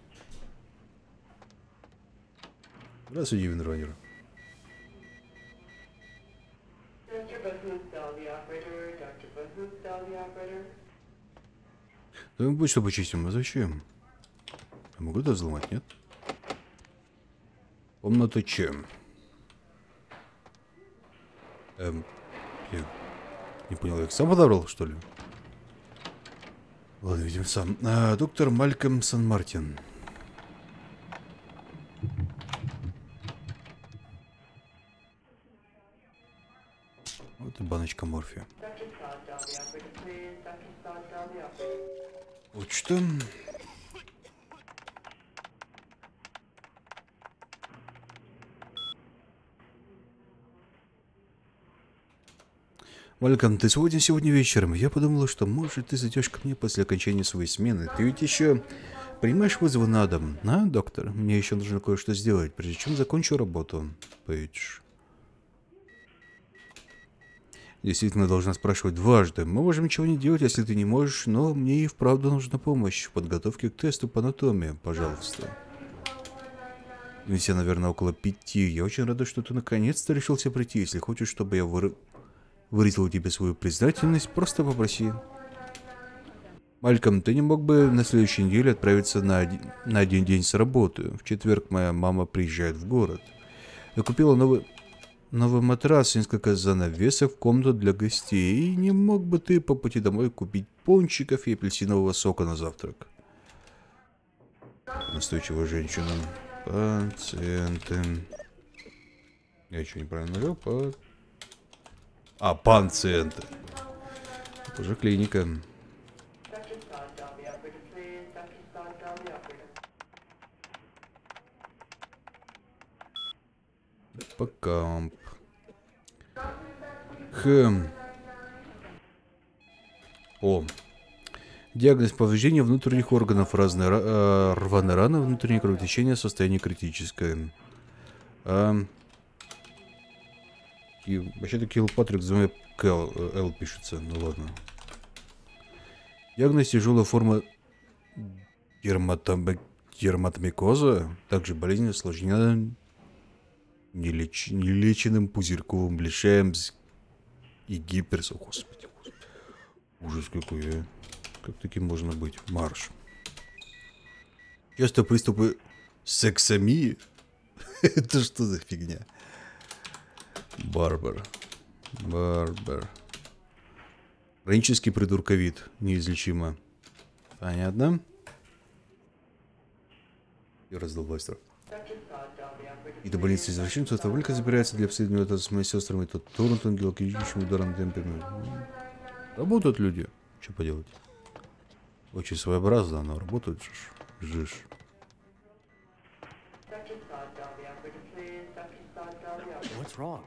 Здравствуйте, Винронер. Да мы почту почистим, а зачем? Я могу это взломать, нет? Комната чем? Я не понял, я их сам подобрал, что ли? Ладно, видимо, сам. Доктор Мальком Сан-Мартин. Вот и баночка морфия. Вот что? Мальком, ты сегодня вечером. Я подумала, что, может, ты зайдешь ко мне после окончания своей смены. Ты ведь еще принимаешь вызовы на дом, доктор? Мне еще нужно кое-что сделать, прежде чем закончу работу. Пейдж. Действительно, должна спрашивать дважды. Мы можем ничего не делать, если ты не можешь, но мне и вправду нужна помощь в подготовке к тесту по анатомии. Пожалуйста. Ведь я, наверное, около 5. Я очень рада, что ты наконец-то решился прийти. Если хочешь, чтобы я выразил тебе свою признательность, просто попроси. Мальком, ты не мог бы на следующей неделе отправиться на один день с работы? В четверг моя мама приезжает в город. Я купила новый матрас, несколько занавесок в комнату для гостей. И не мог бы ты по пути домой купить пончиков и апельсинового сока на завтрак? Настойчивая женщина. Пациенты. Я еще неправильно навел. Пациенты. Это уже клиника. Покамп. Диагноз: повреждение внутренних органов, разные рваные раны, внутреннее кровотечение, состояние критическое. И вообще-то Килпатрик за мной Л пишется, ну ладно. Диагноз: тяжелая форма дерматомикоза, также болезнь осложнена нелеченным пузырьковым лишаем и гиперсом. Господи, ужас какой, Как таким можно быть? Марш. Часто приступы сексомии? Это что за фигня? Барбер. Хронический придурковид. Неизлечимо. Понятно? И раздал бластер. И до больницы извращенцев только забирается для обследования с моими сестрами. Тут Торнтон, геологическим ударом темпе. Работают люди. Что поделать? Очень своеобразно, но работают жиж. What's wrong?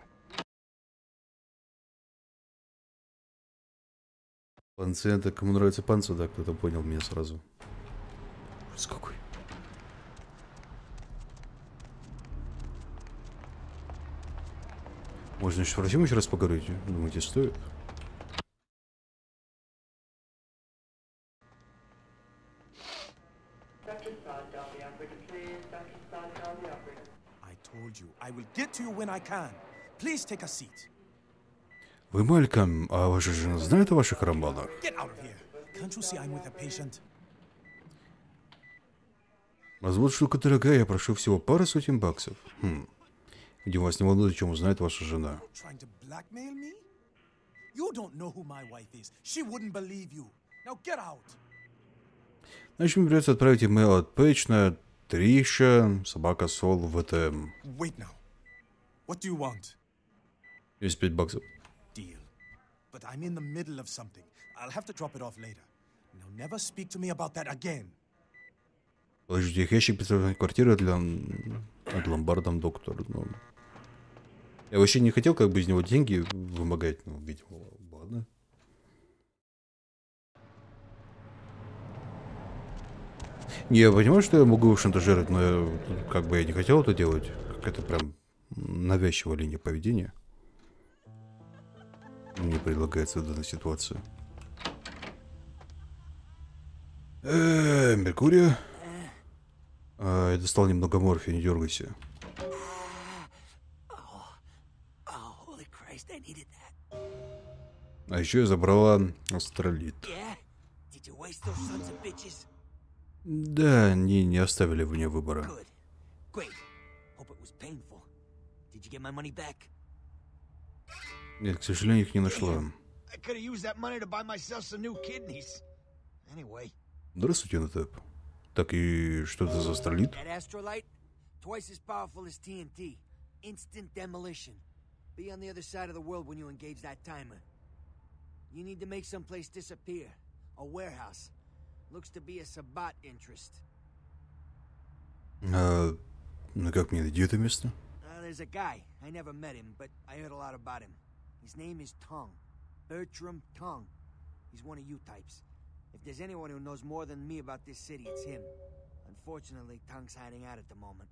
Панцета, кому нравится панцу, да, кто-то понял меня сразу. Ужас какой. Можно еще про тему еще раз поговорить? Думаете, стоит? I will get to you when I can. Please take a seat. Вы, Малькольм, а ваша жена знает о ваших романах? Get out of here. Can't you see I'm with a patient? Развод штука дорогая, я прошу всего пару сотен баксов. Видимо, вас не волнует, о чем узнает ваша жена. Trying to blackmail me? You don't know who my wife is. She wouldn't believe you. Now get out. Значит, мне придется отправить имейл от Пейдж на Триша, собака Сол, ВТМ. Wait now. What do you want? 25 баксов. Deal. But I'm in the middle of something. I'll have to drop it off later. Now never speak to me about that again. Положите их ящик, представляет квартиру для от ломбардом доктор. Но... Я вообще не хотел как бы из него деньги вымогать, но, видимо, ладно. Не, я понимаю, что я могу шантажировать, но как бы я не хотел это делать. Какая-то прям навязчивая линия поведения. Мне предлагается в данной ситуации. Меркурий. Я достал немного морфия, не дергайся. А еще я забрала астролит. Да, они не оставили мне выбора. Нет, к сожалению, их не нашла. Здравствуйте, Натеп. Так и что это за астролит? Ну как мне найти это место? There's a guy. I never met him, but I heard a lot about him. His name is Tongue. Bertram Tongue. He's one of you types. If there's anyone who knows more than me about this city, it's him. Unfortunately, Tongue's hiding out at the moment.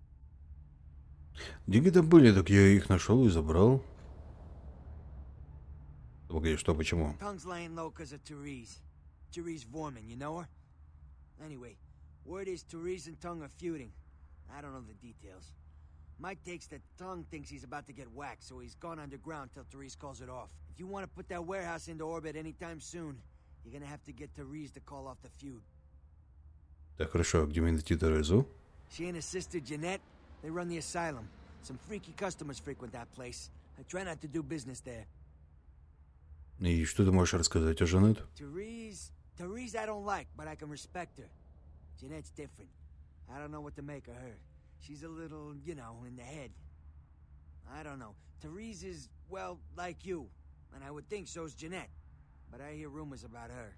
Деньги там были, так я их нашел и забрал. Погоди, что, почему? Tongue's laying low because of Therese. Therese Vorman, you know her? Anyway, word is Therese and Tongue are feuding. I don't know the details. Mike takes that Tongue thinks he's about to get whacked, so he's gone underground till Therese calls it off. If you want to put that warehouse into orbit anytime soon, you're gonna have to get Therese to call off the feud. Так, хорошо, где мне найти Терезу? She and her sister Jeanette, they run the asylum. Some freaky customers frequent that place. I try not to do business there. И что ты можешь рассказать о Жанет? Therese I don't like, but I can respect her. Jeanette's different. I don't know what to make of her. She's a little, you know, in the head. I don't know. Therese is, well, like you. And I would think so's Jeanette. But I hear rumors about her.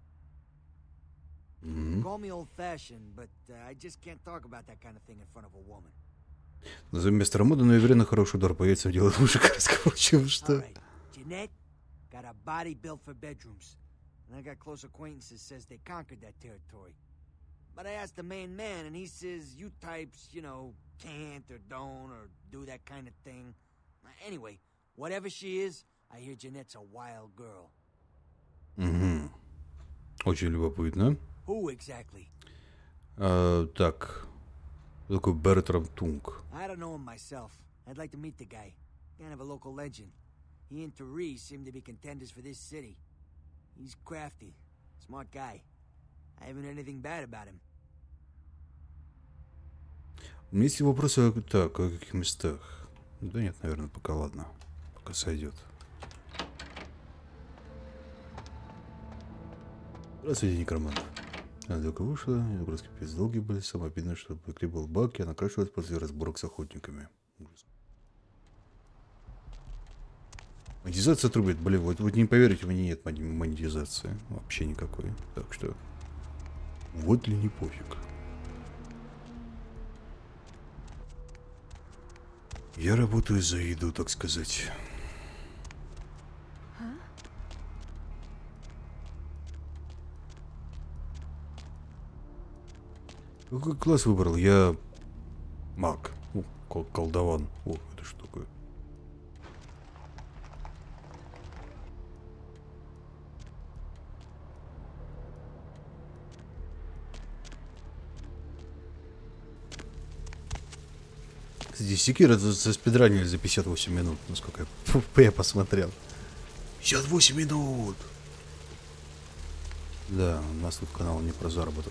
Call me old-fashioned, but I just can't talk about that kind of thing in front of a woman. Назовем мистера Мода, но уверенно хороший удар по яйцам делает мужика разговор, чем что. Jeanette got a body built for bedrooms. And I got close acquaintances says they conquered that territory. But I asked the main man, and he says you types, you know, can't or don't or do that kind of thing. Anyway, whatever she is, I hear Jeanette's a wild girl. Угу. Очень любопытно. Who exactly? Так. Такой Бертрам Тунг. I don't know him myself. I'd like to meet the guy. Kind of a local legend. He and Therese seem to be contenders for this city. He's crafty. Smart guy. I haven't heard anything bad about him. У меня есть вопросы, так, о каких местах? Да нет, наверное, пока ладно. Пока сойдет. Здравствуйте, некромант. Она только вышла, нагрузки пиздец долгие были. Самое обидное, что Бэкли был бак, и она накрашивалась после разборок с охотниками. Монетизация трубит, блин, вот не поверите, у меня нет монетизации. Вообще никакой. Так что... Вот ли не пофиг. Я работаю за еду, так сказать. Какой класс выбрал? Я маг. Колдован. О, это что такое? Кстати, Секиро заспидранили за 58 минут, насколько я посмотрел. 58 минут! Да, у нас тут канал не про заработок.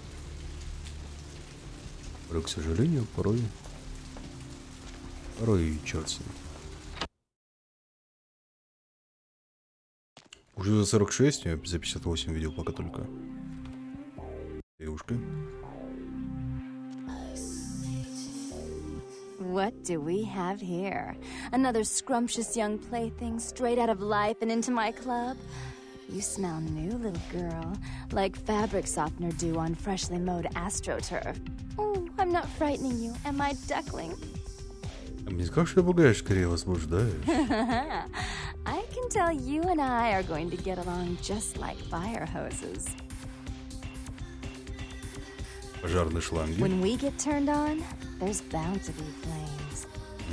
Порой, к сожалению, порой и черт с ним. Уже за 46, я за 58 видел пока только. Девушка. What do we have here? Another scrumptious young plaything straight out of life and into my club? You smell new, little girl, like fabric softener dew on freshly mowed AstroTurf. Oh, I'm not frightening you, am I, duckling? Мне скажешь, что пугаешь, скорее возбуждаешь. I can tell you and I are going to get along just like fire hoses. Пожарные шланги. When we get turned on, there's bound to be flames.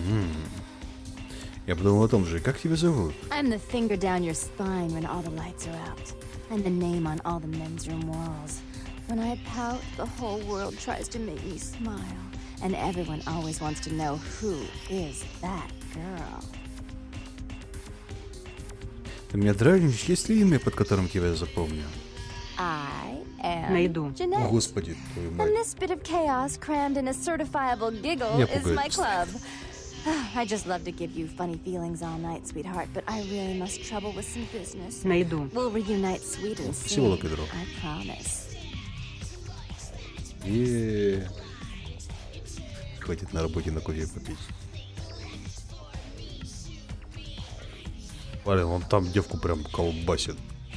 Я подумал о том же. Как тебя зовут? I'm the finger down your spine when all the lights are out. I'm the name on all the men's room walls. When I pout, the whole world tries to make me smile. And everyone always wants to know who is that girl. Ты меня дразнишь, есть ли имя, под которым тебя я запомню? I am Jeanette. Господи, твою мать. And this bit of chaos crammed in a certifiable giggle is my club. I just love to give you funny feelings all night, sweetheart, but I really must trouble with some business. We'll reunite sweet and soon, I promise. Хватит на работе на кофе попить. Парень, он там девку прям колбасит.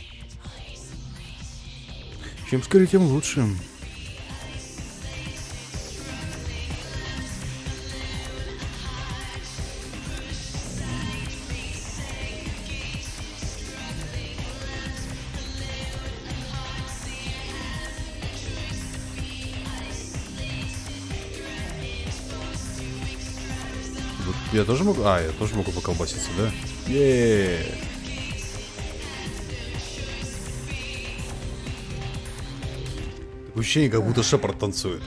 Чем скорее, тем лучше. Я тоже могу? А, я тоже могу поколбаситься, да? Еее. Ощущение, как будто Шепард танцует.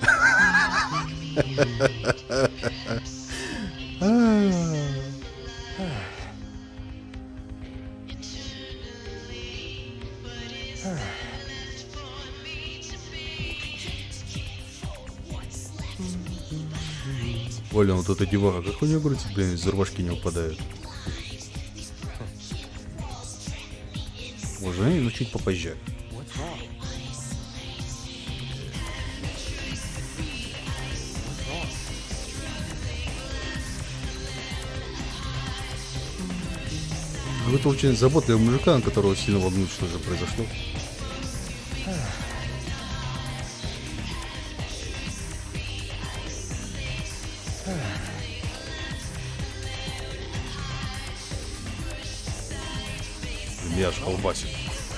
Оля, вот эта деваха, как у нее грудь, блин, из рубашки не упадают. Можно, но чуть попозже. Это очень заботливый мужика, на которого сильно волнует, что же произошло. Меня аж колбасит.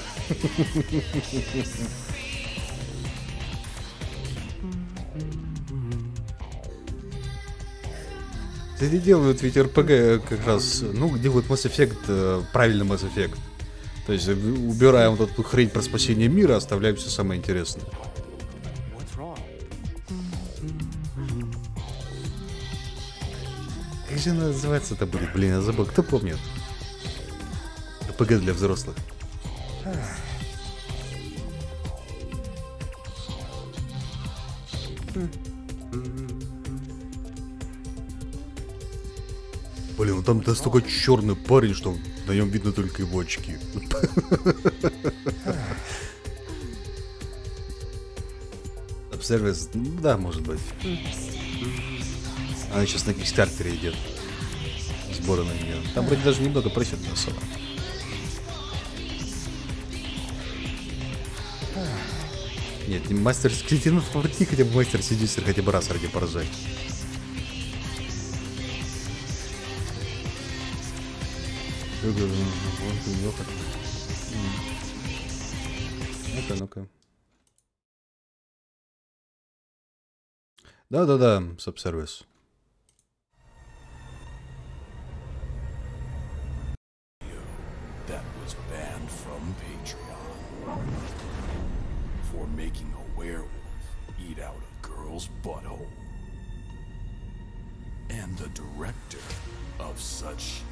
Кстати, делают ведь РПГ как раз, ну, делают Mass Effect, правильный Mass Effect. То есть убираем вот эту хрень про спасение мира, оставляем все самое интересное. Как же она называется-то будет? Блин, я забыл. Кто помнит? РПГ для взрослых. Блин, ну там настолько черный парень, что на нем видно только его очки. Обсервис, да, может быть. Она сейчас на Кикстартере идет. Сборы на нее. Там вроде даже немного просят на особо. Нет, не мастер скелетинов, хотя бы мастер сидистер хотя бы раз ради поражать. Ну-ка, ну-ка. Да-да-да, саб-сервис. That was banned from Patreon for making a werewolf eat out a girl's butthole. And the director of such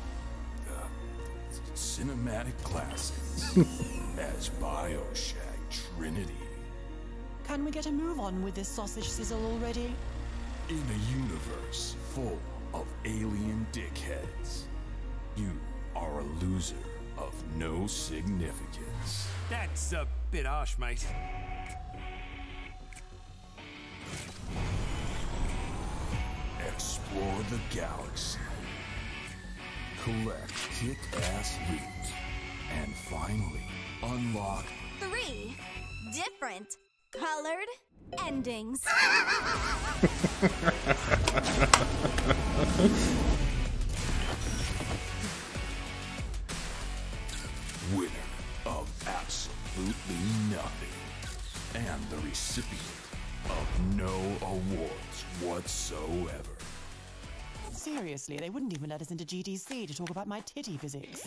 cinematic classics as BioShock Trinity. Can we get a move on with this sausage sizzle already? In a universe full of alien dickheads, you are a loser of no significance. That's a bit harsh, mate. Explore the galaxy. Collect kick-ass loot. And finally, unlock 3 different colored endings. Winner of absolutely nothing. And the recipient of no awards whatsoever. Seriously, they wouldn't even let us into GDC to talk about my titty physics.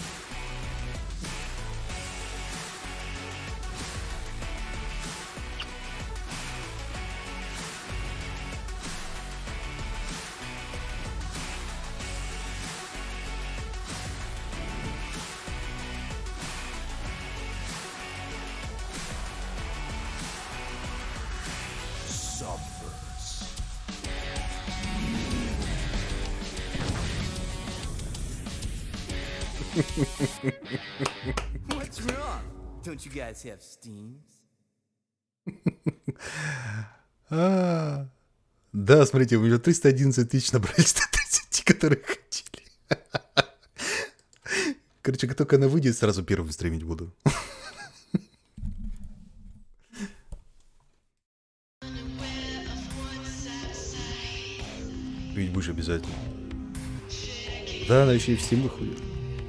What's wrong? Don't you guys have steams? Да, смотрите, у меня 311 тысяч набрали 130, которые хотели. Короче, как только она выйдет, сразу первым стримить буду. Ведь будешь обязательно. Да, она еще и в Steam выходит.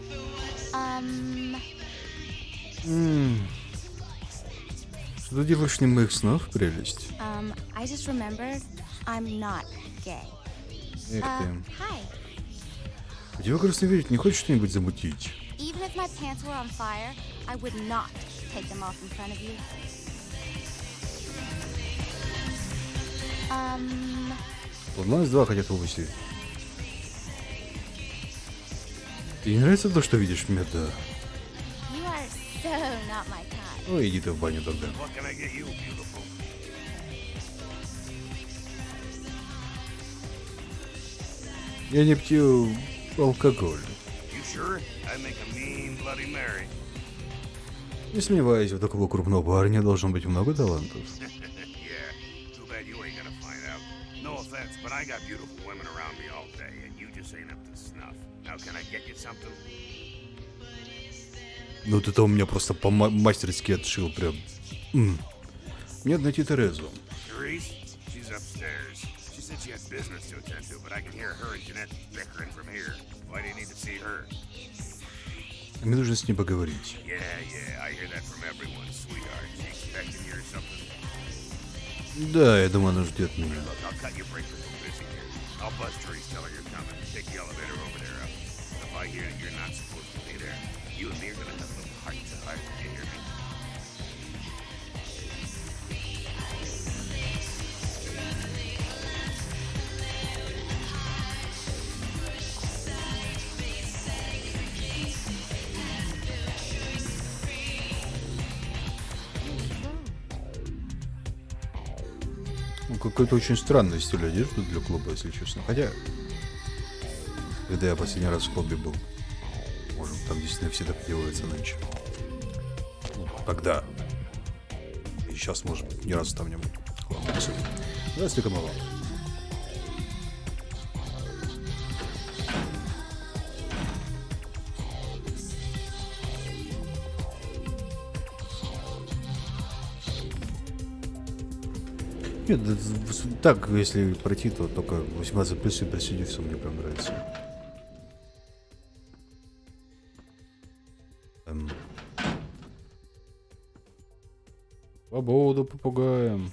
Что ты делаешь в моих снах, прелесть? I just remembered I'm not gay. Эх ты. Hi. У тебя грустно верить, не хочешь что-нибудь замутить? Even if my pants were on fire, I would not take them off in front of you. Bloodlines 2 хотят выпустить. Тебе не нравится то, что видишь в Меда? You are so not my type. Ну, иди ты в баню тогда. What can I get you, beautiful? Я не пью алкоголь. You sure? I make a mean Bloody Mary. Не сомневаюсь, у такого крупного парня должно быть много талантов. Yeah, too bad you ain't gonna find out. No offense, but I got beautiful women around me all day, and you just ain't up to snuff. Now can I get you something? Ну вот это у меня просто по-мастерски отшил прям. Мне найти Терезу. Therese? She's upstairs. She said she had business to attend to, but I can hear her and Jeanette bickering from here. Why do you need to see her? Мне нужно с ней поговорить. Yeah, I hear that from everyone, sweetheart. She expecting you or something? Да, я думаю, она ждет меня. Look, I'll cut your break from busy here. I'll buzz Therese, tell her you're coming. Take the elevator over there up. If I hear that you're not supposed to be there, you and me are gonna have a little heart to heart. You hear me? Ну, какой-то очень странный стиль одежды для клуба, если честно. Хотя, когда я последний раз в клубе был, может, там действительно все так делается нынче. Ну, тогда. И сейчас, может быть, ни разу там не был. Ладно, не суть. Здравствуйте, Камала. Нет, так, если пройти, то только 18 плюс и присоединиться мне прям нравится. Свободу попугаем.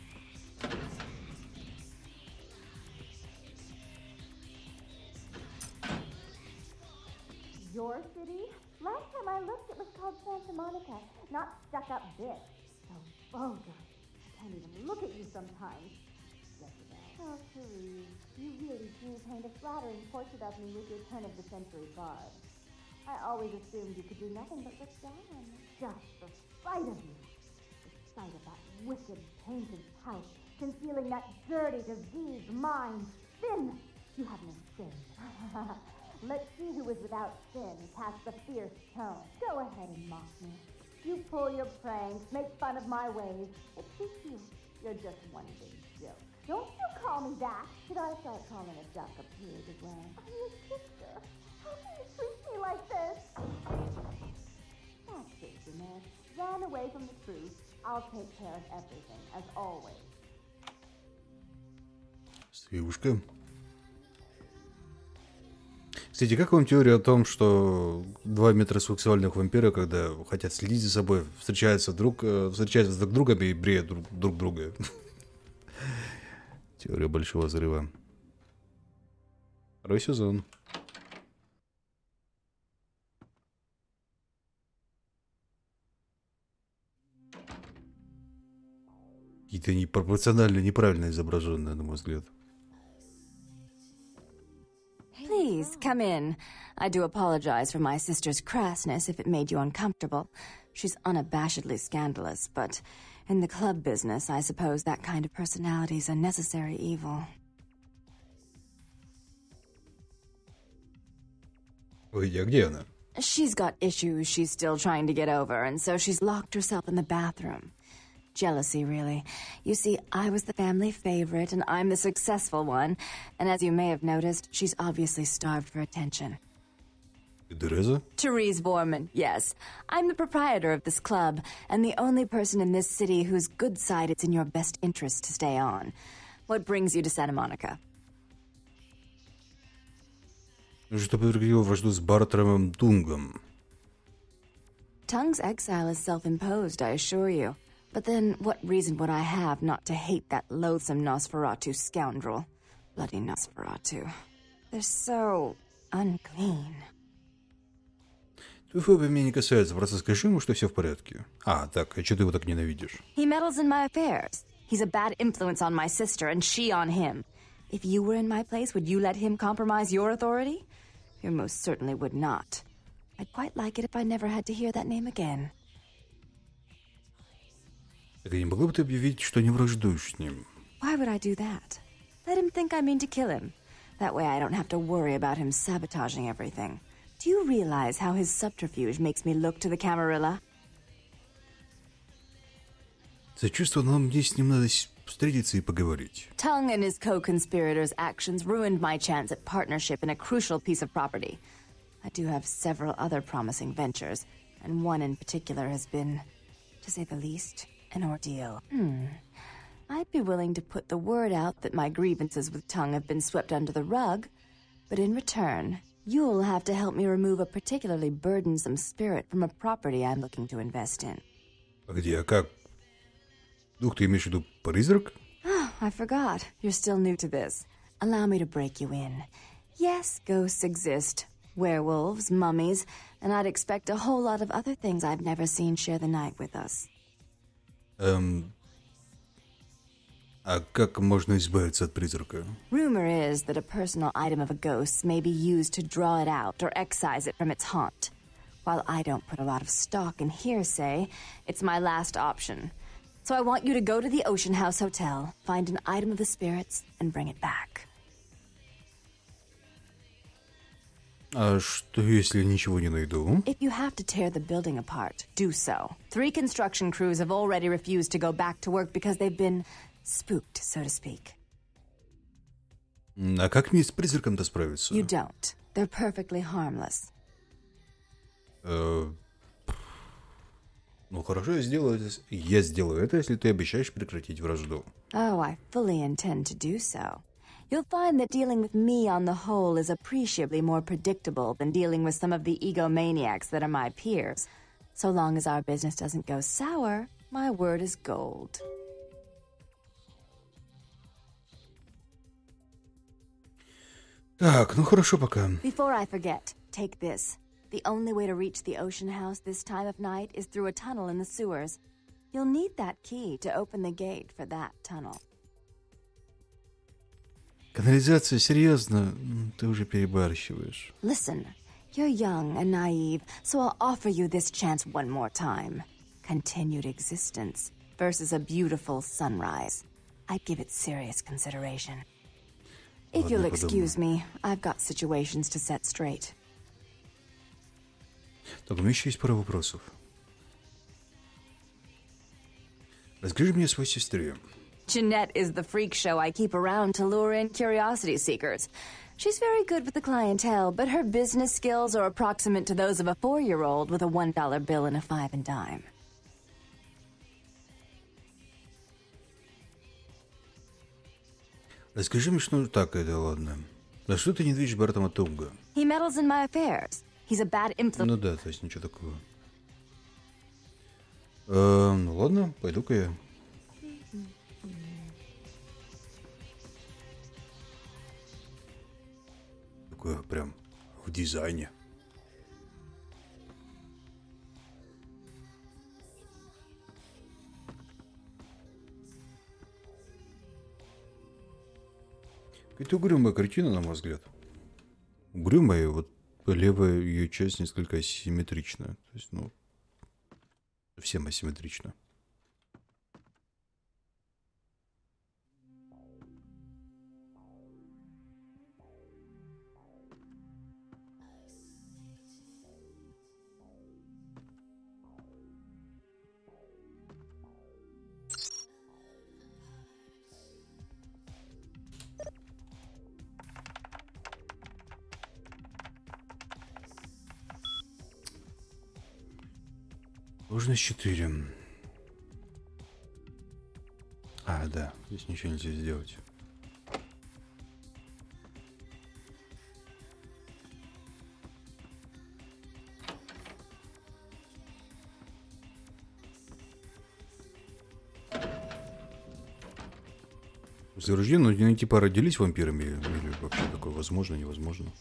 Your city? Last time I looked, it was called Santa Monica, not stuck-up this. So vulgar. I can't even look at you sometimes. Oh, Therese, you really do paint a flattering portrait of me with your turn-of-the-century garb. I always assumed you could do nothing but look down on me. Just the sight of you. The sight of that wicked, painted pouch, concealing that dirty, diseased mind. Sin! You have no sin. Let's see who is without sin cast the fierce tone. Go ahead and mock me. You pull your pranks, make fun of my ways. It suits you. You're just one big joke. Don't you call me that. Should I start calling a duck a pig as well? I'm your sister. How can you treat me like this? That's it, Jeanette. Run away from the truth. I'll take care of everything, as always. Девушка. Кстати, как вам теория о том, что два метросексуальных вампира, когда хотят следить за собой, встречаются друг с другом и бреют друг друга? Теория большого взрыва. Второй сезон. Какие-то непропорционально неправильно изображенные, на мой взгляд. Please, come in. I do apologize for my sister's crassness if it made you uncomfortable. She's unabashedly scandalous, but in the club business, I suppose that kind of personality is a necessary evil. Ой, а где она? She's got issues she's still trying to get over, and so she's locked herself in the bathroom. Jealousy, really. You see, I was the family favorite, and I'm the successful one. And as you may have noticed, she's obviously starved for attention. Teresa? Therese Vorman, yes. I'm the proprietor of this club, and the only person in this city whose good side it's in your best interest to stay on. What brings you to Santa Monica? Чтобы прекратил вражду с Бартрамом Тунгом. Tung's exile is self-imposed, I assure you. But then, what reason would I have not to hate that loathsome Nosferatu scoundrel? Bloody Nosferatu. They're so unclean. Твой фобия меня не касается, просто скажи ему, что все в порядке. А, так, а что ты его так ненавидишь? He meddles in my affairs. He's a bad influence on my sister, and she on him. If you were in my place, would you let him compromise your authority? You most certainly would not. I'd quite like it if I never had to hear that name again. Так не могла бы ты объявить, что не враждуешь с ним? Why would I do that? Let him think I mean to kill him. That way I don't have to worry about him sabotaging everything. Do you realize how his subterfuge makes me look to the Camarilla? Сочувствую, но мне с ним надо встретиться и поговорить. Tung and his co-conspirators' actions ruined my chance at partnership in a crucial piece of property. I do have several other promising ventures, and one in particular has been, to say the least, an ordeal. I'd be willing to put the word out that my grievances with Tung have been swept under the rug, but in return, you'll have to help me remove a particularly burdensome spirit from a property I'm looking to invest in. Где, а как? Дух, ты имеешь в виду призрак? Oh, I forgot. You're still new to this. Allow me to break you in. Yes, ghosts exist. Werewolves, mummies, and I'd expect a whole lot of other things I've never seen share the night with us. А как можно избавиться от призрака? Rumor is that a personal item of a ghost may be used to draw it out or excise it from its haunt. While I don't put a lot of stock in hearsay, it's my last option. So I want you to go to the Ocean House Hotel, find an item of the spirits, and bring it back. А что, если ничего не найду? If you have to tear the building apart, do so. 3 construction crews have already refused to go back to work because they've been spooked, so to speak. А как мне с призраком-то справиться? You don't. They're perfectly harmless. Ну хорошо, я сделаю это, если ты обещаешь прекратить вражду. Oh, I fully intend to do so. You'll find that dealing with me on the whole is appreciably more predictable than dealing with some of the egomaniacs that are my peers. So long as our business doesn't go sour, my word is gold. Так, ну хорошо пока. Before I forget, take this. The only way to reach the ocean house this time of night is through a tunnel in the sewers. You'll need that key to open the gate for that tunnel. Канализация, серьезно? Ты уже перебарщиваешь. Listen, you're young and naive, so I'll offer you this chance one more time. Continued existence versus a beautiful sunrise. I'd give it serious consideration. If you'll excuse me, I've got situations to set straight. Так, у меня еще есть пара вопросов. Расскажи мне о своей сестре. Jeanette is the freak show I keep around to lure in curiosity seekers. She's very good with the clientele, but her business skills are approximate to those of a 4-year-old with a $1 bill and a 5 and dime. Расскажи мне, что так это, ладно. На что ты не видишь Бартома Тунга? He meddles in my affairs. He's a bad influence. Ну да, то есть ничего такого. Ну ладно, пойду-ка я. Такое прям в дизайне. Это угрюмая картина, на мой взгляд. Угрюмая, вот левая ее часть несколько асимметрична. То есть, ну, совсем асимметрично. Сложность 4. А, да, здесь ничего нельзя сделать. Зарожденные, ну, типа родились вампирами, или вообще такое возможно, невозможно?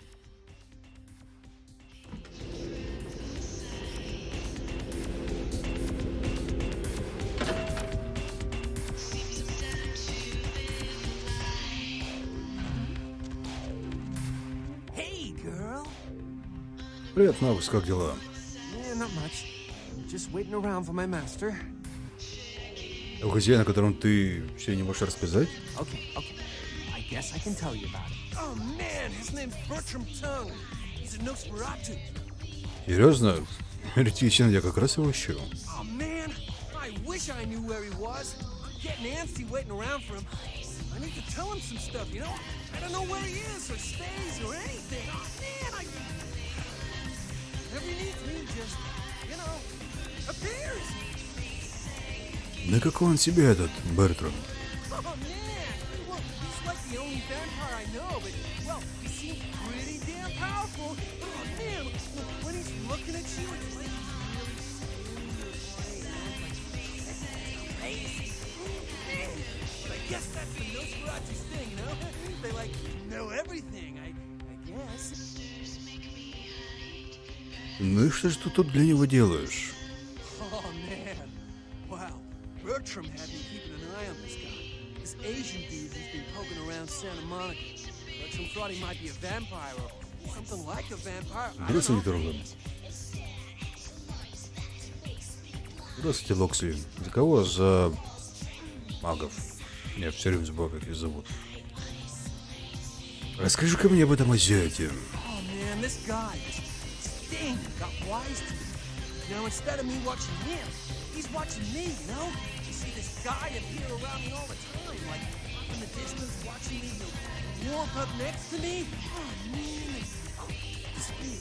Привет, Макс, как дела? Not much. Just waiting around for my master. У хозяина, о котором ты все не можешь рассказать? Okay. I guess I can tell you about it. Oh man, his name's Bertram Tung. He's a Nosferatu. Серьезно? Ретичен, я как раз его ищу. Oh man, I wish I knew where he was. Getting antsy waiting around for him. I need to tell him some stuff, you know? I don't know where he is or stays or anything. Oh man, Every needs me just, you know, appears. Да какой он себе этот, Бертрам? Oh man, well, he's like the only vampire I know, but well, he seems pretty damn powerful. Oh man, when he's looking at you, it's like he's really amazing. Man, but I guess that's the Nosferatu's thing, you know? They like know everything, I guess. Ну и что же ты тут для него делаешь? Oh man, wow. Bertram had been keeping an eye on this guy. This Asian dude who's been poking around Santa Monica. Bertram thought he might be a vampire or something like a vampire. Здравствуйте, дорогой. Здравствуйте, Локсли. За кого? За магов. Я все время забыл, как их зовут. Расскажи-ка мне об этом азиате. Oh man, this guy, Sting, got wise to me. Now instead of me watching him, he's watching me, you know? You see this guy appear around me all the time, like in the distance watching me, he'll warm up next to me. Oh man, disappear.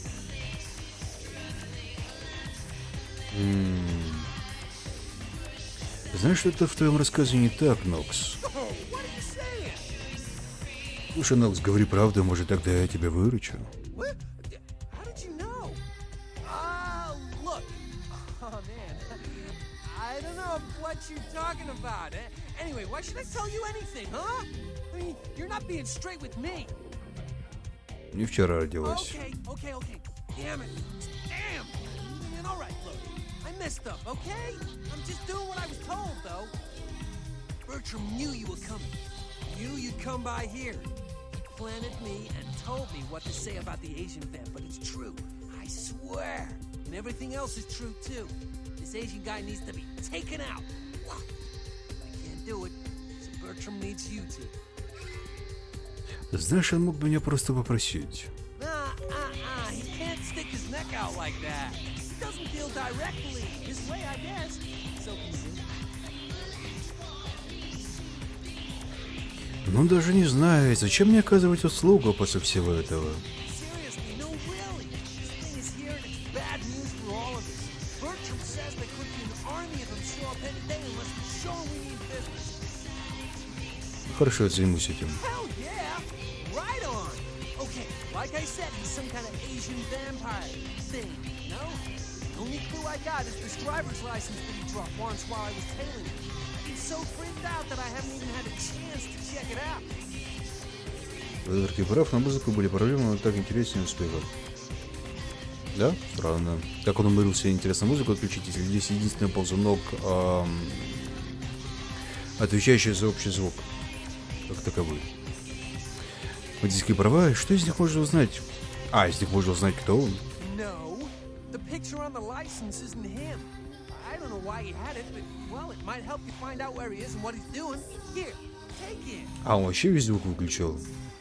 Знаешь, что-то в твоем рассказе не так, Нокс. Слушай, Нокс, говори правду, может, тогда я тебя выручу. What? How did you know? Look. Oh, man. I don't know what you're talking about. Anyway, why should I tell you anything, huh? I mean, you're not being straight with me. Не вчера родилась. Okay. Damn it. Damn. Man, all right, look. I messed up, okay? I'm just doing what I was told, though. Bertram knew you were coming. Knew you'd come by here. He planted me and told me what to say about the Asian vamp, but it's true. I swear. And everything else is true, too. This Asian guy needs to be taken out. I can't do it, so Bertram needs you to. Знаешь, он мог бы меня просто попросить. He can't stick his neck out like that. He doesn't deal directly. His way, I guess. So can you. Ну, даже не знаю, зачем мне оказывать услугу после всего этого? Seriously, no, really. This thing is here and it's bad news for all of us. Bertram says there could be an army of them show up any day unless we show him we need business. Хорошо, я займусь этим. Hell yeah! Right on! Okay, like I said, he's some kind of Asian vampire thing, you know? The only clue I got is this driver's license that he dropped once while I was tailing him. I've been so freaked out that I haven't even had a chance to check it out. Проверки прав на музыку были проблемы, но так интереснее успевал. Да? Странно. Как он умудрился интересную музыку отключить, если здесь единственный ползунок, отвечающий за общий звук, как таковой. Водительские права, что из них можно узнать? Из них можно узнать, кто он. No, the picture on the license isn't him. I don't know why he had it, but well, it might help you find out where he is and what he's doing. Here, take it. Он вообще весь звук выключил.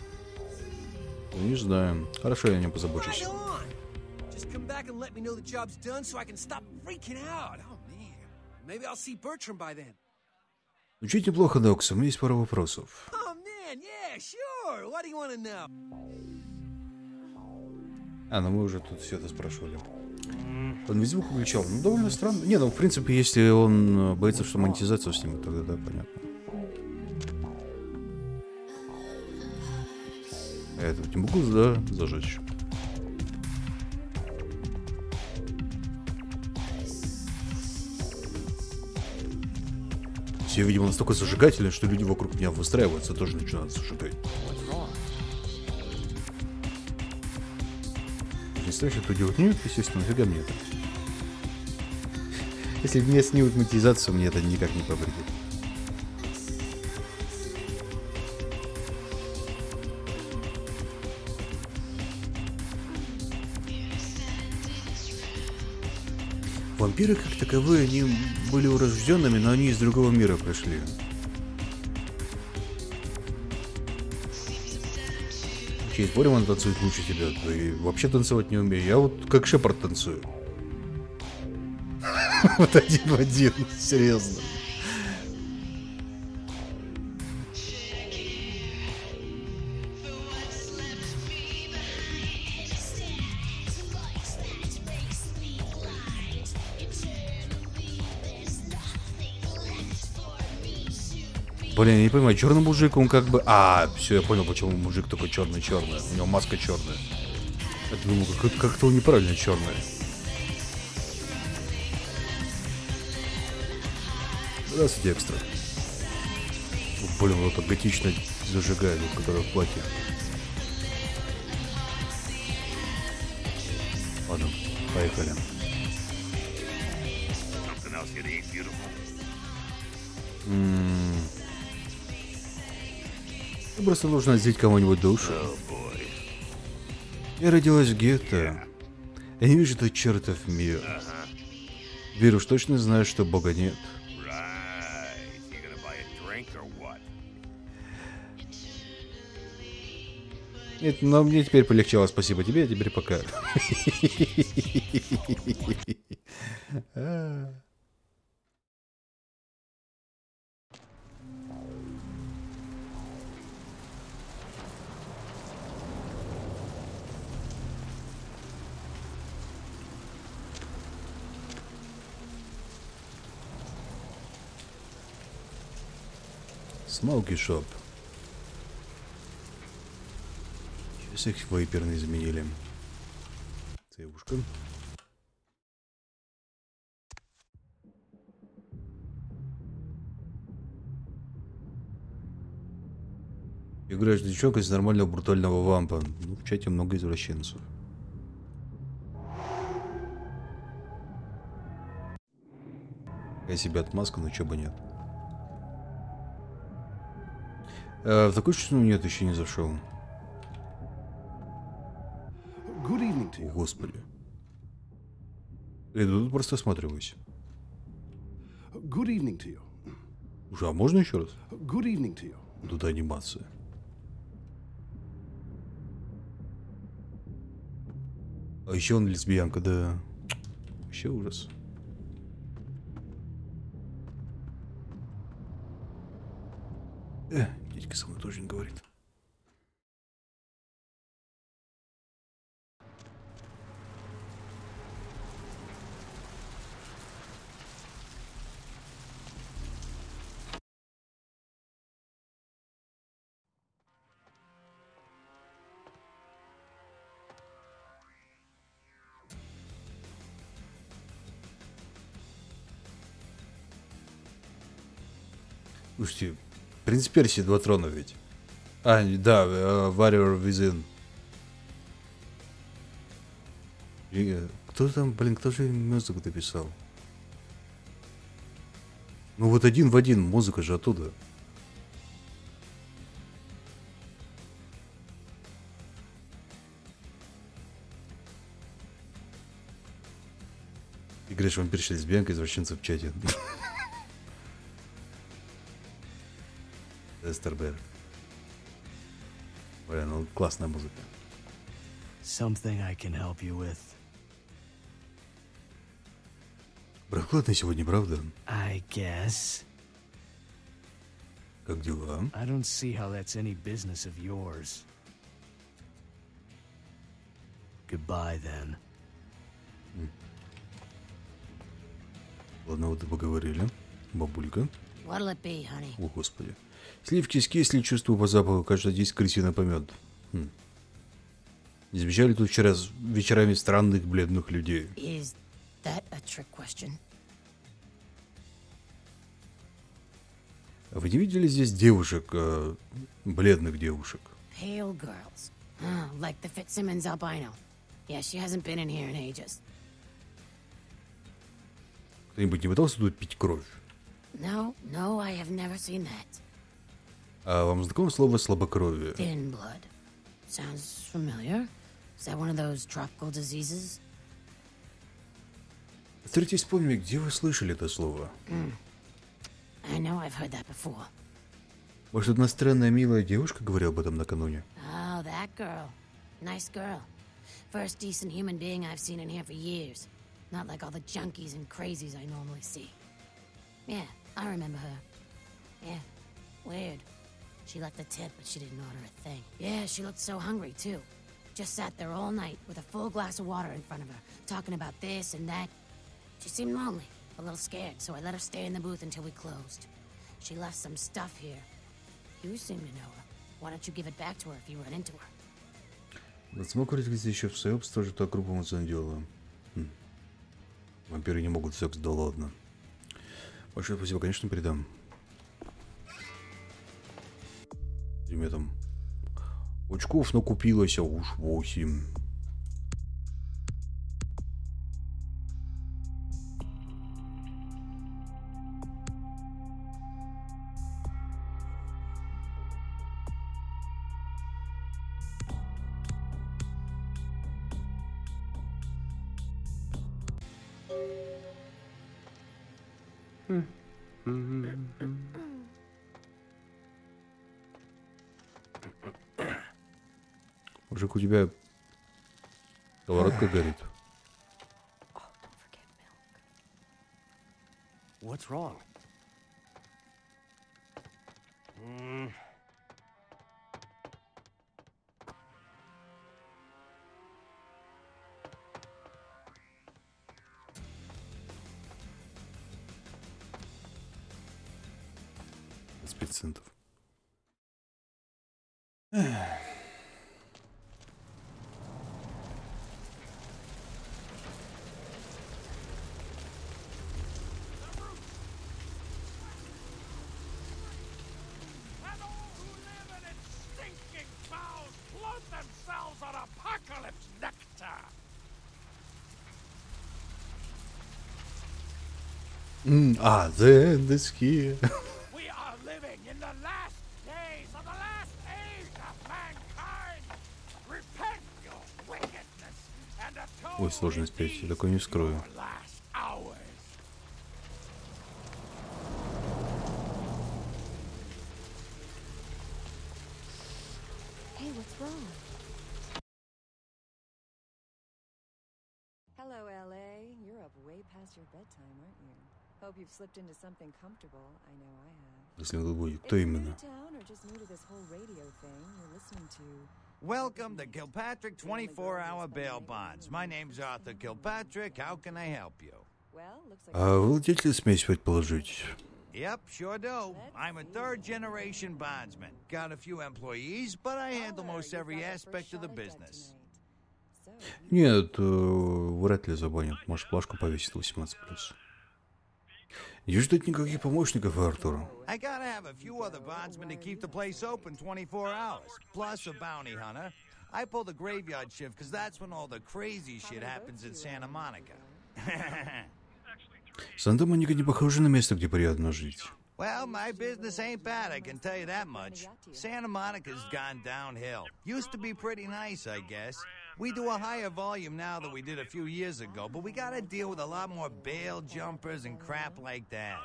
Не знаю. Хорошо, я о нем позабочусь. Just come back and let me know the job's done so I can stop freaking out. Oh man, maybe I'll see Bertram by then. Звучит неплохо, Нокс. У меня есть пара вопросов. Oh man, yeah, sure. What do you want to know? Ну мы уже тут все это спрашивали. Он весь звук выключал. Ну, довольно странно. Не, ну, в принципе, если он боится, что монетизацию снимет, тогда да, понятно. Я это не могу, да, зажечь. Все, видимо, настолько зажигательны, что люди вокруг меня выстраиваются, тоже начинают зажигать. Не знаешь, что делать? Нет, естественно, нафига мне это? Если мне снимут монетизацию, мне это никак не повредит. Вампиры, как таковые, они были урожденными, но они из другого мира пришли. Окей, спорим, он танцует лучше тебя. Ты вообще танцевать не умею. Я вот как Шепард танцую. Вот один в один, серьезно. Блин, я не понимаю, черный мужик, он как бы... все, я понял, почему мужик такой черный-черный. У него маска черная. Я думаю, как-то он неправильно черный. Здравствуйте, экстра. Блин, вот так готично зажигает, вот, который в платье. Ладно, поехали. Ты просто должна взять кого-нибудь душу. Я родилась в гетто. Я не вижу этот чертов мир. Веру уж точно знаю, что Бога нет. Нет, но мне теперь полегчало, спасибо тебе, а теперь пока. Smoky Shop. Раз их вейперные заменили. Цевушка. Играешь девчонка из нормального брутального вампа. Ну, в чате много извращенцев. Я себе отмазка, но чё бы нет. В такую честную нет, еще не зашел. О, господи. Я тут просто осматриваюсь. Уже, а можно еще раз? Тут анимация. А еще он лесбиянка, да. Вообще ужас. Дядька со мной тоже не говорит. Слушайте, принц Персии 2 трона ведь. А, да, Warrior Within. И, кто там, блин, кто же музыку дописал? Ну вот один в один, музыка же оттуда. И говоришь, вампирша лесбиянка, извращенца в чате. Эстербер. Блин, ну классная музыка. Something I can help you with. Прохладно сегодня, правда? I guess. Как дела? I don't see how that's any business of yours. Goodbye, then. Ладно, вот и поговорили. Бабулька. What'll it be, honey? О, господи. Сливки с кисли, чувствую по запаху, кажется, здесь крысиный помет. Не замечали тут вчера вечерами странных бледных людей? Is that a trick question? А вы не видели здесь девушек, бледных девушек? Pale girls. Like the Fitzsimmons albino. Yeah, she hasn't been in here in ages. Кто-нибудь не пытался тут пить кровь? No, I have never seen that. А вам знакомо слово слабокровие? Thin blood. Sounds familiar. Is that one of those tropical diseases? Постарайтесь вспомнить, где вы слышали это слово? I know I've heard that before. Может, одна странная милая девушка говорила об этом накануне? Oh, that girl. Nice girl. First decent human being I've seen in here for years. Not like all the junkies and crazies I normally see. Yeah, I remember her. Yeah, weird. She left a tip, but she didn't order a thing. Yeah, she looked so hungry, too. Just sat there all night with a full glass of water in front of her, talking about this and that. She seemed lonely, a little scared, so I let her stay in the booth until we closed. She left some stuff here. You seem to know her. Why don't you give it back to her if you run into her? Вот смог разглядеть еще в секс, тоже так грубо дело. Вампиры не могут секс, да ладно. Большое спасибо, конечно, передам. И мне там очков накупилось, а уж 8. Мужик, у тебя сковородка горит. What's wrong? С 5 центов. The end is here. We are living in the last days of the last age of mankind. Repent your wickedness and atone Ой, сложно спеть, я такое не скрою. your last hours. Hey, what's wrong? Hello, LA. You're up way past your bedtime, aren't you? Hope you've slipped into something comfortable. I know I have. Если он будет, If кто you're new именно? to town or just new to this whole radio thing, you're listening to Welcome to Kilpatrick 24-hour bail bonds. My name's Arthur Kilpatrick. How can I help you? А владетель смесь предположить? Yep, sure do. I'm a third-generation bondsman. Got a few employees, but I handle most every aspect of the business. Нет, вряд ли забанят. Может, плашку повесит 18+. Не ждать никаких помощников, Артур. I gotta have a few other bondsmen to keep the place open 24 hours, plus a bounty hunter. I pull the graveyard shift because that's when all the crazy shit happens in Santa Monica. Санта-Моника не похожа на место, где приятно жить. Well, my business ain't bad, I can tell you that much. Santa Monica's gone downhill. Used to be pretty nice, I guess. We do a higher volume now than we did a few years ago, but we gotta deal with a lot more bail jumpers and crap like that.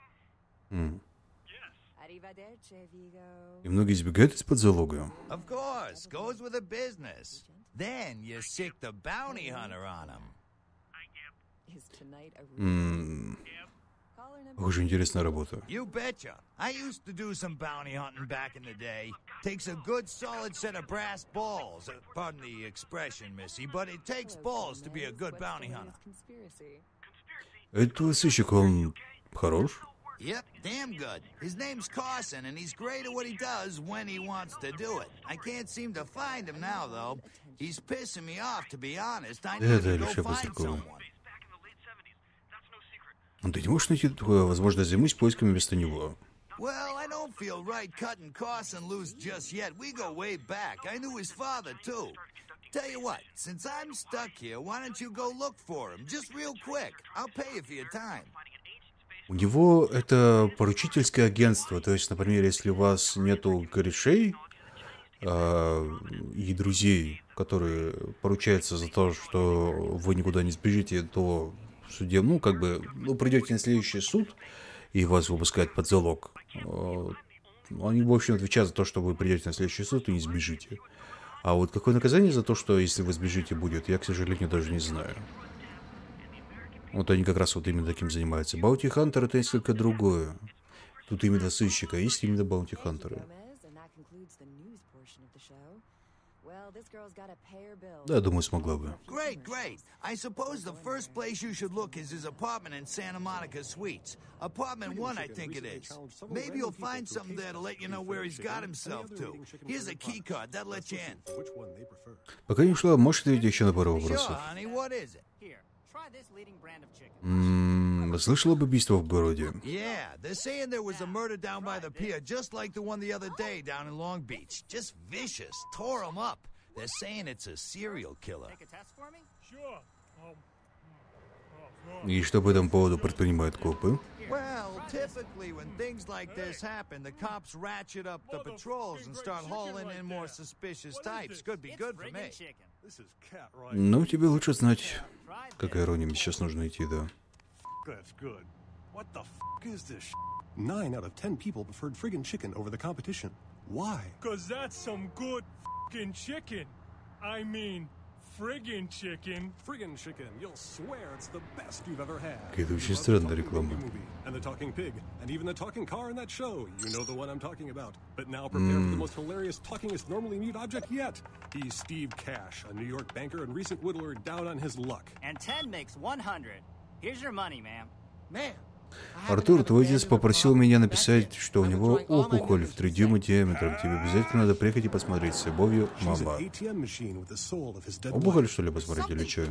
И многие избегают из-под залога. Of course, goes with the business. Then you sick the bounty hunter on them. Очень интересная работа. You betcha. I used to do some bounty hunting back in the day. Takes a good solid set of brass balls. Pardon the expression, Missy, but it takes balls to be a good bounty hunter. Этот сыщик, он хорош? Yep, damn good. His name's Carson, and he's great at what he does when he wants to do it. I can't seem to find him now, though. He's pissing me off, to be honest. I need to go find someone. Ты не можешь найти возможность займусь поисками вместо него? Well, I don't feel right cutting Carson loose just yet. We go way back. I knew his father, too. Tell you what, since I'm stuck here, why don't you go look for him? Just real quick. I'll pay you for your time. У него это поручительское агентство. То есть, например, если у вас нету корешей и друзей, которые поручаются за то, что вы никуда не сбежите, то в суде, придете на следующий суд, и вас выпускают под залог. Они, в общем, отвечают за то, что вы придете на следующий суд и не сбежите. А вот какое наказание за то, что если вы сбежите, будет, я, к сожалению, даже не знаю. Вот они как раз вот именно таким занимаются. Баунти-хантер — это несколько другое. Тут именно сыщика, есть именно баунти-хантеры. Да, думаю, смогла бы. Great, great. I suppose the first place you should look is his apartment in Santa Monica Suites. Apartment 1, I think it is. Maybe you'll find something there to let you know where he's got himself to. Here's a key card, that lets you in. Пока не ушла, можешь ответить еще на пару вопросов? Sure, honey, what is it? Слышал об убийстве в городе? Yeah, they're saying there was a murder down by the pier, just like the one the other day down in Long Beach. Just vicious, tore them up. They're saying it's a serial killer. И что по этому поводу предпринимают копы? Well, typically when things like this happen, the cops ratchet up the patrols and start hauling in more suspicious types. Could be good for me. Ну, тебе лучше знать, какая ирония мне сейчас нужно идти, да. That's good. What the f*** is this sh**? 9 out of 10 people preferred friggin' chicken over the competition. Why? Cause that's some good f***ing chicken. I mean, friggin' chicken. Friggin' chicken. You'll swear it's the best you've ever had. Какая-то очень странная реклама. And the talking pig, and even the talking car in that show. You know the one I'm talking about. But now prepare for the most hilarious talkingest normally mute object yet. He's Steve Cash, a New York banker and recent whittler down on his luck. And 10 makes 100. Here's your money, ma'am. Man. Артур, твой отец попросил меня написать, что у него опухоль в 3 дюйма диаметром. Тебе обязательно надо приехать и посмотреть. С любовью, мама. Опухоль, что ли, посмотреть или что?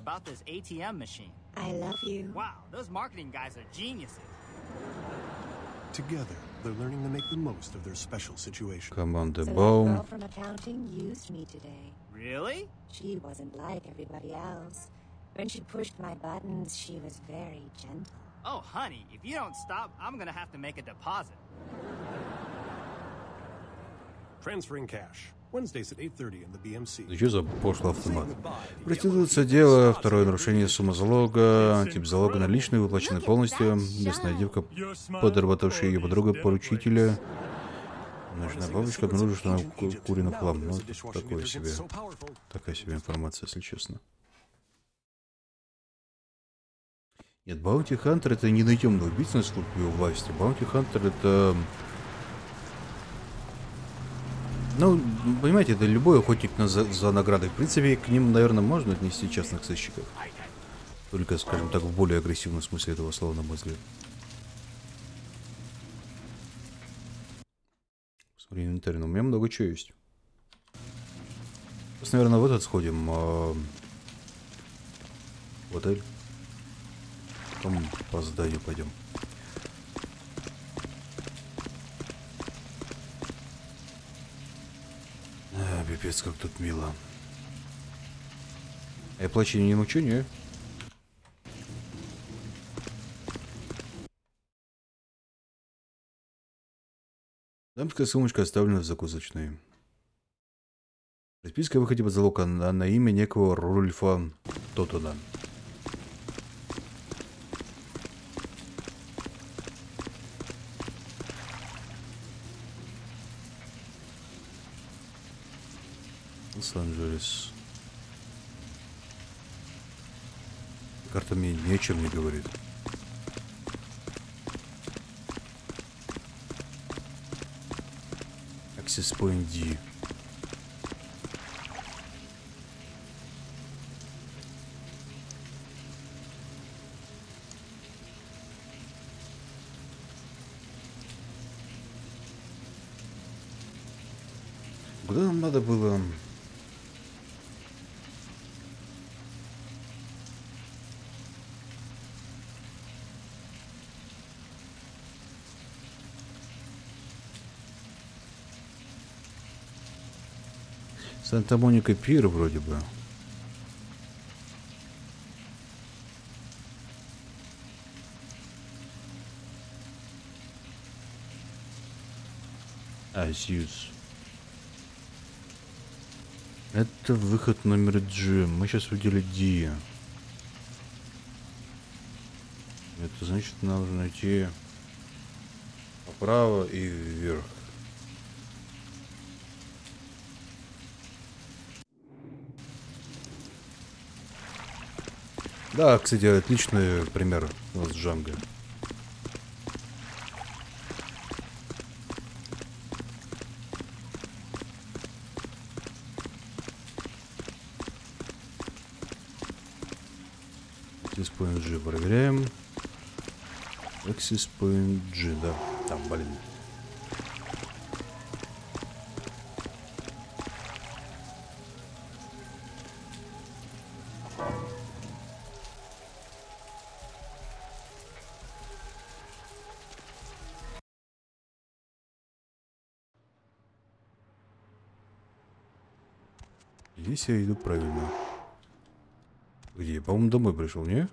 Команда Baum. Really? She wasn't like everybody else. When she pushed my buttons, she was very gentle. Oh, honey, if you don't stop, I'm gonna have to make a deposit. Transferring cash. Wednesdays at 8:30 in the BMC. Да что за пошлый автомат? Проституция дело, второе нарушение сумма залога, тип залога наличный, выплаченный полностью, местная девка, подработавшая ее подруга поручителя. Ночная бабочка обнаружила, что она курена в хлам. Ну, такая себе информация, если честно. Нет, Баунти Хантер — это не наемный убийца на службе у власти. Баунти Хантер — это... Ну, понимаете, это любой охотник за наградой. В принципе, к ним, наверное, можно отнести частных сыщиков. Только, скажем так, в более агрессивном смысле этого слова, на мой взгляд. Смотри, инвентарь, у меня много чего есть. Сейчас, наверное, в этот сходим. В отель. Потом по зданию пойдем. Пипец, как тут мило. А я плачу не мучу, не? Дамская сумочка оставлена в закусочной. Расписка о выходе под залог на имя некого Рульфа Тотона. Лос-Анджелес. Карта мне ни о чем не говорит. Access Point D. Куда нам надо было? Санта-Моника Пир вроде бы. Зьюз. Это выход номер G. Мы сейчас увидели D. Это значит, нам нужно найти вправо и вверх. Да, кстати, отличный пример у нас Джанго. Access Point G проверяем. Access Point G, да. Там, блин. Здесь я иду правильно. Где? Я, по-моему, домой пришел, не?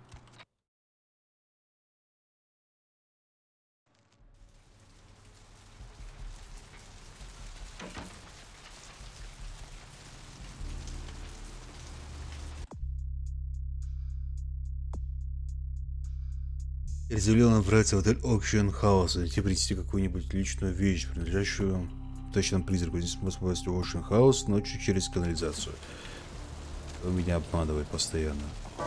Резервировал направиться в отель Auction House, найти принести какую-нибудь личную вещь, принадлежащую точному призраку. Здесь мы попасть в Auction House ночью через канализацию. Он меня обманывает постоянно.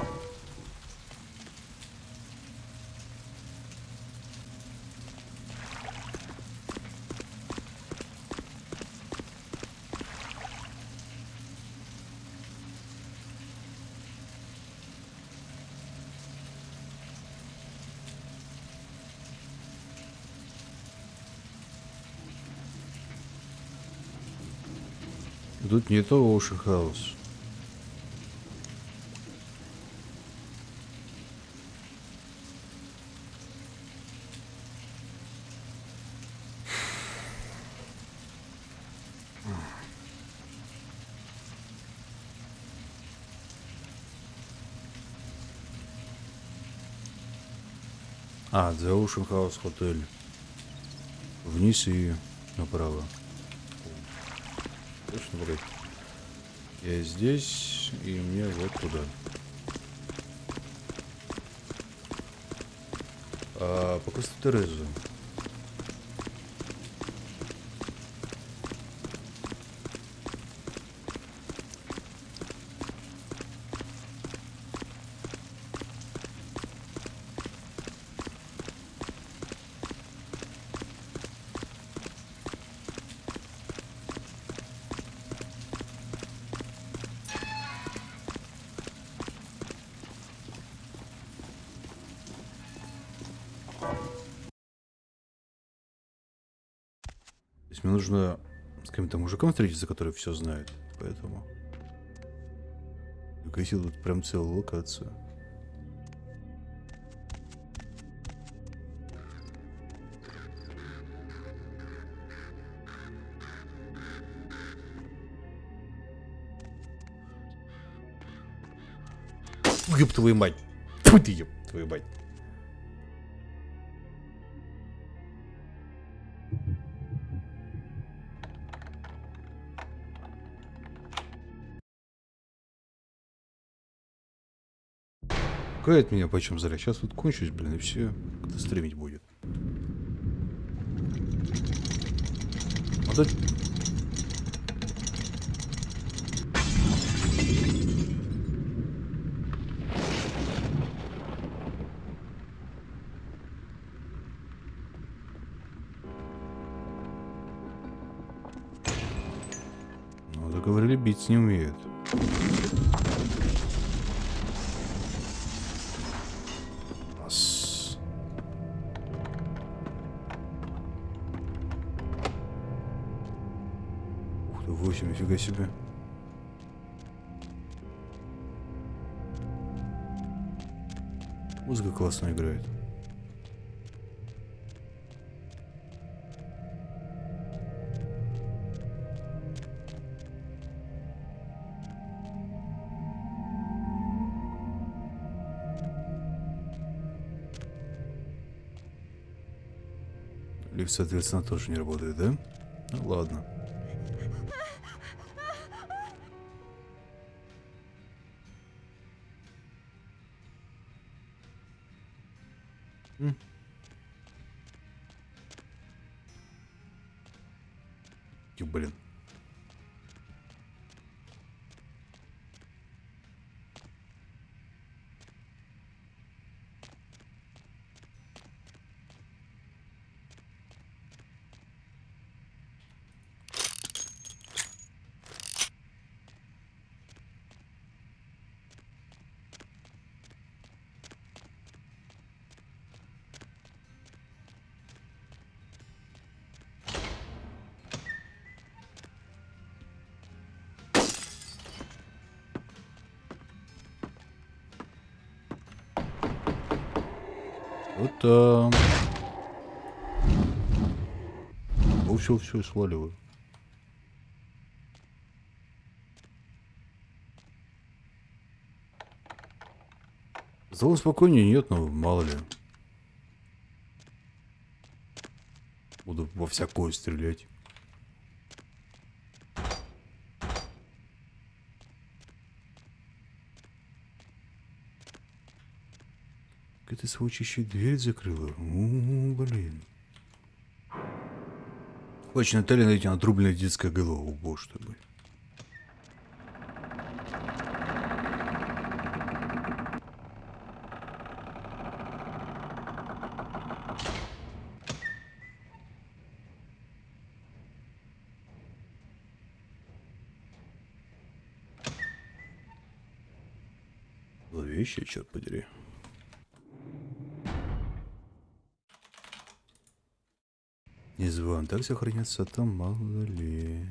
Тут не то Ocean House. А, The Ocean House Hotel. Вниз и направо. Точно, блядь. Я здесь, и мне вот туда. А, по Кресту Терезу. Мне нужно с каким-то мужиком встретиться, который все знает. Поэтому... Гасил тут прям целую локацию. Ёб твою мать! Тьфу ты, ёб твою мать! Кает меня почем зря. Сейчас вот кончусь, блин, и все. Когда стримить будет. Вот это... Ну, договорили, бить не умеют. Ух ты, 8, нифига себе. Музыка классно играет. Лифт, соответственно, тоже не работает, да? Ну ладно. Блин. Вот там. Ну все, сваливаю. Стало спокойнее, нет, но мало ли. Буду во всякое стрелять. Ты сволочь еще дверь закрыла. Блин. Очень Наталья, найти отрубленная детская голова. О, боже ты мой. Зловещая, черт подери. Если вам так сохранятся, то мало ли.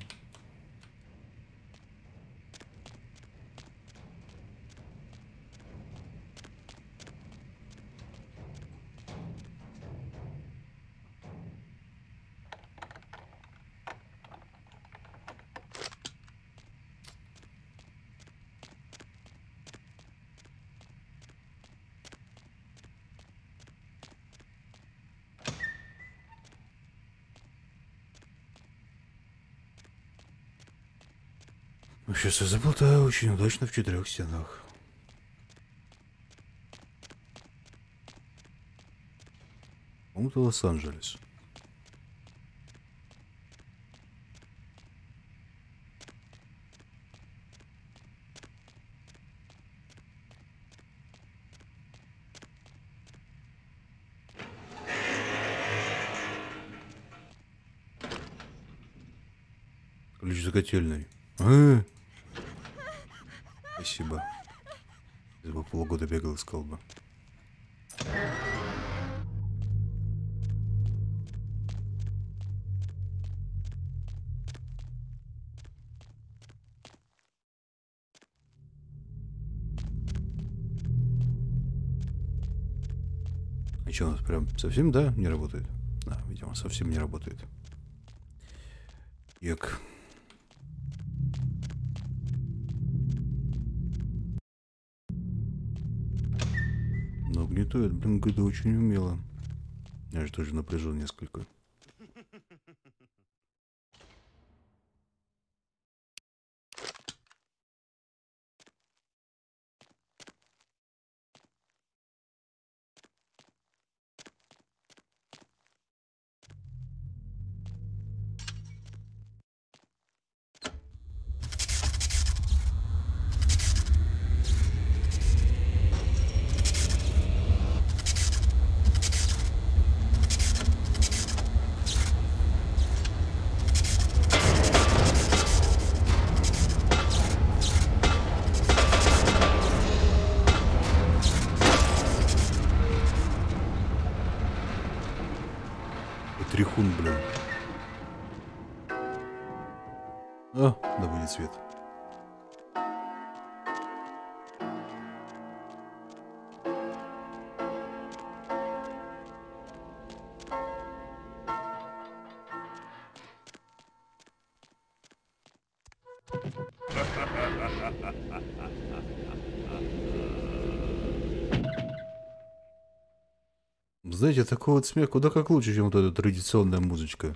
Сейчас я заплутаю очень удачно в 4 стенах. По-моему, это Лос-Анджелес. Ключ за котельной. Спасибо. Если бы полгода бегал, искал бы. А что, у нас прям совсем, да, не работает? Да, видимо, совсем не работает. Як. Но гнетает, блин, это очень умело. Я же тоже напряжен несколько. Трихун, блин. А, да будет свет. Знаете, такой вот смех куда как лучше, чем вот эта традиционная музычка.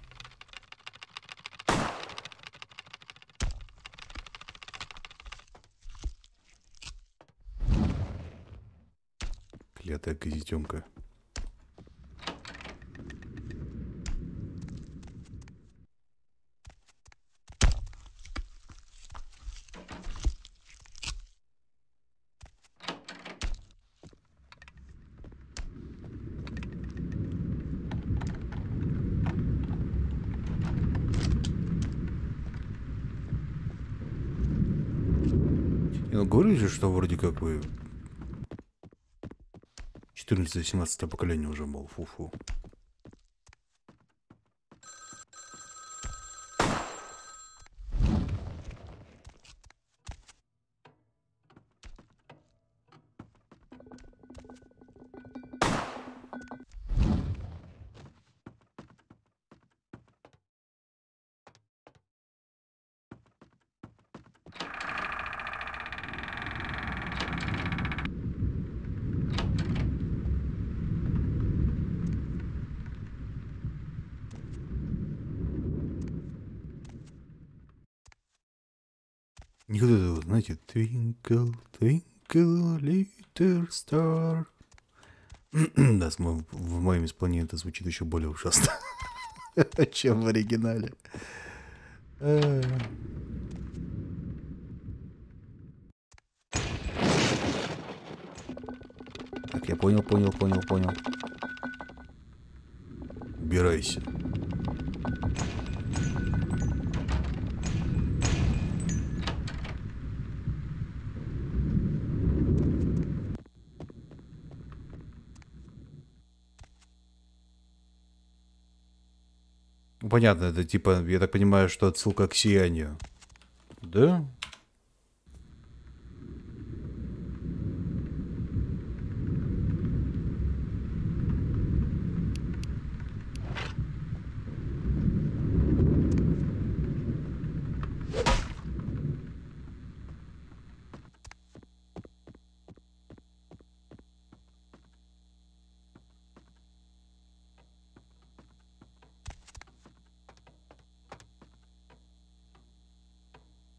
Клятая козетенка. Ну, говорили же, что вроде как вы 14-17 поколение уже, мол, фу-фу. Никогда этого, знаете, twinkle, twinkle, little star. Да, в моем исполнении это звучит еще более ужасно, чем в оригинале. Так, я понял. Убирайся. Понятно, это типа, я так понимаю, что отсылка к Сиянию. Да?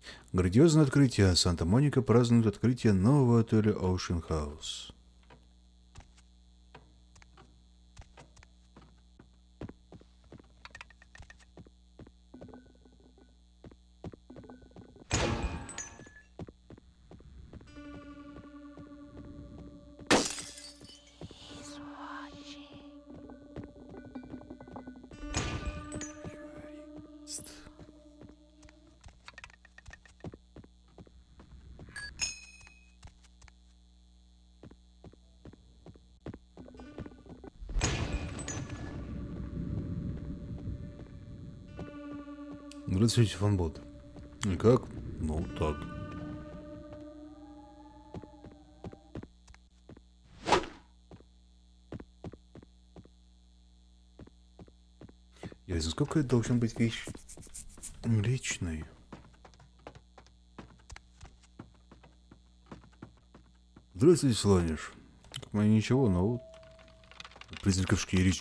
Грандиозное открытие. Санта-Моника празднует открытие нового отеля Ocean House. Здравствуйте, фанбот. Как? Ну, так. Ясно, сколько это должен быть вещь личной? Здравствуйте, Слониш. Ничего, но вот призраковский речь.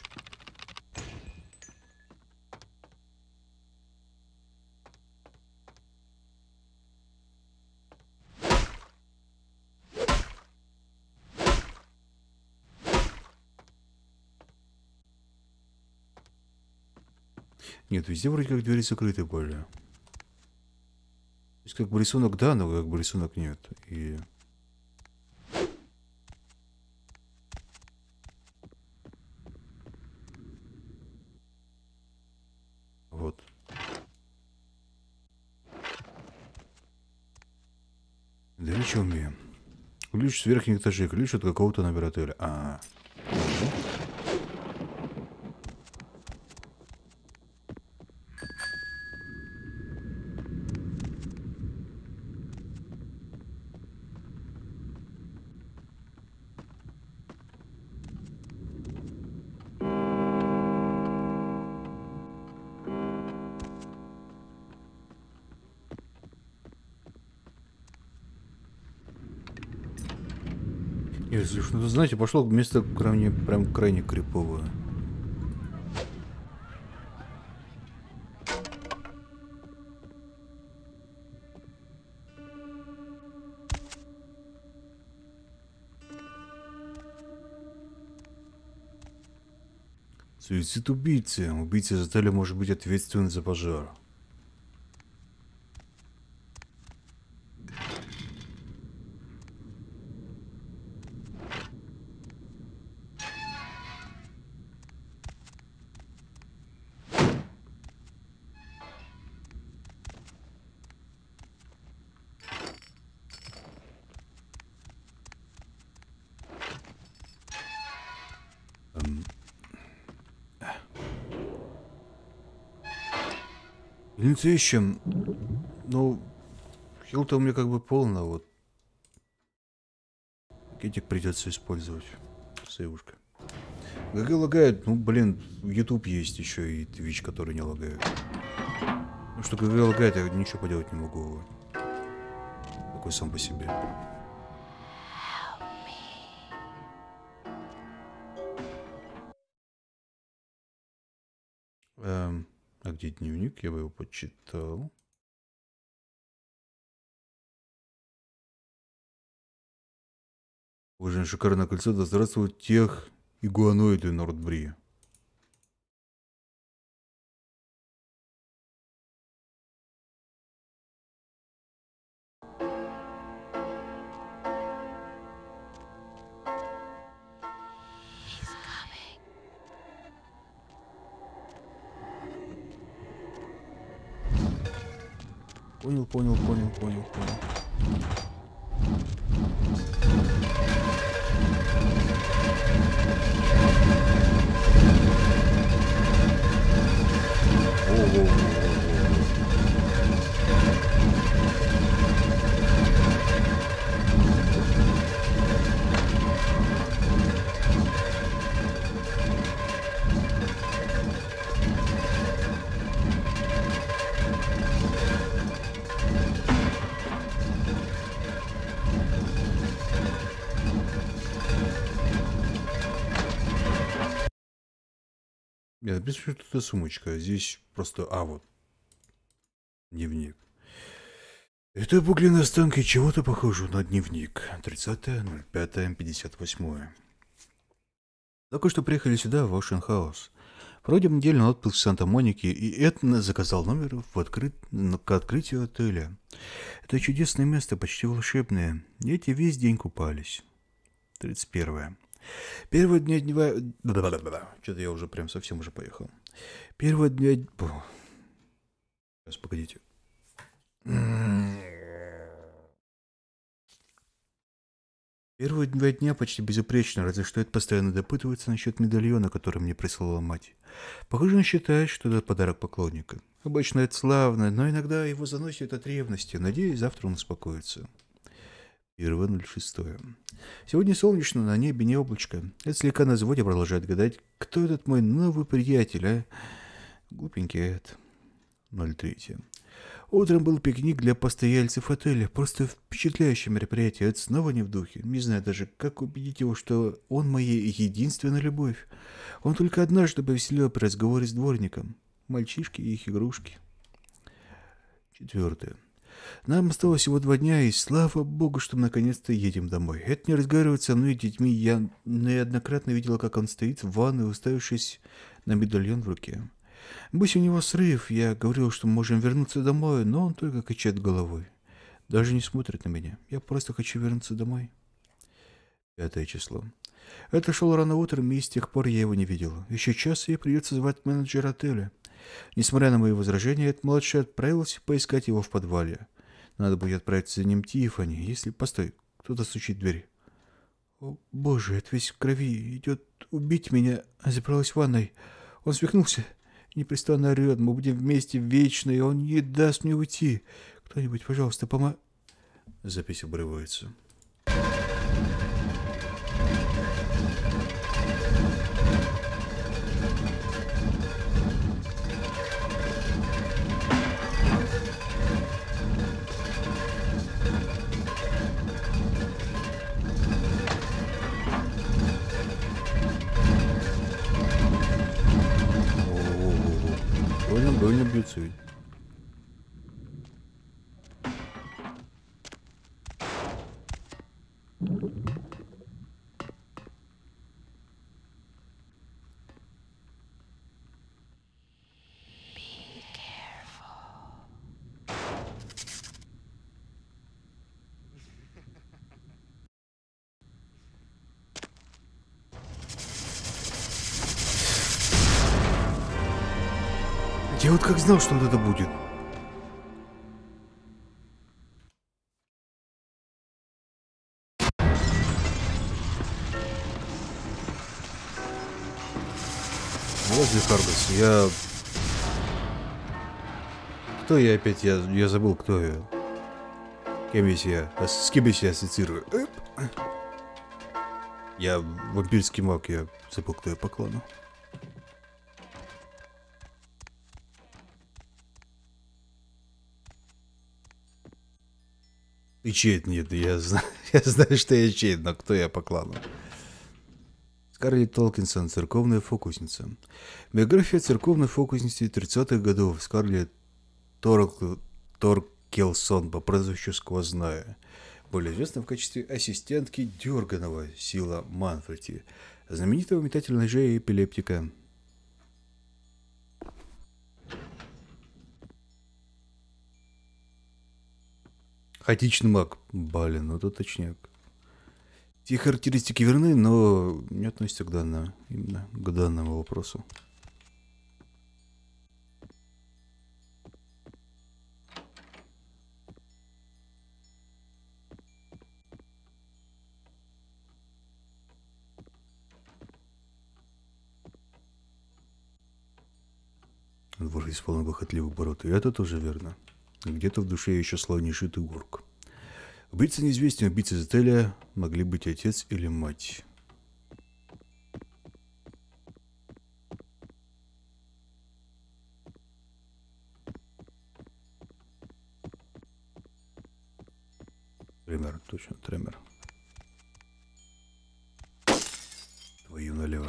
Нет, везде вроде как двери закрыты были. То есть как бы рисунок да, но как бы рисунок нет. И... вот. Да ничего умеем. Ключ с верхних этажей, ключ от какого-то номера отеля. Если уж, ну, знаете, пошло место крайне, прям крайне криповое. Суицид убийцы. Убийца из отеля может быть ответственен за пожар. Ищем. Ну, хил-то у меня как бы полно, вот. Кетик придется использовать. Сейвушка. ГГ лагает, ну, блин, YouTube есть еще и Twitch, который не лагает. Ну, что ГГ лагает, я ничего поделать не могу. Такой сам по себе. А где дневник? Я бы его почитал. Уважаемое шикарное кольцо, да здравствуют тех игуаноиды Нордбри. Понял. Я напишу, что это сумочка, а здесь просто... А, вот. Дневник. Это обугленные останки чего-то похожего на дневник. 30.05.58. Только что приехали сюда, в Ocean House. Проводим недельный отпуск в Санта-Монике, и Эдна заказал номер к открытию отеля. Это чудесное место, почти волшебное. Дети весь день купались. 31. Первого дня... Что-то я уже прям совсем уже поехал. Первого дня... Сейчас, погодите. Первые 2 дня почти безупречно, разве что это постоянно допытывается насчет медальона, который мне прислала мать. Похоже, он считает, что это подарок поклонника. Обычно это славно, но иногда его заносит от ревности. Надеюсь, завтра он успокоится. 1.06. Сегодня солнечно, на небе не облачко. Это слегка на взводе продолжает гадать, кто этот мой новый приятель, а? Глупенький Эд. 0.3. Утром был пикник для постояльцев отеля. Просто впечатляющее мероприятие. Это снова не в духе. Не знаю даже, как убедить его, что он моя единственная любовь. Он только однажды повеселил при разговоре с дворником. Мальчишки и их игрушки. 4. Нам осталось всего 2 дня, и слава богу, что мы наконец-то едем домой. Это не разговаривать со мной и детьми. Я неоднократно видела, как он стоит в ванной, уставившись на медальон в руке. Будь у него срыв, я говорил, что мы можем вернуться домой, но он только качает головой. Даже не смотрит на меня. Я просто хочу вернуться домой. 5 число. Это шел рано утром, и с тех пор я его не видел. Еще час, и придется звать менеджера отеля. Несмотря на мои возражения, этот младший отправился поискать его в подвале. Надо будет отправиться за ним Тиффани, если... Постой, кто-то стучит в дверь. О, боже, это весь в крови. Идет убить меня. Забралась в ванной. Он свихнулся. Непрестанно орет. Мы будем вместе вечно, и он не даст мне уйти. Кто-нибудь, пожалуйста, Запись обрывается. Больно бьются ведь. Я вот как знал, что вот это будет. Лазли Харгас, я... Кто я опять? Я забыл, кто я. Кем я? С кем я себя ассоциирую? Я вампирский маг, я забыл, кто я по клану. И чей-то нет, я знаю, что я чей, но кто я по клану. Скарлетт Толкинсон, церковная фокусница. Биография церковной фокусницы 30-х годов. Скарлетт Торкелсон по прозвищу Сквозная. Более известна в качестве ассистентки Дерганова Сила Манфреди, знаменитого метателя ножей и эпилептика. Хаотичный маг. Блин, ну это точняк. Те характеристики верны, но не относятся к именно к данному вопросу. Двор исполнен похотливых оборот, и это тоже верно. Где-то в душе еще славнейший Тугурк. Убийца неизвестен, убийца из отеля могли быть отец или мать. Тремер, точно, Тремер. Твою налево.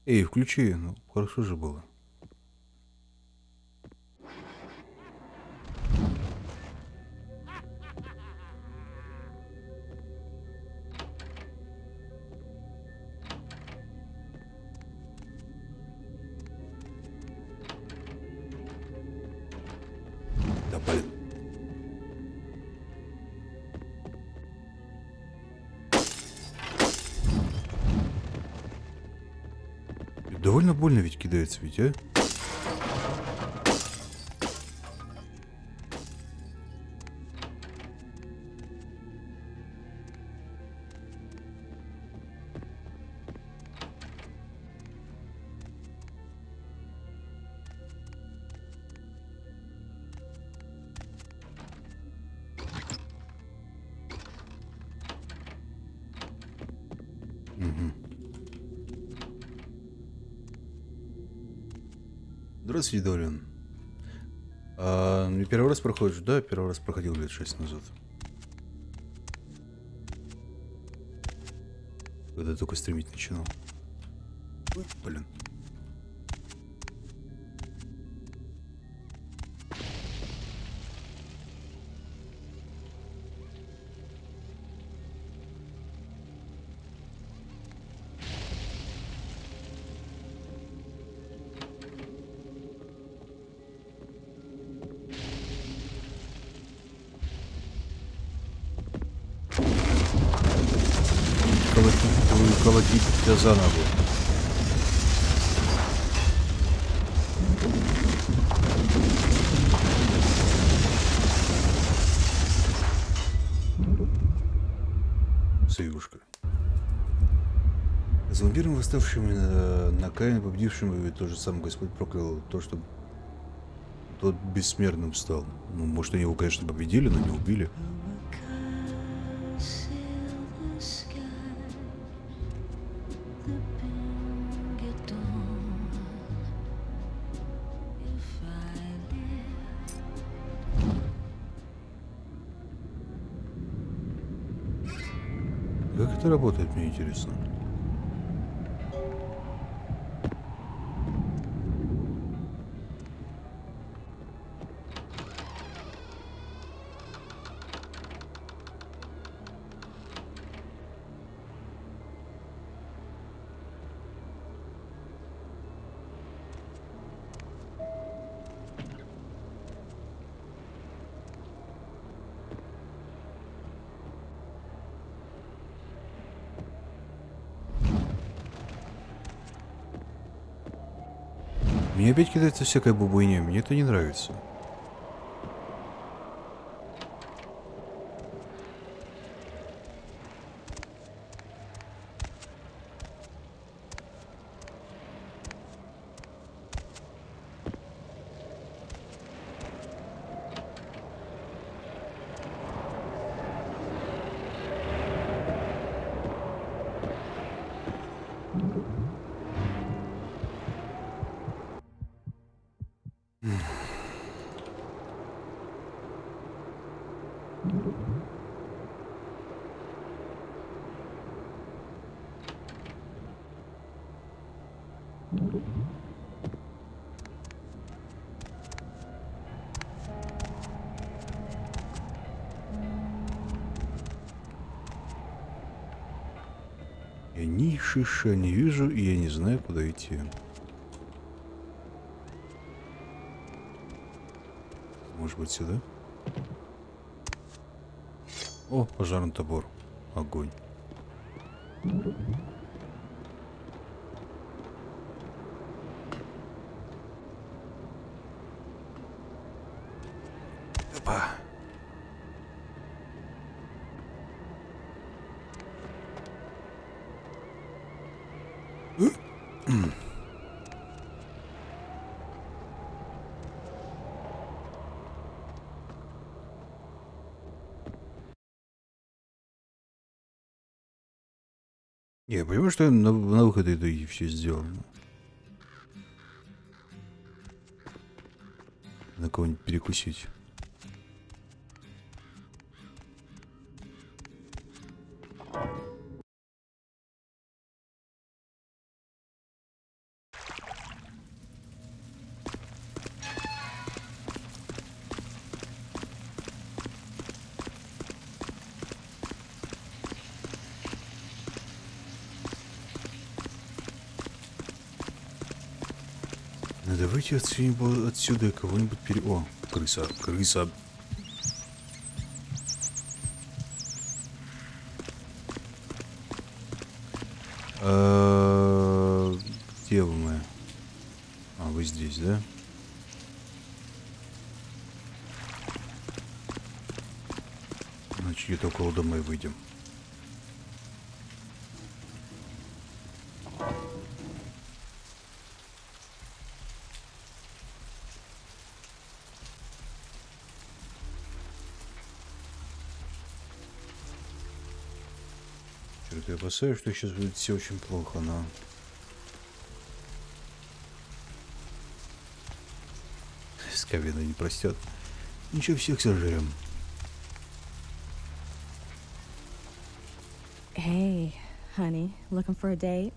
Эй, включи, ну хорошо же было. Да блин. Довольно больно ведь кидается ведь, а? Здравствуйте, Дориан. Не первый раз проходишь? Да, первый раз проходил лет 6 назад. Когда только стримить начинал. Ой, блин. Колотить тебя за ногу. Союшка. С вампиром, восставшим на Каина, победившим, и тот же самый Господь проклял то, что тот бессмертным стал. Ну, может, они его, конечно, победили, но не убили. Как это работает, мне интересно. Мне опять кидается всякая бубуйня, мне это не нравится. Я ни шиша не вижу, и я не знаю, куда идти. Может быть, сюда? О, пожарный топор. Огонь. Опа. Я понимаю, что я на выход иду и все сделано. На кого-нибудь перекусить. Ну давайте отсюда кого-нибудь О, крыса, крыса. Где мы? А, вы здесь, да? Значит, где-то около дома и выйдем. Что-то я опасаюсь, что сейчас будет все очень плохо, но... Скавина не простет. Ничего, всех сожрем. Hey, honey, looking for a date?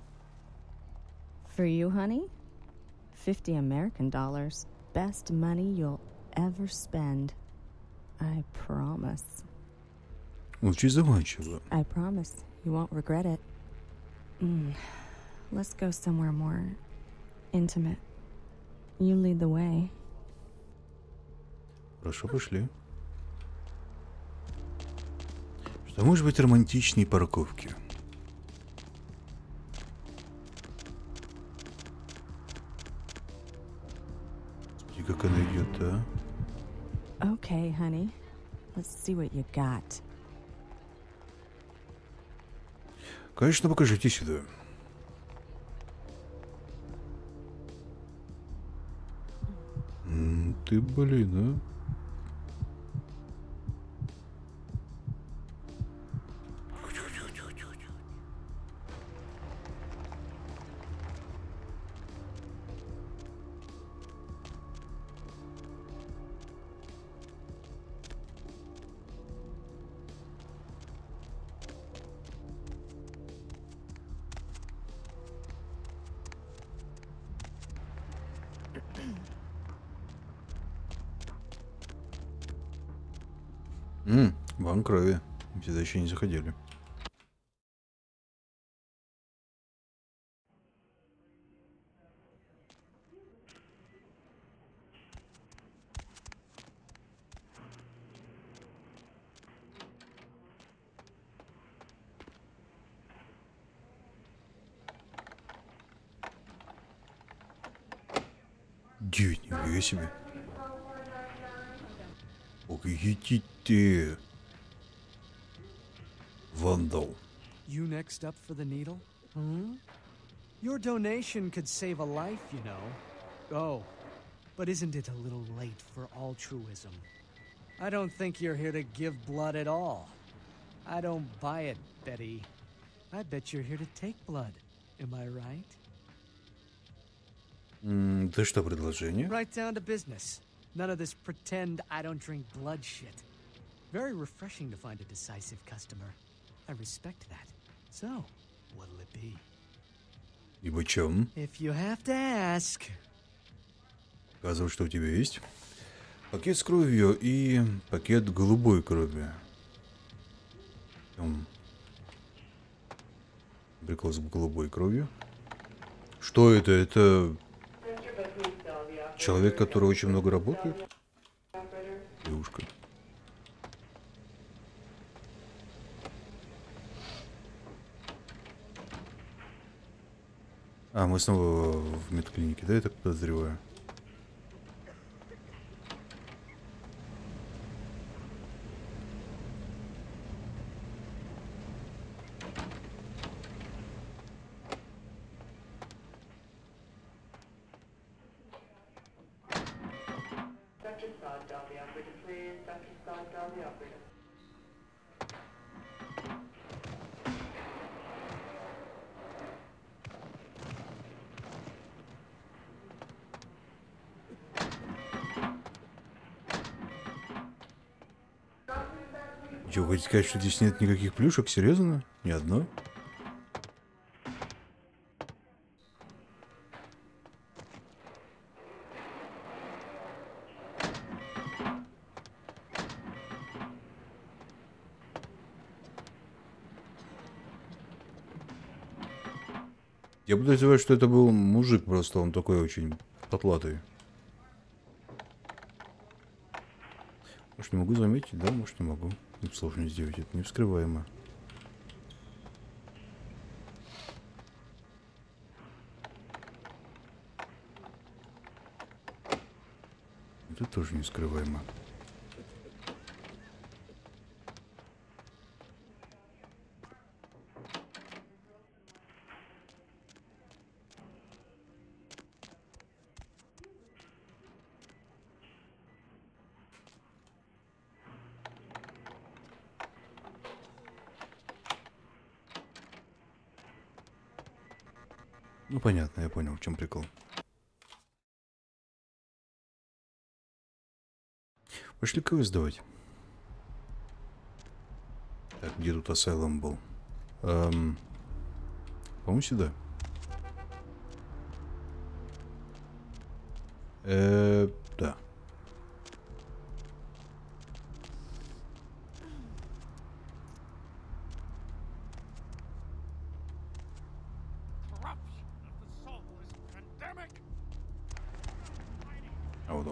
For you, honey? 50 American dollars. Best money you'll ever spend. I promise. Очень заманчиво. I promise you won't regret it. Let's go somewhere more intimate. You lead the way. Хорошо, пошли. Что может быть романтичнее парковки? Смотри, как она идет, а? Okay, honey. Let's see what you got. Конечно, покажите сюда. Ты, блин, а? Банк крови. Сюда еще не заходили. Дюдь, нифига себе. Ох, идите ты. Vandal. You next up for the needle? Hmm? Your donation could save a life, you know. Oh, but isn't it a little late for altruism? I don't think you're here to give blood at all. I don't buy it, Betty. I bet you're here to take blood. Am I right? Да что предложение? Right down to business. None of this pretend I don't drink blood shit. Very refreshing to find a decisive customer. I respect that. So, what'll it be? И почем? If you have to ask. Показывай, что у тебя есть. Пакет с кровью и пакет голубой крови. Прикол с голубой кровью. Что это? Это человек, который очень много работает? Девушка. А, мы снова в медклинике, да, я так подозреваю? Что, хотите сказать, что здесь нет никаких плюшек? Серьезно? Ни одно? Я подозреваю, что это был мужик, просто он такой очень Потлатый. Может, не могу заметить? Да, может, не могу. Сложно сделать. Это не вскрываемо. Это тоже не вскрываемо. Ну, понятно, я понял, в чем прикол. Пошли кого сдавать. Так, где тут Асайлом был? По-моему, сюда. Да. А вот он.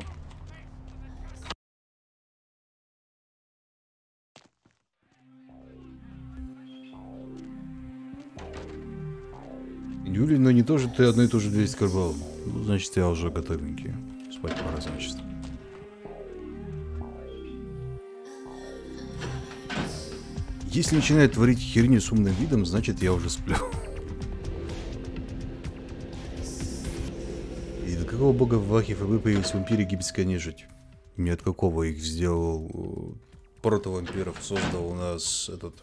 Юлий, но не то же ты одно и то же 200 карбал. Ну, значит, я уже готовенький. Спать пора, значит. Если начинает творить херню с умным видом, значит, я уже сплю. И до какого бога в Вахе ФБ появились вампиры египетская нежить? Ни от какого их сделал протовампиров, создал у нас этот...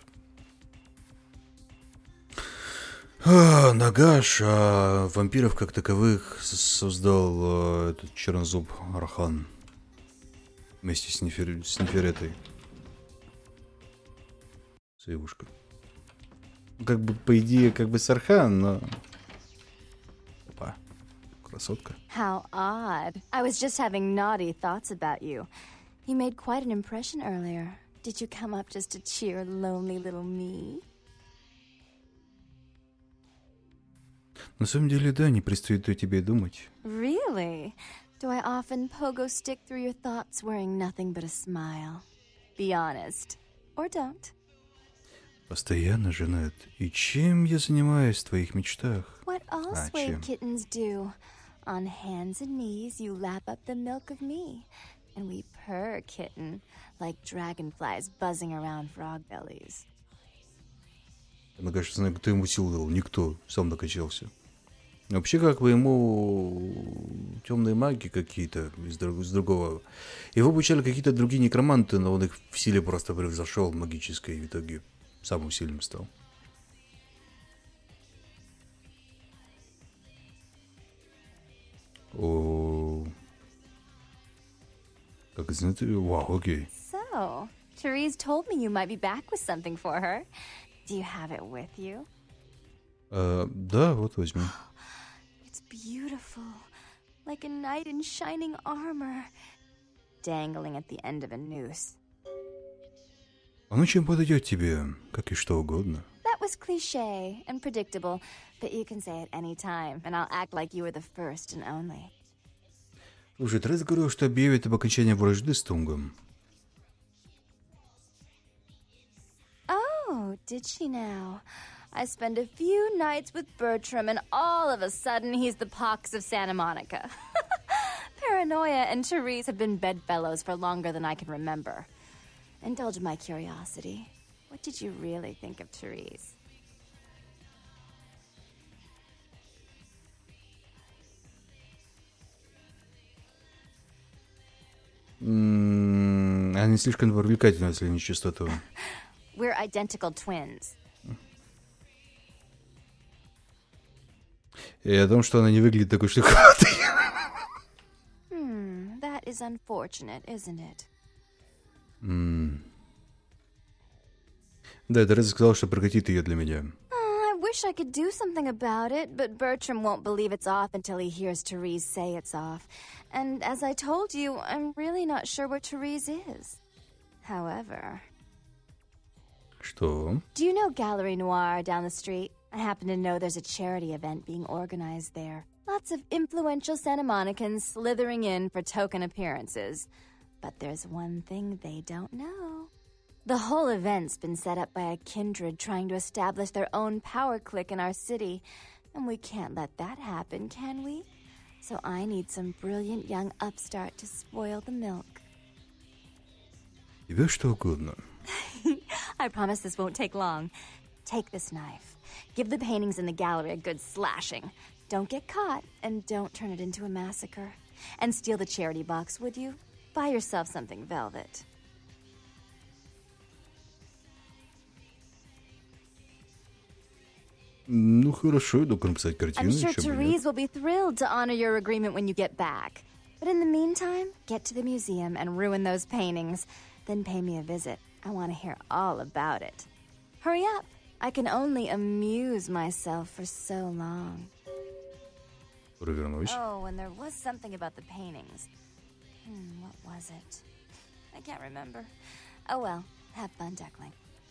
Нагаш, а вампиров как таковых создал этот чернозуб Архан вместе с Неферетой. Сывушка. Как бы, по идее, как бы Сархан, но... Опа, красотка. How odd. I was just having naughty thoughts about you. You made quite an impression earlier. Did you come up just to cheer lonely little me? На самом деле, да, не предстоит о тебе думать. Really? Do I often pogo stick through your thoughts wearing nothing but a smile? Be honest. Or don't. Постоянно, Жанет. И чем я занимаюсь в твоих мечтах? What all slave kittens do. On hands and knees, you lap up the milk of me. And we purr, kitten, like dragonflies buzzing around frog bellies. Я, конечно, знаю, кто ему сил дал. Никто. Сам докачался. Вообще, как бы ему темные маги какие-то из другого. Его обучали какие-то другие некроманты, но он их в силе просто превзошел магической, и в итоге самым сильным стал. О, как знаете, вау, окей. So, Therese told me you might be back with something for her. Do you have it with you? Да, вот возьми. It's beautiful, like a knight in shining armor, dangling at the end of a noose. Оно чем подойдет тебе, как и что угодно. That was cliché and predictable, but you can say it any time, and I'll act like you were the first and only. Слушай, Трес говорил, что объявит об окончании вражды с Тунгом. Oh, did she now? I spend a few nights with Bertram, and all of a sudden he's the pox of Santa Monica. Paranoia and Therese have been bedfellows for longer than I can remember. Indulge my curiosity. What did you really think of Therese? Она не слишком привлекательна, если не чистоту. We're identical twins. И о том, что она не выглядит такой шлюховатой. That is unfortunate, isn't it? Да, Тереза сказала, что прокатит ее для меня. I wish I could do something about it, but Bertram won't believe it's off until he hears Therese say it's off. And as I told you, I'm really not sure what Therese is. However... Что? Do you know Gallery Noir down the street? I happen to know there's a charity event being organized there. Lots of influential Santa Monicans slithering in for token appearances. But there's one thing they don't know. The whole event's been set up by a kindred trying to establish their own power clique in our city. And we can't let that happen, can we? So I need some brilliant young upstart to spoil the milk. Тебе что угодно. I promise this won't take long. Take this knife. Give the paintings in the gallery a good slashing. Don't get caught, and don't turn it into a massacre. And steal the charity box, would you? Buy yourself something velvet. Ну хорошо, иду написать картину. I'm sure Therese will be thrilled to honor your agreement when you get back. But in the meantime, get to the museum and ruin those paintings. Then pay me a visit. I want to hear all about it. Hurry up. I can only amuse myself for so long. Oh, and there was something about the paintings. What was it? I can't remember. Oh well, have fun, Duckling.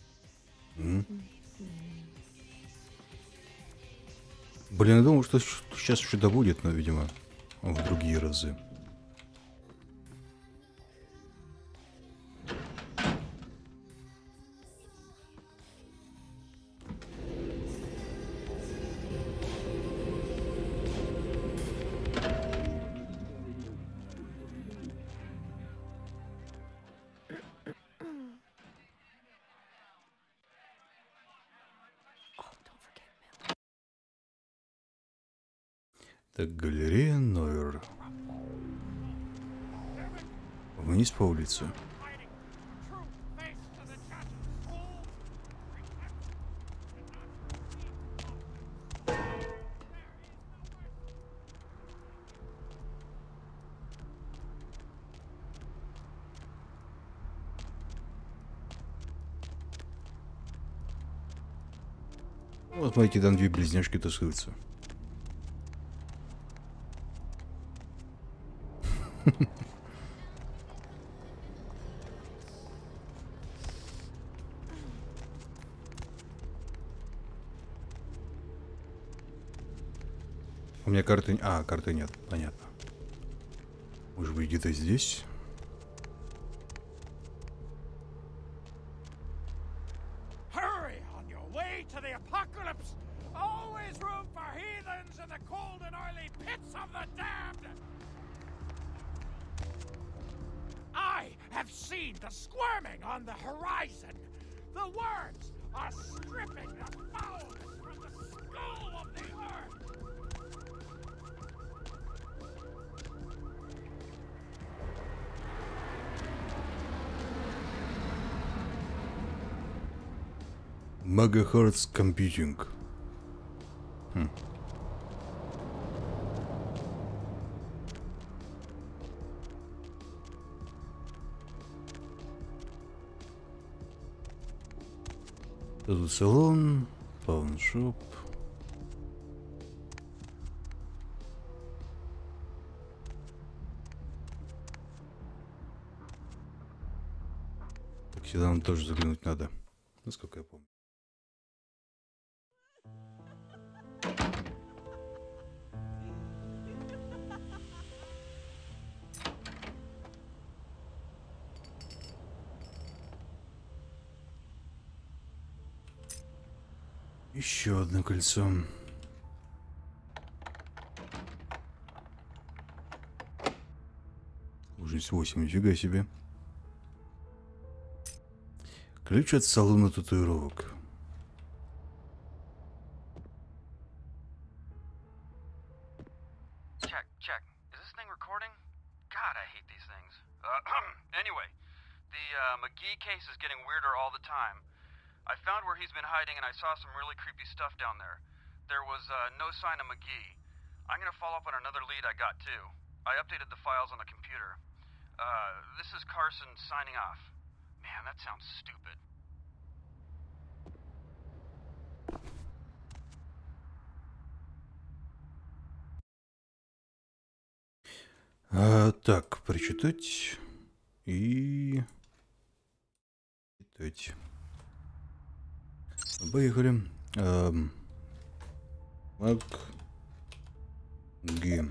Блин, я думал, что сейчас что-то будет, но, видимо, в другие разы. Так, галерея Нойер. Вниз по улице. Вот, смотрите, там две близняшки тусуются. У меня карты... А, карты нет. Понятно. Может быть, где-то здесь? Hurry on your way to the apocalypse. Always room for heathens in the cold and oily pits of the damned. I have seen the squirming on the horizon. The worms are stripping the foulness from the skull of the earth. Megahertz Computing. Тут салон, пауншоп. Так, сюда нам тоже заглянуть надо, насколько я помню. Еще одно кольцо. Уже 8, нифига себе. Ключ от салона татуировок. Check. Is this thing recording? God, I hate these things. Anyway, the McGee case is getting weirder all the time. I found where he's been hiding and I saw some really creepy stuff down there. There was no sign of McGee. I'm gonna follow up on another lead I got too. I updated the files on the computer. This is Carson signing off. Man, that sounds stupid. Так, прочитать и... читать. Поехали. Мак. Г.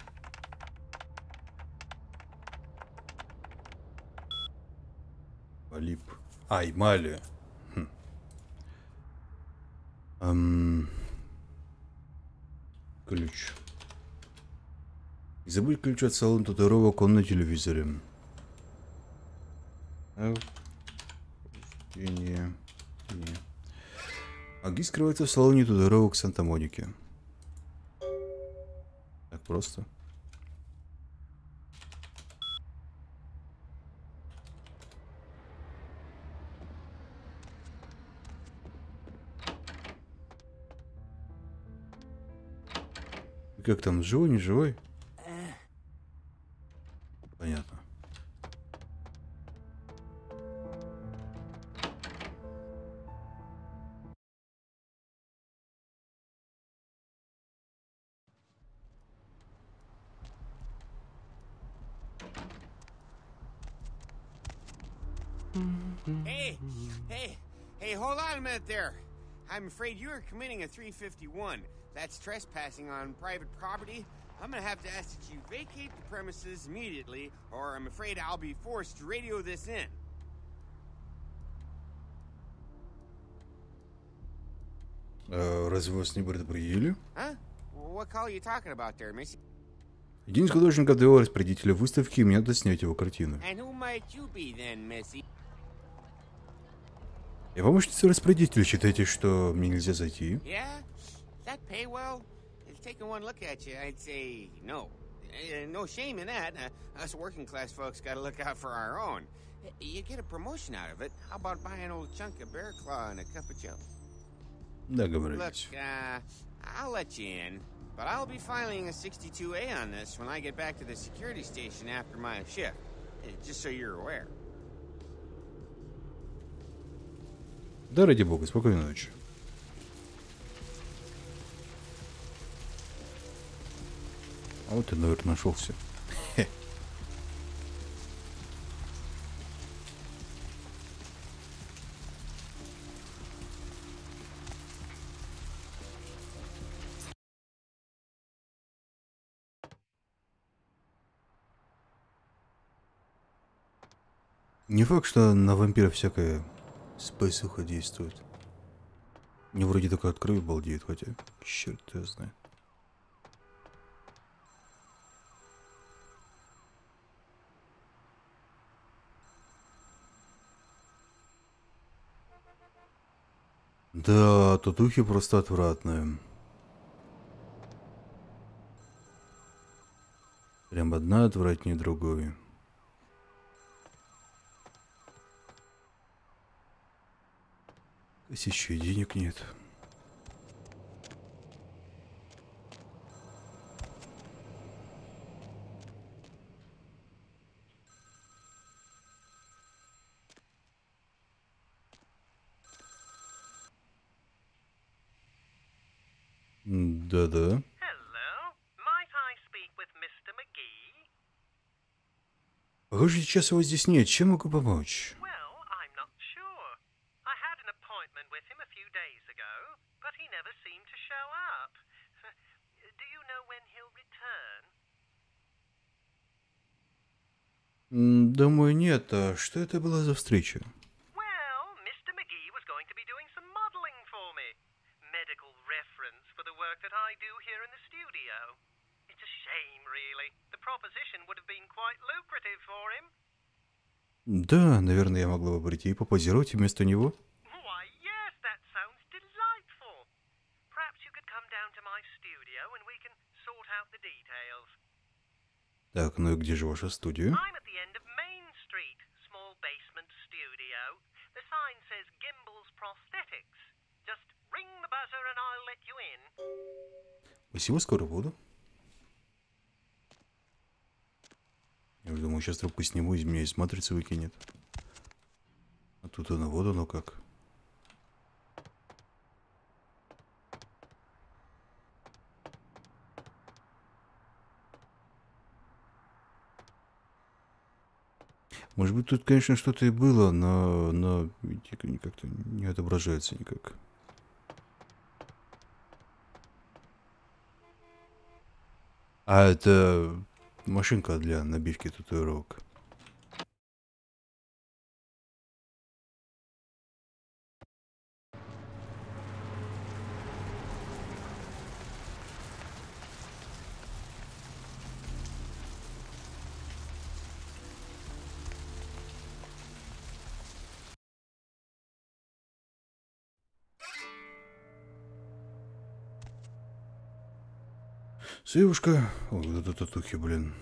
Полип. Эмали. Ключ. Не забудь ключ от салона татуировок, он на телевизоре. Аги скрывается в салоне татуировок Санта-Моники. Так просто. Как там, живой, не живой? Понятно. Hey, hold on a minute there. I'm afraid you are committing a 351. That's trespassing on private property. I'm gonna have to ask that you vacate the premises immediately, or I'm afraid I'll be forced to radio this in. Разве вас не предупредили? Huh? What call are you talking about there, Missy? Один из художников ДО распорядителя выставки, и мне надо снять его картины. And who might you be then, Missy? Я помощница распорядителя, считаете, что мне нельзя зайти? Yeah? That pay well? Taking one look at you, I'd say no. No shame in that. Us working class folks gotta look out for our own. You get a promotion out of it. How about buying an old chunk of bear claw and a cup of joe? Договорились. Look, I'll let you in, but I'll be filing a 62A on this when I get back to the security station after my shift. Just so you're aware. Да, ради бога, спокойной ночи. А вот и, наверное, нашелся. Не факт, что на вампиров всякая спайсуха действует. Не вроде только от крови балдеет, хотя черт его знает. Да, татухи просто отвратные. Прям одна отвратнее другой. Еще и денег нет. Да-да. Похоже, сейчас его здесь нет. Чем могу помочь? Думаю, нет. А что это была за встреча? Да, наверное, я могла бы прийти и попозировать вместо него. Так, ну и где же ваша студия? Спасибо, скоро буду. Я думаю, сейчас трубку сниму, из меня из матрицы выкинет. А тут оно, вот оно как. Может быть, тут, конечно, что-то и было, но как-то не отображается никак. А это машинка для набивки татуировок. Девушка. О, вот это татухи, блин.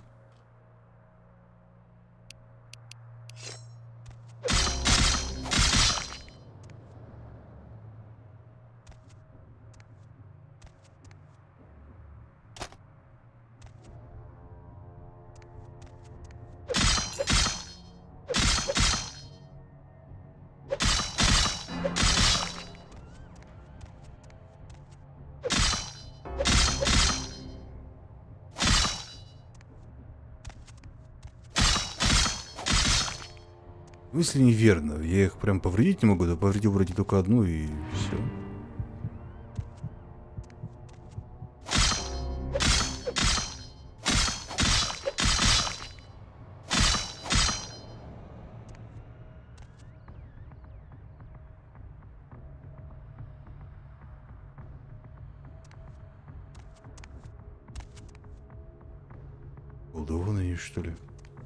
Если неверно, я их прям повредить не могу, да повредил вроде только одну и все. Колдованные, что ли?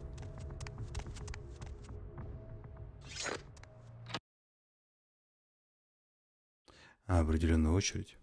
Определенная очередь.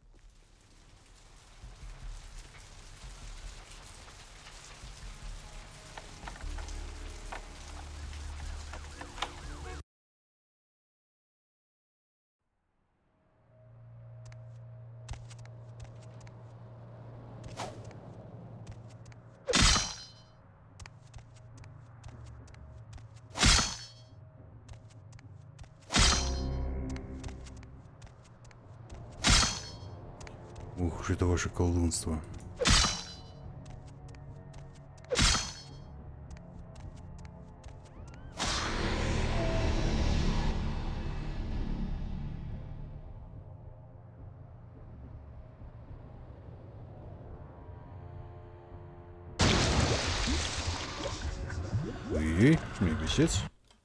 Ух уж это ваше колдунство. Ой, мегасец.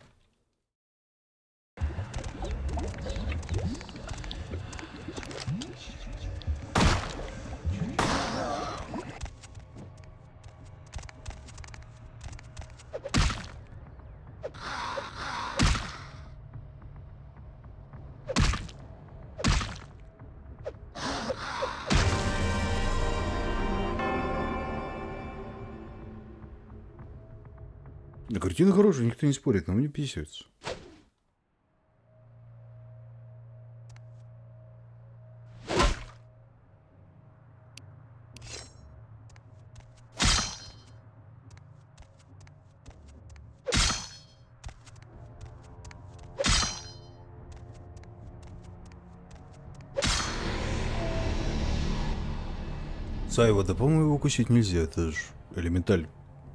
Да, картина хорошая, никто не спорит, но мне писается. Саева, да по-моему его укусить нельзя, это же элементаль.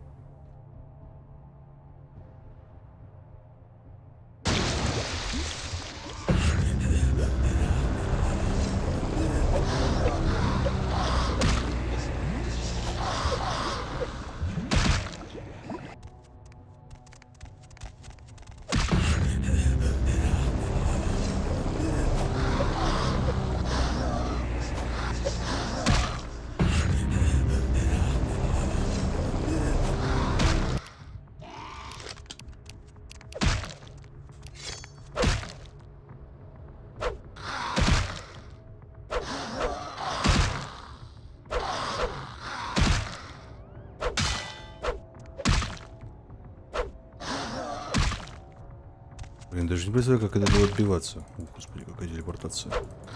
Блин, даже не представляю, как это будет отбиваться. О, господи, какая телепортация.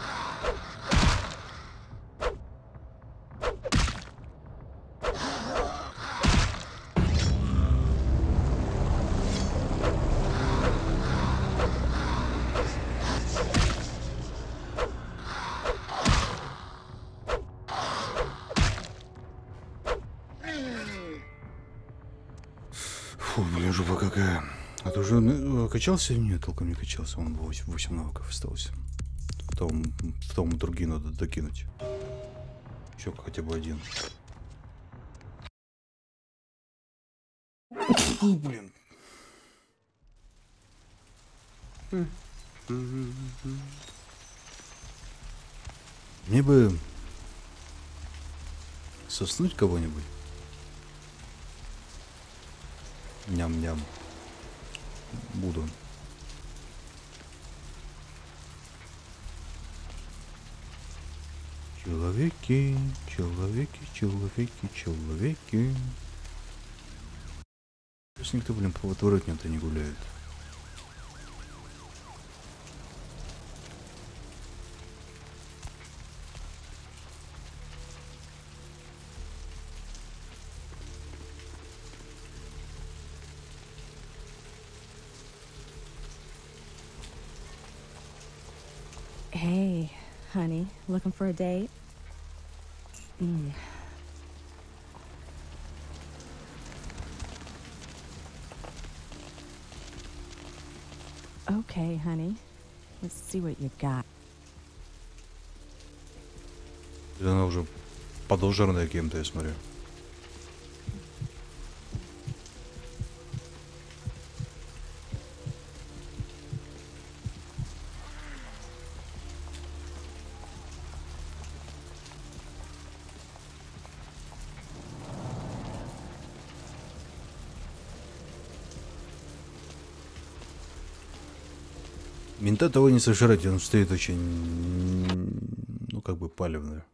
Фу, блин, жопа какая. А ты уже качался или нет? Толком не качался. Он 8 навыков осталось. В том другие надо докинуть. Еще хотя бы один. Фу, блин. Мне бы соснуть кого-нибудь. Ням-ням. Буду. Человеки, человеки, человеки, человеки. Сейчас никто, блин, по отворотням-то не гуляет. Hey, honey, looking for a date? Okay, honey. Let's see what you got. Она уже подолжарная кем-то, я смотрю. Мента того не сожрать, он стоит очень, ну, как бы палевно.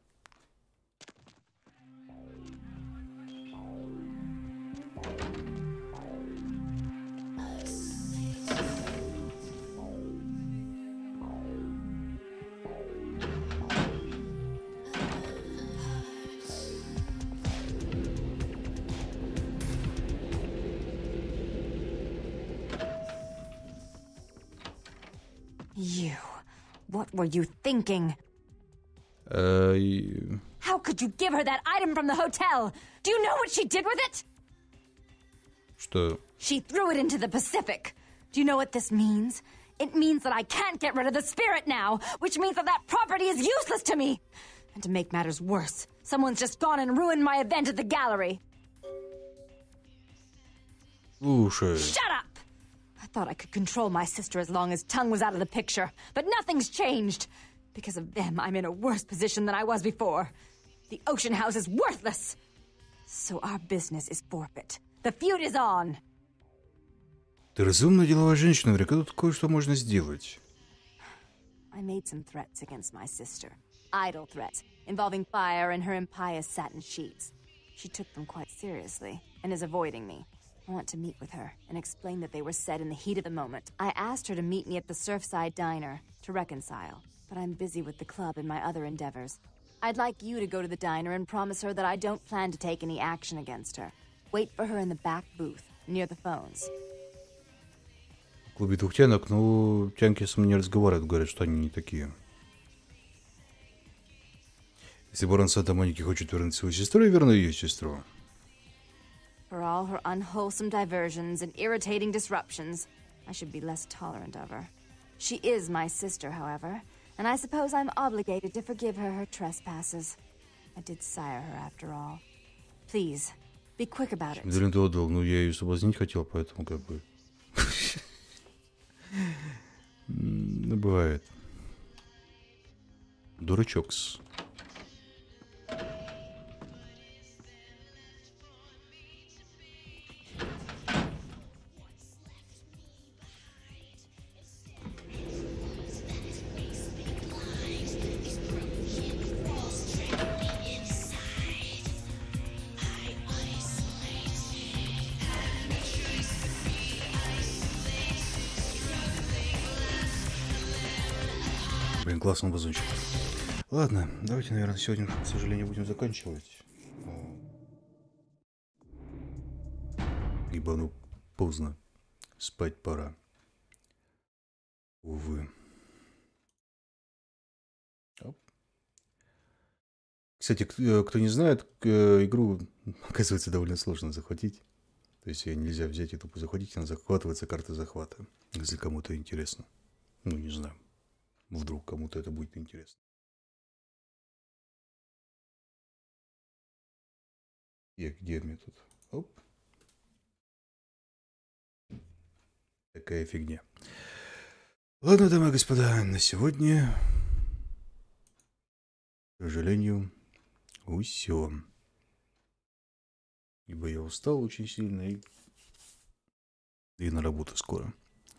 You. What were you thinking? How could you give her that item from the hotel? Do you know what she did with it? Что? She threw it into the Pacific. Do you know what this means? It means that I can't get rid of the spirit now, which means that that property is useless to me. And to make matters worse, someone's just gone and ruined my event at the gallery. Shut up! I thought I could control my sister as long as Tongue was out of the picture, but nothing's changed. Because of them, I'm in a worse position than I was before. The Ocean House is worthless. So our business is forfeit. The feud is on. Ты разумная деловая женщина, вряд ли тут кое-что можно сделать. I made some threats against my sister. Idle threats, involving fire and her impious satin sheets. She took them quite seriously, and is avoiding me. I want to meet with her, and explain that they were said in the heat of the moment. I asked her to meet me at the Surfside Diner, to reconcile. But I'm busy with the club and my other endeavors. I'd like you to go to the diner and promise her that I don't plan to take any action against her. Wait for her in the back booth, near the phones. В клубе двух тянок, ну, тянки со мной не разговаривают, говорят, что они не такие. Если барон Санта-Моники хочет вернуть свою сестру, я верну ее сестру. For all her unwholesome diversions and irritating disruptions, I should be less tolerant of her. She is my sister, however, and I suppose I'm obligated to forgive her her trespasses. I did sire her after all. Please, be quick about it. Медалин ты отдал, ну я ее соблазнить хотел, поэтому как бы... Ну, бывает. Дурачокс. Блин, классный вазончик. Ладно, давайте, наверное, сегодня, к сожалению, будем заканчивать. Ибо, ну, поздно. Спать пора. Увы. Кстати, кто не знает, игру, оказывается, довольно сложно захватить. То есть ее нельзя взять и тупо захватить, она захватывается карта захвата. Если кому-то интересно. Ну, не знаю. Вдруг кому-то это будет интересно. Где мне тут? Оп. Такая фигня. Ладно, дамы и господа, на сегодня, к сожалению, все. Ибо я устал очень сильно и на работу скоро.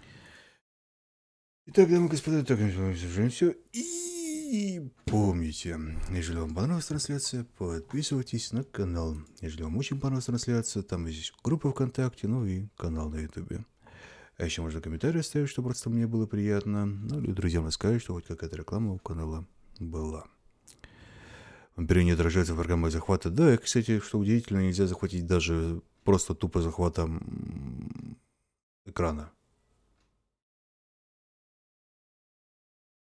Итак, дамы и господа, так, все. И помните, если вам понравилась трансляция, подписывайтесь на канал. Если вам очень понравилась трансляция, там есть группа ВКонтакте, ну и канал на Ютубе. А еще можно комментарии оставить, чтобы просто мне было приятно. Ну или друзьям рассказать, что хоть какая-то реклама у канала была. Вампиры не отражаются программой захвата. Да, и, кстати, что удивительно, нельзя захватить даже просто тупо захватом экрана.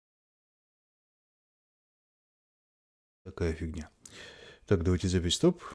Такая фигня. Так, давайте запись стоп.